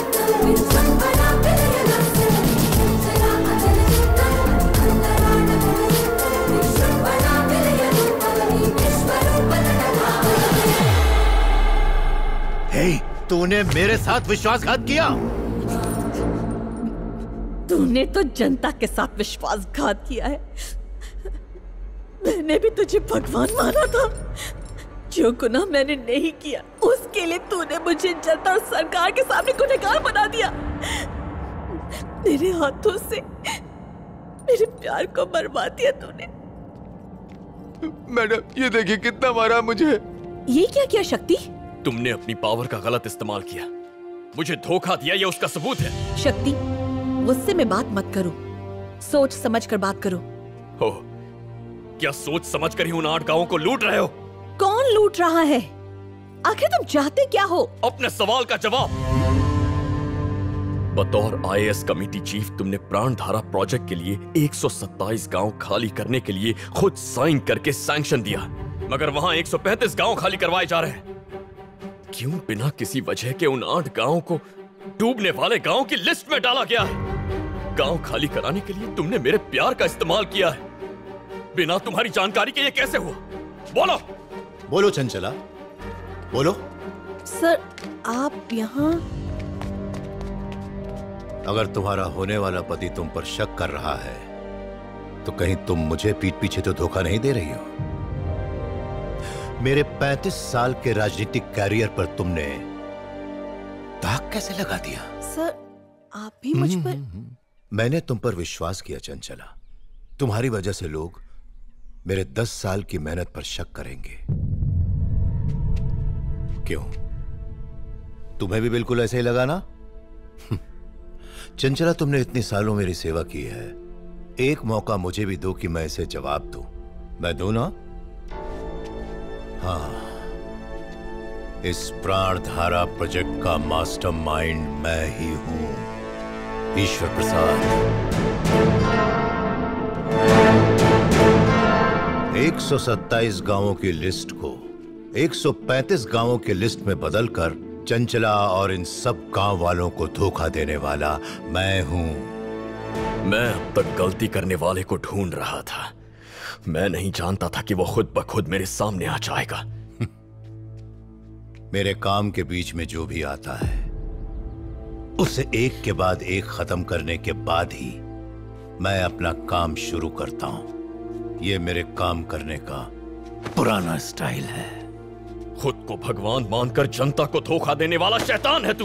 हे, तूने मेरे साथ विश्वासघात किया। तूने तो जनता के साथ विश्वासघात किया है। मैंने भी तुझे भगवान माना था। जो गुनाह मैंने नहीं किया उसके लिए तूने मुझे जनता और सरकार के सामने गुनहगार बना दिया। मेरे हाथों से मेरे प्यार को बर्बाद दिया तूने। मैडम ये देखिए कितना मारा मुझे। ये क्या किया शक्ति? तुमने अपनी पावर का गलत इस्तेमाल किया, मुझे धोखा दिया, ये उसका सबूत है। शक्ति, गुस्से में बात मत करो, सोच समझ कर बात करो। हो, क्या सोच समझ कर ही उन आठ गांवों को लूट रहे हो? कौन लूट रहा है? आखिर तुम चाहते क्या हो? अपने सवाल का जवाब। बतौर आईएएस कमेटी चीफ तुमने प्राणधारा प्रोजेक्ट के लिए एक सौ सत्ताईस गांव खाली करने के लिए खुद साइन करके सैंक्शन दिया, मगर वहां एक सौ पैंतीस गांव खाली करवाए जा रहे हैं। क्यों बिना किसी वजह के उन आठ गांवों को डूबने वाले गांव की लिस्ट में डाला गया है? गांव खाली कराने के लिए तुमने मेरे प्यार का इस्तेमाल किया है। बिना तुम्हारी जानकारी के ये कैसे हुआ? बोलो। बोलो चंचला, बोलो। सर, आप यहाँ? अगर तुम्हारा होने वाला पति तुम पर शक कर रहा है तो कहीं तुम मुझे पीठ पीछे तो धोखा नहीं दे रही हो? मेरे पैंतीस साल के राजनीतिक कैरियर पर तुमने दाग कैसे लगा दिया? सर, आप भी मुझ पर? मैंने तुम पर विश्वास किया चंचला। तुम्हारी वजह से लोग मेरे दस साल की मेहनत पर शक करेंगे। क्यों, तुम्हें भी बिल्कुल ऐसे ही लगा ना? चंचला, तुमने इतनी सालों मेरी सेवा की है, एक मौका मुझे भी दो कि मैं इसे जवाब दूं। मैं दूं ना? हाँ, इस प्राणधारा प्रोजेक्ट का मास्टरमाइंड मैं ही हूं, ईश्वर प्रसाद। एक सौ सत्ताईस गांवों की लिस्ट को एक सौ पैंतीस गांवों की लिस्ट में बदलकर चंचला और इन सब गांव वालों को धोखा देने वाला मैं हूं। मैं अब तक गलती करने वाले को ढूंढ रहा था। मैं नहीं जानता था कि वो खुद ब खुद मेरे सामने आ जाएगा। मेरे काम के बीच में जो भी आता है उसे एक के बाद एक खत्म करने के बाद ही मैं अपना काम शुरू करता हूं। ये मेरे काम करने का पुराना स्टाइल है। खुद को भगवान मानकर जनता को धोखा देने वाला शैतान है तू।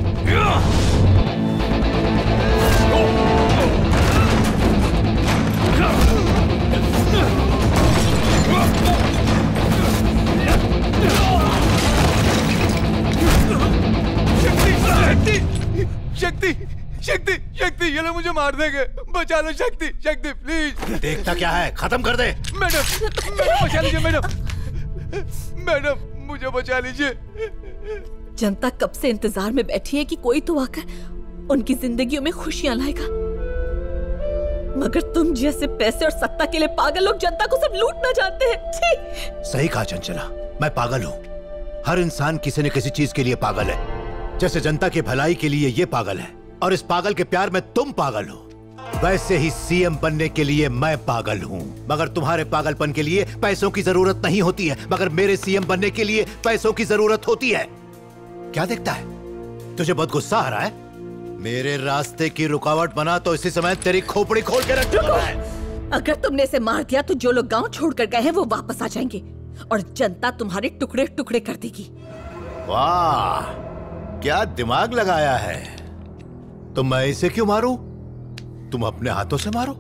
शक्ति शक्ति शक्ति ये लोग मुझे मार देंगे, बचा लो शक्ति शक्ति प्लीज। देखता क्या है, खत्म कर दे। मैडम मैडम बचा लीजिए मैडम मैडम मुझे बचा लीजिए। जनता कब से इंतजार में बैठी है कि कोई तो आकर उनकी जिंदगियों में खुशियां लाएगा, मगर तुम जैसे पैसे और सत्ता के लिए पागल लोग जनता को सब लूटना चाहते हैं। सही कहा चंचला, मैं पागल हूँ। हर इंसान किसी न किसी चीज के लिए पागल है। जैसे जनता की भलाई के लिए ये पागल है और इस पागल के प्यार में तुम पागल हो, वैसे ही सीएम बनने के लिए मैं पागल हूँ। मगर तुम्हारे पागलपन के लिए पैसों की जरूरत नहीं होती है, मगर मेरे सीएम बनने के लिए पैसों की जरूरत होती है। क्या देखता है? तुझे बहुत गुस्सा आ रहा है? मेरे रास्ते की रुकावट बना तो इसी समय तेरी खोपड़ी खोल के रख दूंगा। अगर तुमने इसे मार दिया तो जो लोग गांव छोड़कर गए हैं वो वापस आ जाएंगे और जनता तुम्हारे टुकड़े टुकड़े कर देगी। वाह, क्या दिमाग लगाया है। तो मैं इसे क्यों मारूं? तुम अपने हाथों से मारो।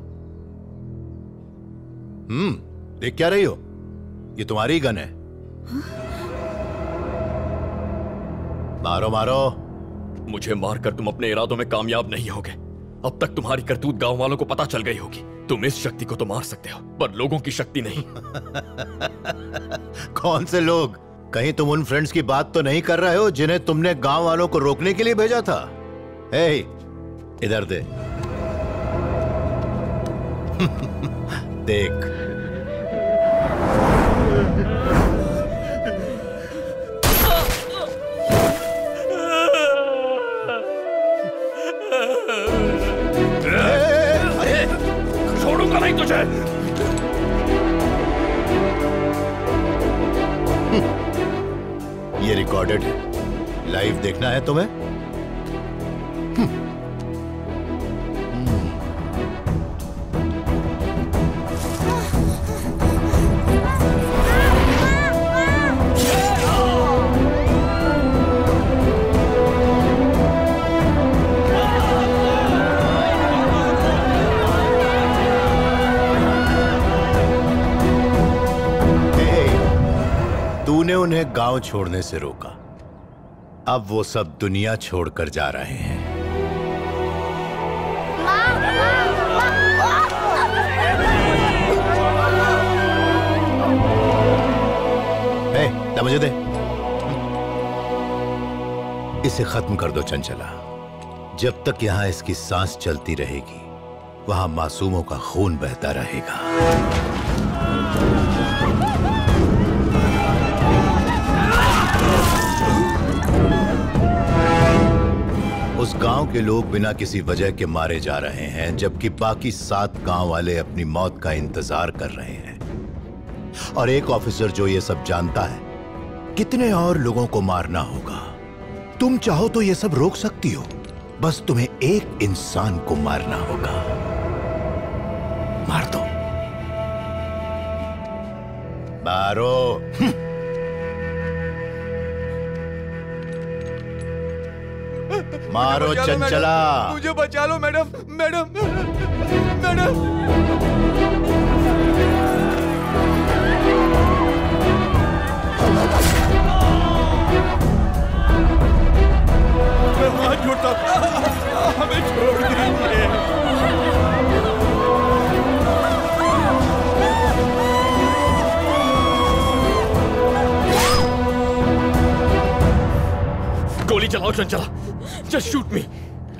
हम्म, देख क्या रही हो? ये तुम्हारी गन है। मारो मारो। मुझे मारकर तुम अपने इरादों में कामयाब नहीं होगे। अब तक तुम्हारी करतूत गांव वालों को पता चल गई होगी। तुम इस शक्ति को तो मार सकते हो, पर लोगों की शक्ति नहीं। कौन से लोग? कहीं तुम उन फ्रेंड्स की बात तो नहीं कर रहे हो जिन्हें तुमने गांव वालों को रोकने के लिए भेजा था? ए, इधर दे। देख, छोड़ूंगा नहीं तुझे। ये रिकॉर्डेड है, लाइव देखना है तुम्हें? तूने उन्हें गांव छोड़ने से रोका, अब वो सब दुनिया छोड़कर जा रहे हैं। ए, ना मुझे दे। इसे खत्म कर दो चंचला। जब तक यहां इसकी सांस चलती रहेगी वहां मासूमों का खून बहता रहेगा। उस गांव के लोग बिना किसी वजह के मारे जा रहे हैं, जबकि बाकी सात गांव वाले अपनी मौत का इंतजार कर रहे हैं। और एक ऑफिसर जो ये सब जानता है, कितने और लोगों को मारना होगा। तुम चाहो तो ये सब रोक सकती हो, बस तुम्हें एक इंसान को मारना होगा। मार दो, मारो। मारो चंचला। मुझे बचा लो मैडम मैडम मैडम। मैं हाथ जोड़ता हूं, हमें छोड़ दीजिए। Chanchala, just shoot me.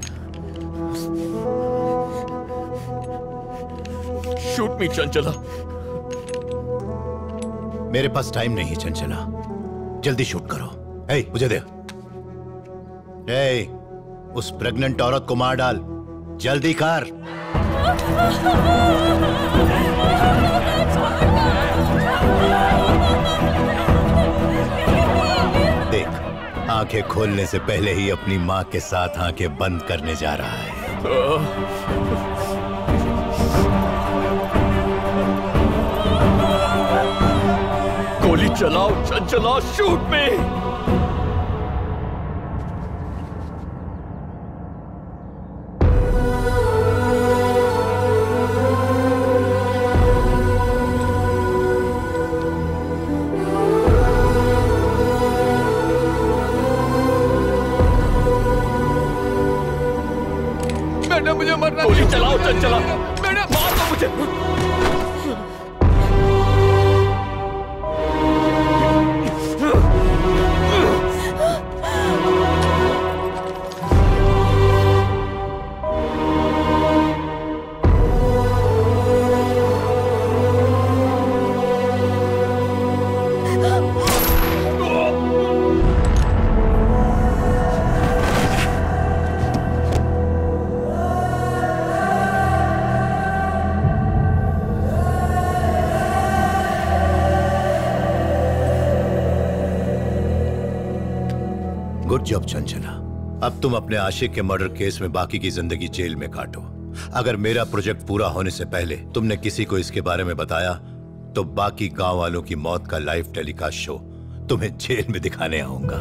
Shoot me Chanchala. मेरे पास टाइम नहीं है चंचला, जल्दी शूट करो। ए, मुझे दे। ए, उस प्रेग्नेंट औरत को मार डाल, जल्दी कर। देख, आंखें खोलने से पहले ही अपनी मां के साथ आंखें बंद करने जा रहा है। गोली चलाओ चंचला, शूट में। मैडम मुझे मरना, गोली चलाओ चंचला, मैडम मार दो मुझे। Good job Chanchala. अब तुम अपने आशिक के मर्डर केस में बाकी की जिंदगी जेल में काटो। अगर मेरा प्रोजेक्ट पूरा होने से पहले तुमने किसी को इसके बारे में बताया तो बाकी गांव वालों की मौत का लाइव टेलीकास्ट शो तुम्हें जेल में दिखाने आऊंगा।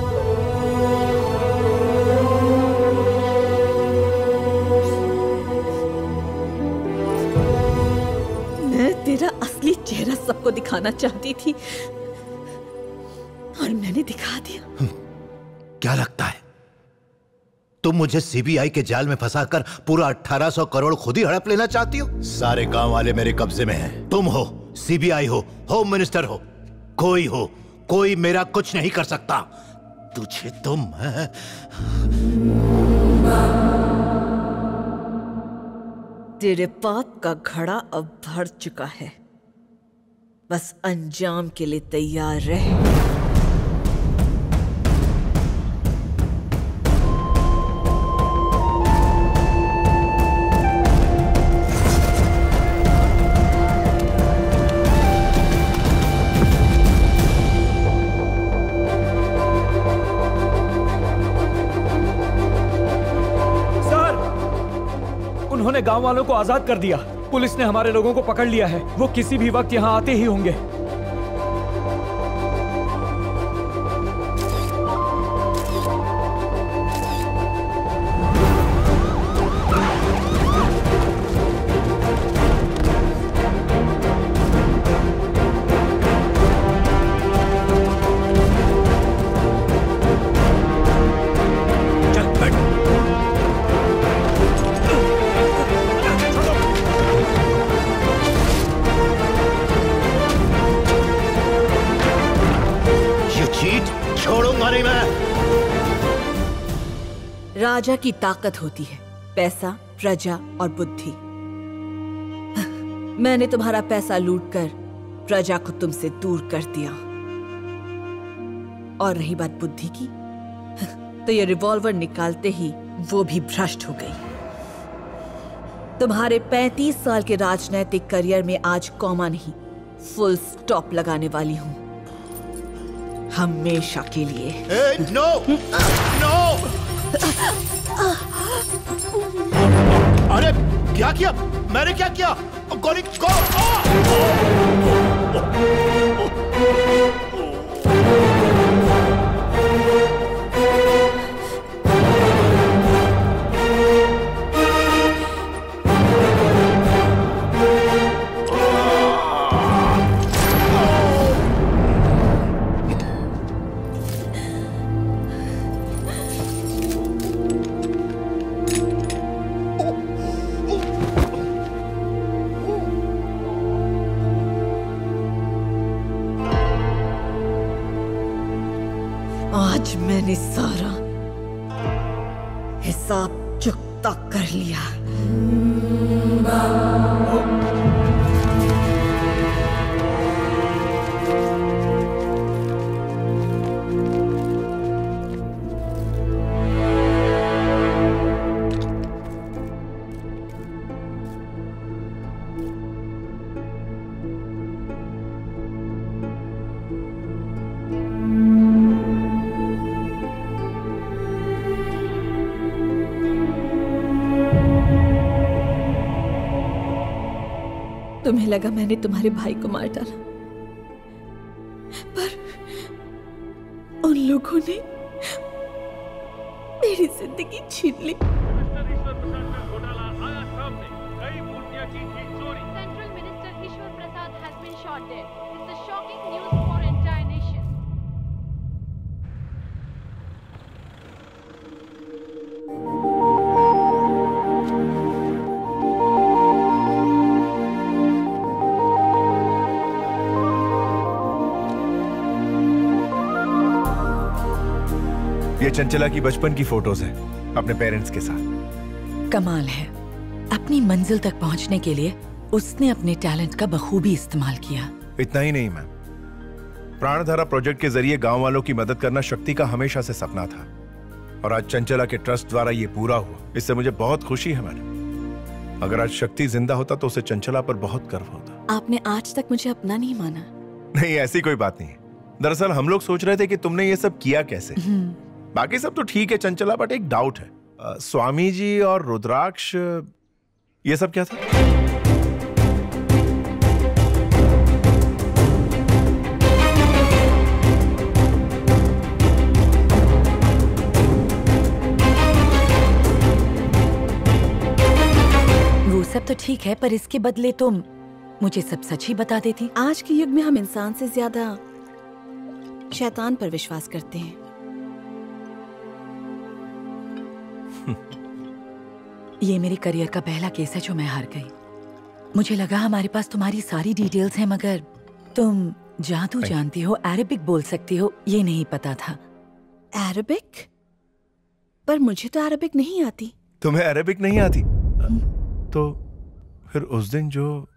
मैं तेरा असली चेहरा सबको दिखाना चाहती थी और मैंने दिखा दिया। क्या लगता है तुम मुझे सीबीआई के जाल में फंसाकर पूरा अठारह सौ करोड़ खुद ही हड़प लेना चाहती हो? सारे गांव वाले मेरे कब्जे में हैं। तुम हो, सीबीआई हो, होम मिनिस्टर हो, कोई हो, कोई मेरा कुछ नहीं कर सकता। तुझे तुम है। तेरे पाप का घड़ा अब भर चुका है, बस अंजाम के लिए तैयार रह। उन्होंने गांव वालों को आजाद कर दिया। पुलिस ने हमारे लोगों को पकड़ लिया है। वो किसी भी वक्त यहाँ आते ही होंगे। राजा की ताकत होती है पैसा, प्रजा और बुद्धि। मैंने तुम्हारा पैसा लूटकर प्रजा को तुमसे दूर कर दिया। और रही बात बुद्धि की, तो ये रिवॉल्वर निकालते ही वो भी भ्रष्ट हो गई। तुम्हारे पैंतीस साल के राजनैतिक करियर में आज कॉमा नहीं, फुल स्टॉप लगाने वाली हूं, हमेशा के लिए। ए, नो, नो! अरे क्या किया? मैंने क्या किया? गोली को! आज मैंने सारा हिसाब चुकता कर लिया। तुम्हें लगा मैंने तुम्हारे भाई को मार डाला, पर उन लोगों ने मेरी जिंदगी छीन ली। Central Minister Ishwar Prasad has been shot dead. It's a shocking news for entire nation. ये चंचला की बचपन की फोटोज है अपने पेरेंट्स के साथ। कमाल है, अपनी मंजिल तक पहुंचने के लिए उसने अपने टैलेंट का बखूबी इस्तेमाल किया। इतना ही नहीं मैम, प्राणधारा प्रोजेक्ट के जरिए गांव वालों की मदद करना शक्ति का हमेशा से सपना था और आज चंचला के ट्रस्ट द्वारा ये पूरा हुआ। इससे मुझे बहुत खुशी है मैडम। अगर आज शक्ति जिंदा होता तो उसे चंचला पर बहुत गर्व होता। आपने आज तक मुझे अपना नहीं माना। नहीं, ऐसी कोई बात नहीं है। दरअसल हम लोग सोच रहे थे कि तुमने ये सब किया कैसे। बाकी सब तो ठीक है चंचला, बट एक डाउट है। आ, स्वामी जी और रुद्राक्ष ये सब क्या था? वो सब तो ठीक है, पर इसके बदले तुम मुझे सब सच ही बता देती। आज के युग में हम इंसान से ज्यादा शैतान पर विश्वास करते हैं। ये मेरे करियर का पहला केस है जो मैं हार गई। मुझे लगा हमारे पास तुम्हारी सारी डिटेल्स हैं, मगर तुम जादू जानती हो, अरेबिक बोल सकती हो, ये नहीं पता था। अरेबिक? पर मुझे तो अरेबिक नहीं आती। तुम्हें अरेबिक नहीं आती? तो फिर उस दिन जो